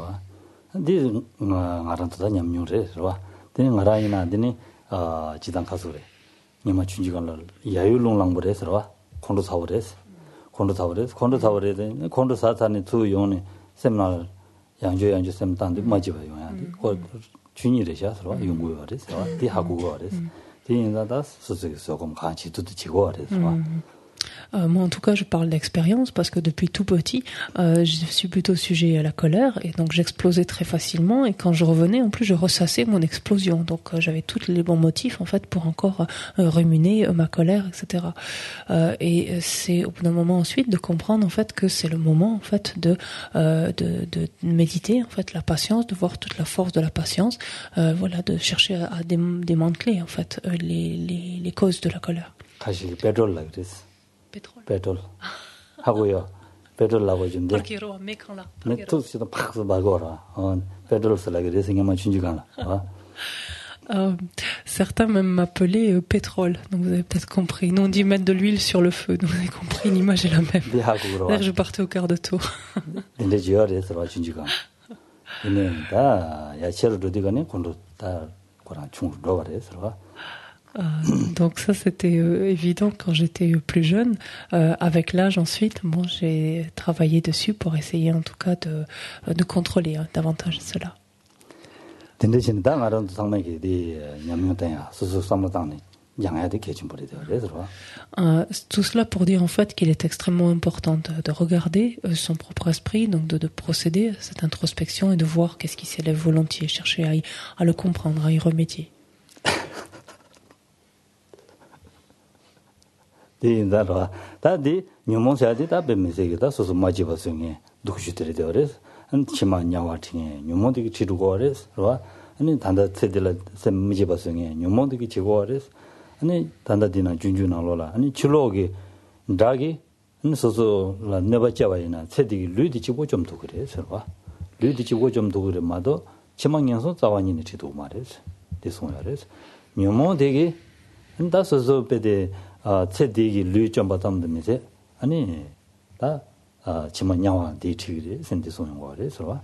B: 니마 춘지간을 야율롱랑벌에 서와 콘도 사월에서 콘도 사월에서 콘도 사월에서 콘도 사탄이 두 용의 세미나 양조 양조 세미단데 맞지봐 용야데 그 준이래셔 서와 연구요래서 디 하고거래서 디인자다 수수기 조금 같이 두도 지고래서
C: Euh, moi, en tout cas, je parle d'expérience parce que depuis tout petit, euh, je suis plutôt sujet à la colère et donc j'explosais très facilement et quand je revenais, en plus, je ressassais mon explosion. Donc, euh, j'avais tous les bons motifs en fait pour encore euh, ruminer euh, ma colère, et cetera. Euh, et c'est au bout d'un moment ensuite de comprendre en fait que c'est le moment en fait de euh, de, de méditer en fait la patience, de voir toute la force de la patience, euh, voilà, de chercher à, à démanteler en fait euh, les les les causes de la colère.
B: Pétrole. Pétrole. 하고요. pétrole 좀 돼.
C: Parquero, mécran là.
B: Mais tout c'est pas ça bagora. On pétrole c'est la grèce qui m'a changé quand là.
C: Euh, certains même m'appelaient euh, pétrole, donc vous avez peut-être compris. Nous on dit mettre de l'huile sur le feu, donc vous avez compris, l'image est la même. D'ailleurs je partais au quart de tour.
B: 근데 지어래 서로 준지가. 근데 다 야채를 어디가네 콘도 다 거랑 충으로 버려 서로.
C: Euh, donc ça c'était euh, évident quand j'étais euh, plus jeune. Euh, avec l'âge ensuite, bon, j'ai travaillé dessus pour essayer en tout cas de, de contrôler hein, davantage cela. Euh, tout cela pour dire en fait qu'il est extrêmement important de, de regarder euh, son propre esprit, donc de, de procéder à cette introspection et de voir qu'est-ce qui s'élève volontiers, chercher à, y, à le comprendre, à y remédier.
B: 디인다라 다디 뉴몬샤디 다 베메세기다 소소 마지바송에 독슈들이 되어레스 한 치마냐와팅에 뉴몬디기 지루고레스 와 아니 단다 세들라 셈미지바송에 뉴몬디기 지고레스 아니 단다디나 준준나로라 아니 줄로기 다기 소소 라 네바자와이나 세디기 류디 지고 좀도 그래 서와 류디 지고 좀도 그래 마도 치망연소 자완이네 지도 말레스 디송야레스 뉴몬디기 한다 소소 베데 아 세디기 류 좀 받담드면서 아니 다 치마냐와 디티리 센디송야레스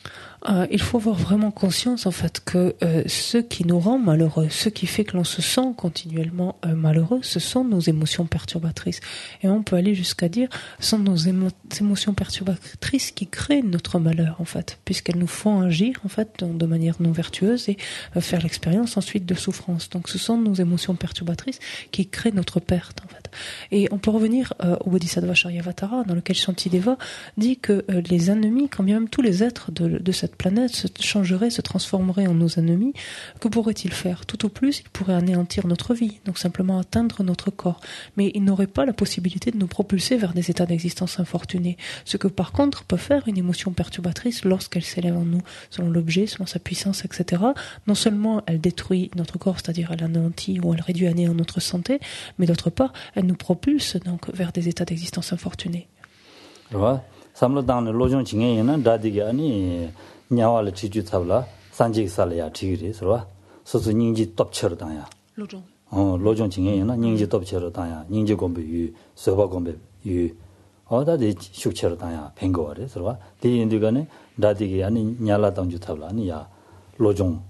C: Euh, il faut avoir vraiment conscience en fait que euh, ce qui nous rend malheureux, ce qui fait que l'on se sent continuellement euh, malheureux, ce sont nos émotions perturbatrices. Et on peut aller jusqu'à dire, ce sont nos émo- émotions perturbatrices qui créent notre malheur en fait, puisqu'elles nous font agir en fait de manière non vertueuse et euh, faire l'expérience ensuite de souffrance. Donc ce sont nos émotions perturbatrices qui créent notre perte en fait. Et on peut revenir euh, au Bodhisattva Charyavatara, dans lequel Shantideva dit que euh, les ennemis, quand bien même tous les êtres de, de cette planète se changeraient, se transformeraient en nos ennemis, que pourraient-ils faire? Tout au plus, ils pourraient anéantir notre vie, donc simplement atteindre notre corps. Mais ils n'auraient pas la possibilité de nous propulser vers des états d'existence infortunés. Ce que par contre peut faire une émotion perturbatrice lorsqu'elle s'élève en nous, selon l'objet, selon sa puissance, et cetera. Non seulement elle détruit notre corps, c'est-à-dire elle anéantit ou elle réduit à néant notre santé, mais d'autre part, elle nous propulse donc vers des états d'existence infortunés.
B: Ouais. 삼로당의 로종 진행에는 다디게 아니 냐와를 지주 탑라 산직 살이야 지리서 소소 닝지 톱처다야
C: 로종
B: 어 로종 진행에는 닝지 톱처다야 닝지 공부 유 서버 공부 유 어다디 숙처다야 뱅거래서 디인들간에 다디게 아니 냐라 당주 탑라 아니야 로종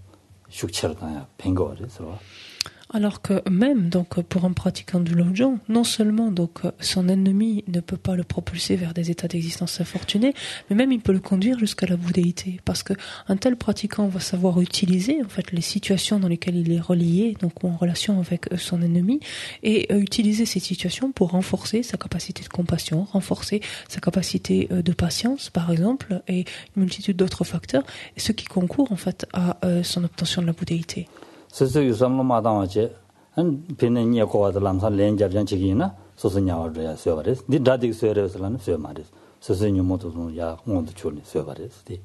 B: 숙처다야 뱅거래서
C: Alors que même donc pour un pratiquant du Lojong, non seulement donc son ennemi ne peut pas le propulser vers des états d'existence infortunés, mais même il peut le conduire jusqu'à la bouddhéité, parce que un tel pratiquant va savoir utiliser en fait les situations dans lesquelles il est relié, donc ou en relation avec son ennemi, et euh, utiliser ces situations pour renforcer sa capacité de compassion, renforcer sa capacité euh, de patience par exemple, et une multitude d'autres facteurs, et ce qui concourt en fait à euh, son obtention de la bouddhéité.
B: 스스로 삼로마다와체 한 베네니아 고와들 람산 렌자장 지기나 소소냐와르야 세바레스 디 다딕 세레스라는 세마레스 스스니 모토도 야 온도 줄니 세바레스 디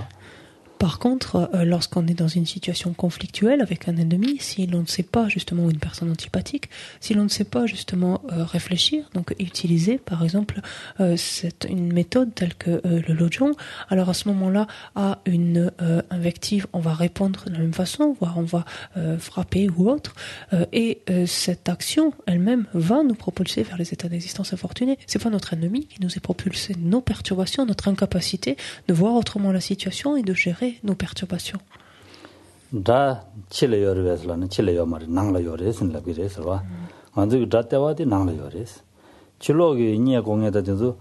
C: Par contre, euh, lorsqu'on est dans une situation conflictuelle avec un ennemi, si l'on ne sait pas justement une personne antipathique, si l'on ne sait pas justement euh, réfléchir, donc utiliser par exemple euh, cette, une méthode telle que euh, le Lojong, alors à ce moment-là, à une euh, invective, on va répondre de la même façon, voire on va euh, frapper ou autre, euh, et euh, cette action elle-même va nous propulser vers les états d'existence infortunés. C'est pas notre ennemi qui nous est propulsé, nos perturbations, notre incapacité de voir autrement la situation et de gérer nos perturbations.
B: 다 칠레요르베스라는 칠레요 말이 낭라요레스는 라비레스와 먼저 다때와디 낭라요레스 칠로기 이니에 공에다도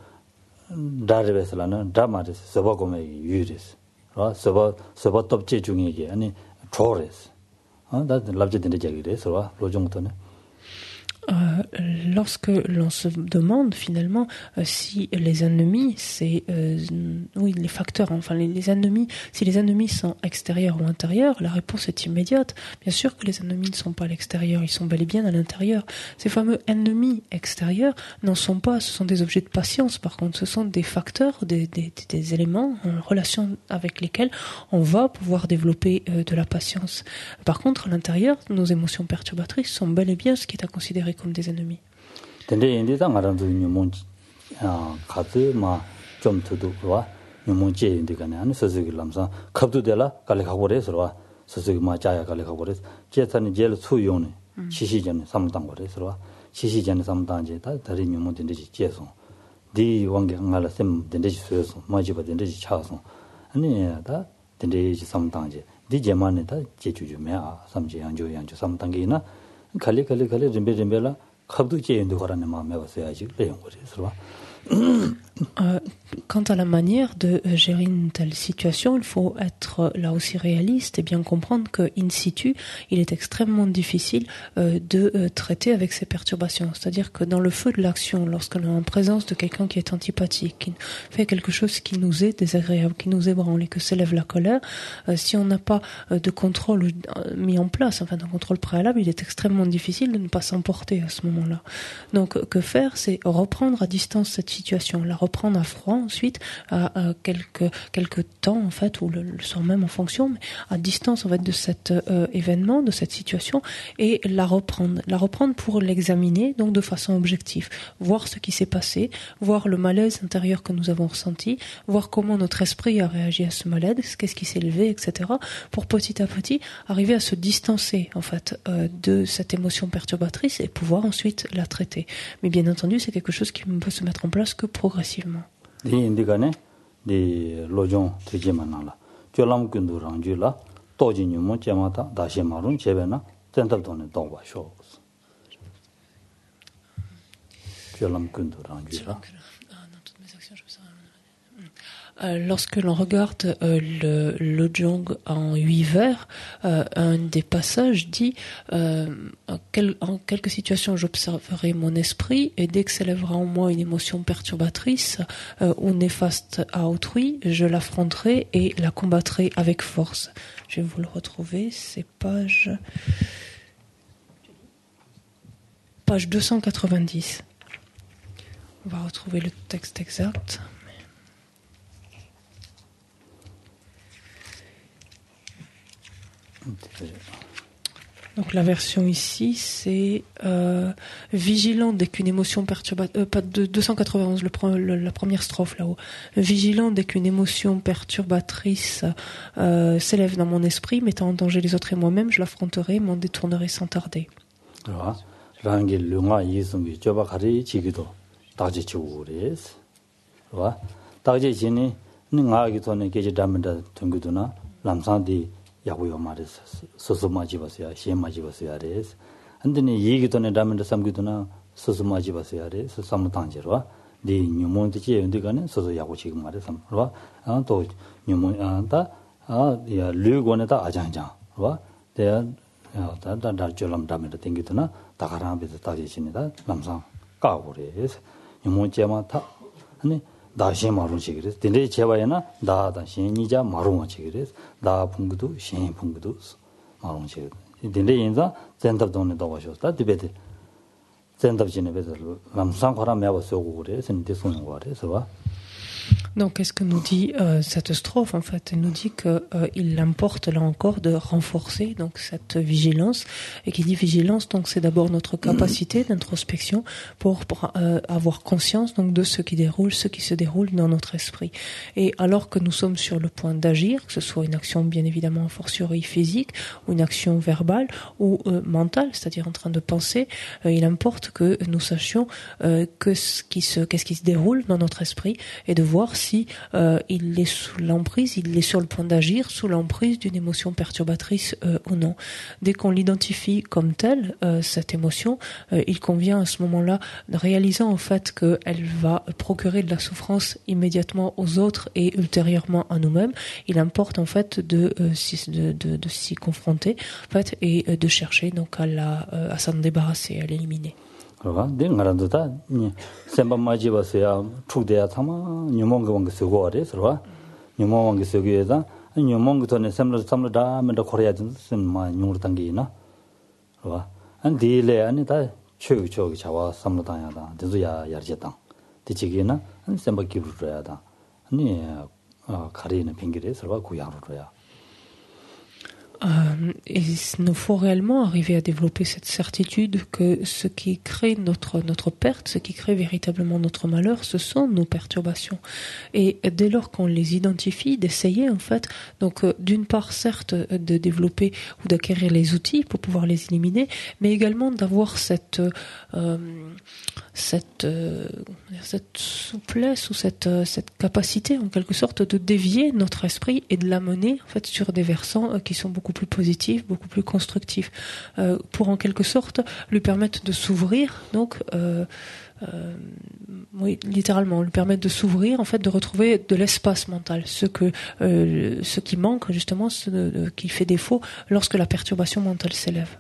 B: 다르베스라는 다마레스 서버고메 유레스 어 서버 서버 톱제 중에 아니 조레스 어다 랍제된데 얘기레스와 로종도네
C: Euh, lorsque l'on se demande finalement euh, si les ennemis, c'est euh, oui les facteurs, enfin les, les ennemis, si les ennemis sont extérieurs ou intérieurs, la réponse est immédiate. Bien sûr que les ennemis ne sont pas à l'extérieur, ils sont bel et bien à l'intérieur. Ces fameux ennemis extérieurs n'en sont pas, ce sont des objets de patience. Par contre, ce sont des facteurs, des, des, des éléments en relation avec lesquels on va pouvoir développer euh, de la patience. Par contre, à l'intérieur, nos émotions perturbatrices sont bel et bien ce qui est à considérer comme des ennemis.
B: 근데 인디다 말한도 뉴몬 아 가드 마좀 더도와 뉴몬제 인디가네 안 서서기 람사 갑도데라 갈래 가고 그래서와 서서기 마자야 갈래 가고 그래서 제타는 제일 수용네 시시전에 삼당 그래서와 시시전에 삼당제 다 다리 뉴몬 된지 제소 디 왕게 안갈라 셈 된지 수여서 마지바 된지 차서 아니 다 된지 삼당제 디 제만에 다 제주주메아 삼제 양조 양조 삼당게나 칼리 칼리 칼리 림베 림베라 갑도 제인도 거라네 마음에 왔어야지 레용 거리서
C: Euh, quant à la manière de euh, gérer une telle situation, il faut être euh, là aussi réaliste et bien comprendre que in situ, il est extrêmement difficile euh, de euh, traiter avec ces perturbations. C'est-à-dire que dans le feu de l'action, lorsqu'on est en présence de quelqu'un qui est antipathique, qui fait quelque chose qui nous est désagréable, qui nous ébranle et que s'élève la colère, euh, si on n'a pas euh, de contrôle euh, mis en place, enfin d'un contrôle préalable, il est extrêmement difficile de ne pas s'emporter à ce moment-là. Donc, que faire, c'est reprendre à distance cette situation, la reprendre à froid ensuite, à, à quelques quelques temps en fait, ou le, le soir même en fonction, mais à distance en fait de cet euh, événement, de cette situation, et la reprendre, la reprendre pour l'examiner donc de façon objective, voir ce qui s'est passé, voir le malaise intérieur que nous avons ressenti, voir comment notre esprit a réagi à ce malaise, qu'est-ce qui s'est levé, et cetera, pour petit à petit arriver à se distancer en fait euh, de cette émotion perturbatrice et pouvoir ensuite la traiter. Mais bien entendu, c'est quelque chose qui ne peut se mettre en place que progressivement.
B: 디 인디가네 디 로종 되지만나라 졸람 근도 랑주라 또진이 뭐 제마다 다시 말은 제베나 센터도네 동바쇼 졸람 근도 랑주라
C: Euh, lorsque l'on regarde euh, le Lojong en huit vers, euh, un des passages dit euh, en, quel, en quelques situations j'observerai mon esprit et dès que s'élèvera en moi une émotion perturbatrice euh, ou néfaste à autrui, je l'affronterai et la combattrai avec force. Je vais vous le retrouver, c'est page page deux cent quatre-vingt-dix. On va retrouver le texte exact. Donc la version ici, c'est euh, vigilant dès qu'une émotion perturbatrice, euh, pas de deux cent quatre-vingt-onze, le, le, la première strophe là-haut. Vigilant dès qu'une émotion perturbatrice euh, s'élève dans mon esprit, mettant en danger les autres et moi-même, je l'affronterai, m'en détournerai sans tarder.
B: 아, 랑게 룽아 이송이 저바 가리 지기도 다지 주우레스. 와. 다지 지니 능아기 돈에 계지 담는다 등구도나 람산디 야고요 말에서 소소마지 봤어요. 시마지 봤어요. 아레스. 안데니 얘기 돈에 담는다 삼기도나 소소마지 봤어요. 아레스. 삼무당지로. 네 뉴몬드지 연대가는 소소 야고 지금 말에서 와. 아, 또 뉴몬 아다 아, 야 류고네다 아장장. 와. 대야 야, 다다 다절람 담에다 땡기도나 다가라면서 다지십니다. 남상 까고래서 뉴몬제마타 아니 다시 말은 지그래서 근데 제바에나 다다 신이자 말은 지그래서 다 풍구도 신 풍구도 말은 지그 근데 인자 센터도네 도와줬다 디베데 센터진에 베서 남상 거라 매버서고 그래서 근데 손은 거래서
C: Donc, qu'est-ce que nous dit euh, cette strophe? En fait, elle nous dit que euh, il importe là encore de renforcer donc cette vigilance. Et qui dit vigilance, donc c'est d'abord notre capacité d'introspection pour, pour euh, avoir conscience donc de ce qui déroule, ce qui se déroule dans notre esprit. Et alors que nous sommes sur le point d'agir, que ce soit une action bien évidemment a fortiori physique ou une action verbale ou euh, mentale, c'est-à-dire en train de penser, euh, il importe que nous sachions euh, que ce qui se, qu'est-ce qui se déroule dans notre esprit et de voir si euh, il est sous l'emprise, il est sur le point d'agir sous l'emprise d'une émotion perturbatrice euh, ou non. Dès qu'on l'identifie comme telle, euh, cette émotion, euh, il convient à ce moment-là, réalisant en fait qu'elle va procurer de la souffrance immédiatement aux autres et ultérieurement à nous-mêmes, il importe en fait de, euh, de, de, de s'y confronter en fait, et euh, de chercher donc à, la, euh, à s'en débarrasser, à l'éliminer.
B: 그러가 땡가란도다 셈밤마지바세야 축대야 타마 뉴몽거왕게 쓰고 아래서와 뉴몽왕게 쓰기에다 뉴몽거토네 셈로 삼로다 맨다 코리아든 셈마 뉴르 당기나 그러와 안 딜레 아니다 최우초기 자와 삼로다야다 데도야 야르제당 디지기나 안 셈바 기부르야다 아니 가리는 빙기레서와 구야로야
C: Euh, et il nous faut réellement arriver à développer cette certitude que ce qui crée notre notre perte, ce qui crée véritablement notre malheur, ce sont nos perturbations. Et dès lors qu'on les identifie, d'essayer en fait, donc euh, d'une part certes de développer ou d'acquérir les outils pour pouvoir les éliminer, mais également d'avoir cette euh, cette euh, cette souplesse ou cette euh, cette capacité en quelque sorte de dévier notre esprit et de l'amener en fait sur des versants euh, qui sont beaucoup beaucoup plus positif, beaucoup plus constructif, euh, pour en quelque sorte lui permettre de s'ouvrir, donc euh, euh, oui, littéralement, lui permettre de s'ouvrir, en fait, de retrouver de l'espace mental, ce que euh, ce qui manque justement, ce euh, qui fait défaut lorsque la perturbation mentale s'élève.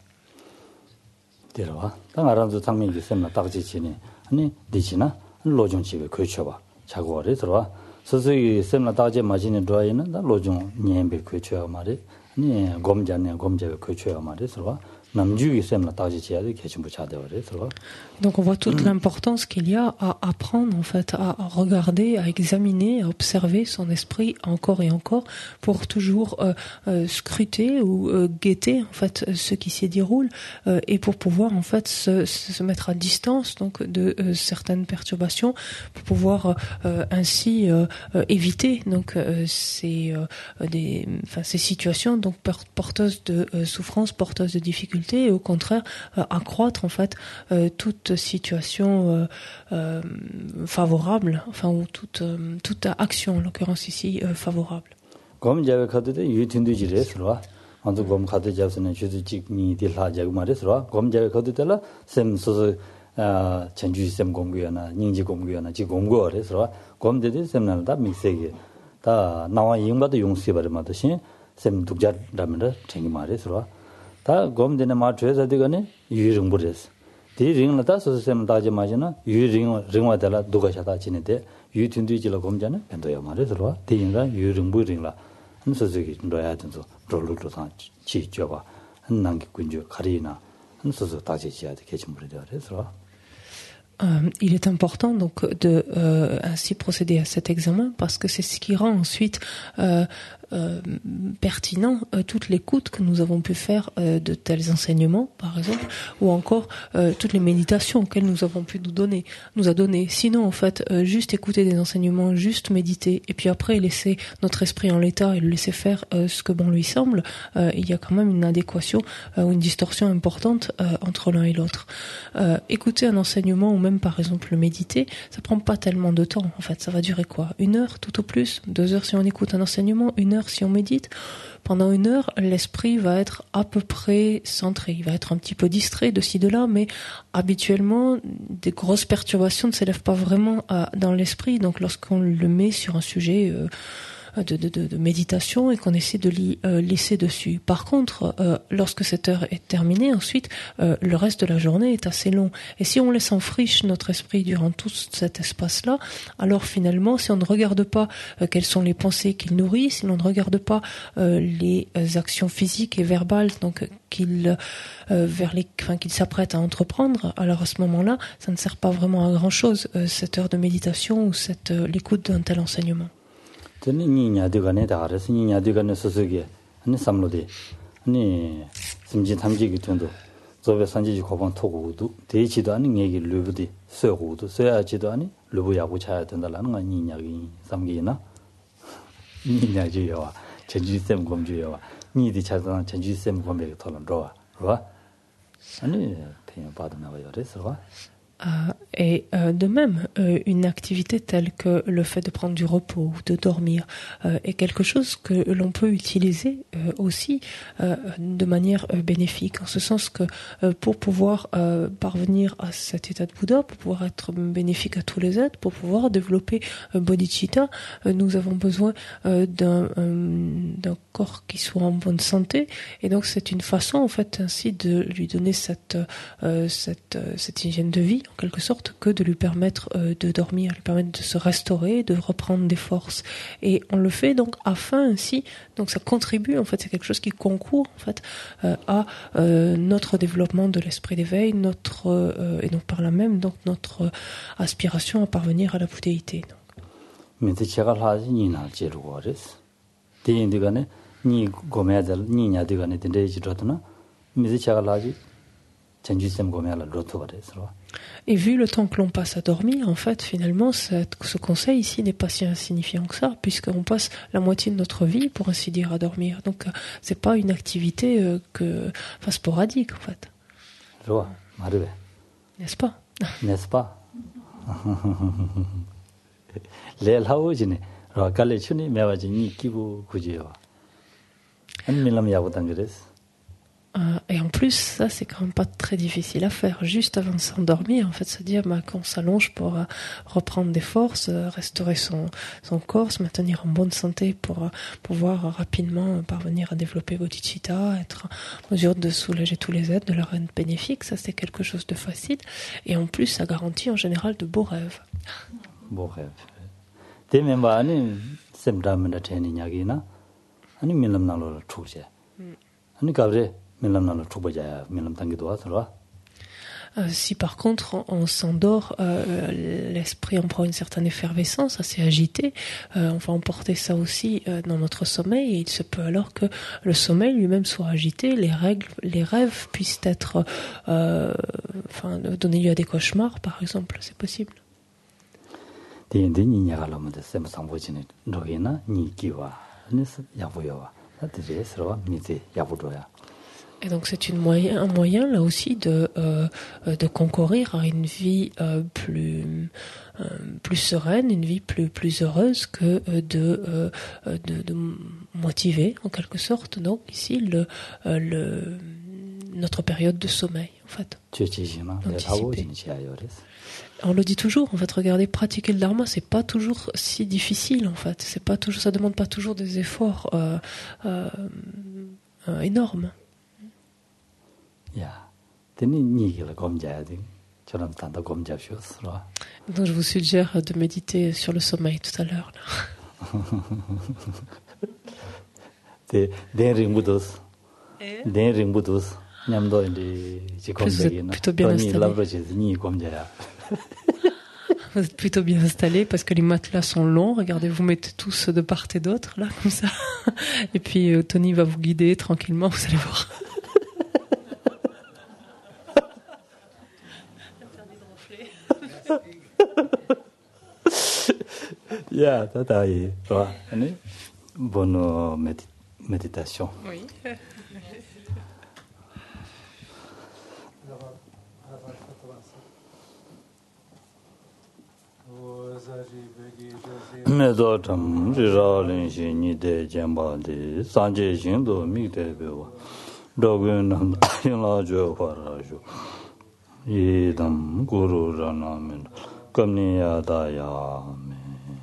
B: 데려와. 당아란도 당민기 셈나 딱지치니. 아니, 되지나? 로종집에 거쳐봐. 자고 어래 들어와. 서서히 셈나 딱지 마지는 도아이는 나 로종 녀엠베 거쳐야 말이. 아니, 곰자네 곰자에 거쳐야 말이 들어와. 남주기 셈나 딱지치야 돼. 개침부 자대 어래 들어와.
C: Donc on voit toute l'importance qu'il y a à apprendre, en fait, à regarder, à examiner, à observer son esprit encore et encore pour toujours euh, euh, scruter ou euh, guetter, en fait, ce qui s'y déroule euh, et pour pouvoir, en fait, se, se mettre à distance donc de euh, certaines perturbations pour pouvoir euh, ainsi euh, euh, éviter donc euh, ces euh, des enfin ces situations donc porteuses de euh, souffrance, porteuses de difficultés et au contraire euh, accroître en fait euh, toute situation euh, euh, favorable, enfin ou toute euh, toute action en l'occurrence ici euh, favorable.
B: Comme j'avais cadé 유튜브 지레 서와. 안도 곰 카드 잡스는 주주직 니딜 하자고 말했어. 곰 j'avais cadé là 셈서 아 전주 셈 공부야나 닝지 공부야나 지 공부어래서 곰 데디 셈나다 믹세게 다 나와 이용받도 용시 버마듯이 셈 독자라면 챙기 말했어. 다곰 데네 마트에서 되거네 유령 버렸어. 디링을 다 소소셈 다지 마지나 유ring 링와달라 누가 샤다 지네데 유튼디지라 곰자는 변도야 말해서 디인가 유ring 부링라 한소소기 넣어야 된서 롤로로 다 지져봐 한 난기 군주 가리나 한소소 다지 지야 돼 개침물이 되어서
C: Euh, il est important donc de euh, ainsi procéder à cet examen parce que c'est ce qui rend ensuite euh, euh, pertinent euh, toute l'écoute que nous avons pu faire euh, de tels enseignements par exemple ou encore euh, toutes les méditations auxquelles nous avons pu nous donner nous a donné. Sinon en fait euh, juste écouter des enseignements, juste méditer et puis après laisser notre esprit en l'état et le laisser faire euh, ce que bon lui semble, euh, il y a quand même une adéquation euh, ou une distorsion importante euh, entre l'un et l'autre. Euh, écouter un enseignement ou même par exemple le méditer, ça prend pas tellement de temps en fait, ça va durer quoi? Une heure tout au plus, deux heures si on écoute un enseignement, une heure si on médite. Pendant une heure, l'esprit va être à peu près centré, il va être un petit peu distrait de ci de là, mais habituellement des grosses perturbations ne s'élèvent pas vraiment à, dans l'esprit, donc lorsqu'on le met sur un sujet euh, De, de, de, de méditation et qu'on essaie de l'y euh, laisser dessus. Par contre, euh, lorsque cette heure est terminée, ensuite, euh, le reste de la journée est assez long. Et si on laisse en friche notre esprit durant tout cet espace-là, alors finalement, si on ne regarde pas euh, quelles sont les pensées qu'il nourrit, si l'on ne regarde pas euh, les euh, actions physiques et verbales donc qu'il euh, vers les, enfin, qu'il s'apprête à entreprendre, alors à ce moment-là, ça ne sert pas vraiment à grand-chose euh, cette heure de méditation ou cette euh, l'écoute d'un tel enseignement.
B: 저는 니냐드가네 다라서 니냐드가네 소소게 아니 삼로데 아니 심지 탐지기 정도 저베 산지지 고반 토고도 대지도 아니 얘기 르부디 서고도 서야지도 아니 르부야고 차야 된다라는 거 니냐기 삼기나 니냐지요 전주쌤 검주요 니디 차선 전주쌤 검백에 털은 로와 로와 아니 대연 받으면 그래서
C: Euh, et euh, de même, euh, une activité telle que le fait de prendre du repos ou de dormir euh, est quelque chose que l'on peut utiliser euh, aussi euh, de manière euh, bénéfique, en ce sens que euh, pour pouvoir euh, parvenir à cet état de Bouddha, pour pouvoir être bénéfique à tous les êtres, pour pouvoir développer euh, bodhicitta, euh, nous avons besoin euh, d'un, euh, d'un corps qui soit en bonne santé, et donc c'est une façon en fait ainsi de lui donner cette, euh, cette, euh, cette hygiène de vie, en quelque sorte, que de lui permettre euh, de dormir, lui permettre de se restaurer, de reprendre des forces. Et on le fait donc afin ainsi, donc ça contribue, en fait, c'est quelque chose qui concourt, en fait, euh, à euh, notre développement de l'esprit d'éveil, notre, euh, et donc par là même, donc notre euh, aspiration à parvenir à la bouddhéité.
B: Mais c'est chegal haji ni na jeru gores. Te indigane ni gomedal ni nya digane de jidotna. Mais c'est chegal haji 전주쌤 고메라 로토 그래서
C: Et vu le temps que l'on passe à dormir, en fait, finalement, cette, ce conseil ici n'est pas si insignifiant que ça, puisqu'on passe la moitié de notre vie, pour ainsi dire, à dormir. Donc, euh, c'est pas une activité euh, que, enfin, sporadique, en fait.
B: 좋아, 말해.
C: N'est-ce pas?
B: N'est-ce pas? 레일 하우지네. 라칼레 춘이 매와지니 기부 구지요.
C: Euh, et en plus, ça, c'est quand même pas très difficile à faire. Juste avant de s'endormir, en fait, se dire bah, qu'on s'allonge pour euh, reprendre des forces, euh, restaurer son, son corps, se maintenir en bonne santé pour euh, pouvoir euh, rapidement euh, parvenir à développer bodhicitta, être en mesure de soulager tous les êtres, de leur rendre bénéfique. Ça, c'est quelque chose de facile. Et en plus, ça garantit en général de beaux rêves.
B: Beaux rêves. T'es même pas, c'est me d'amener à tenir n'yagina, ani milam na lo trouche, ani kabre.
C: Euh, si par contre on, on s'endort, euh, l'esprit en prend une certaine effervescence, assez agité, euh, on va emporter ça aussi euh, dans notre sommeil et il se peut alors que le sommeil lui-même soit agité, les règles, les rêves puissent être, euh, enfin, donner lieu à des cauchemars par exemple, c'est possible. Et donc c'est une moyen, un moyen là aussi de euh, de concourir à une vie euh, plus euh, plus sereine, une vie plus plus heureuse que euh, de, euh, de de motiver en quelque sorte. Donc ici le euh, le notre période de sommeil en fait. On le dit toujours, en fait, regardez, pratiquer le dharma, c'est pas toujours si difficile, en fait. C'est pas toujours, ça demande pas toujours des efforts euh, euh, euh, énormes. Donc je vous suggère de méditer sur le sommeil tout à l'heure. Vous êtes plutôt bien installé. Vous êtes plutôt bien installé parce que les matelas sont longs. Regardez, vous mettez tous de part et d'autre, là, comme ça. Et puis euh, Tony va vous guider tranquillement, vous allez voir.
B: Yeah, tata yi, bonne médi méditation.
C: Oui.
B: Medotam riralin shini de jamba de sanje shindo migde bewa dogun nam la jo faraju idam guru ranamin kamni yadaya me.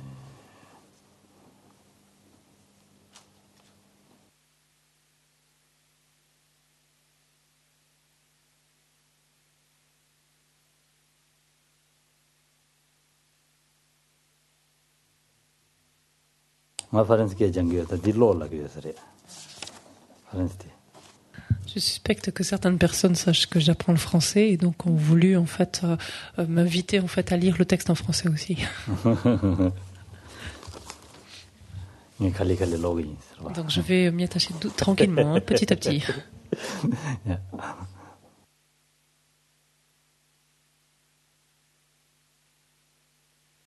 C: Je suspecte que certaines personnes sachent que j'apprends le français et donc ont voulu en fait euh, euh, m'inviter en fait à lire le texte en français aussi.
B: Donc
C: je vais m'y attacher tranquillement, hein, petit à petit.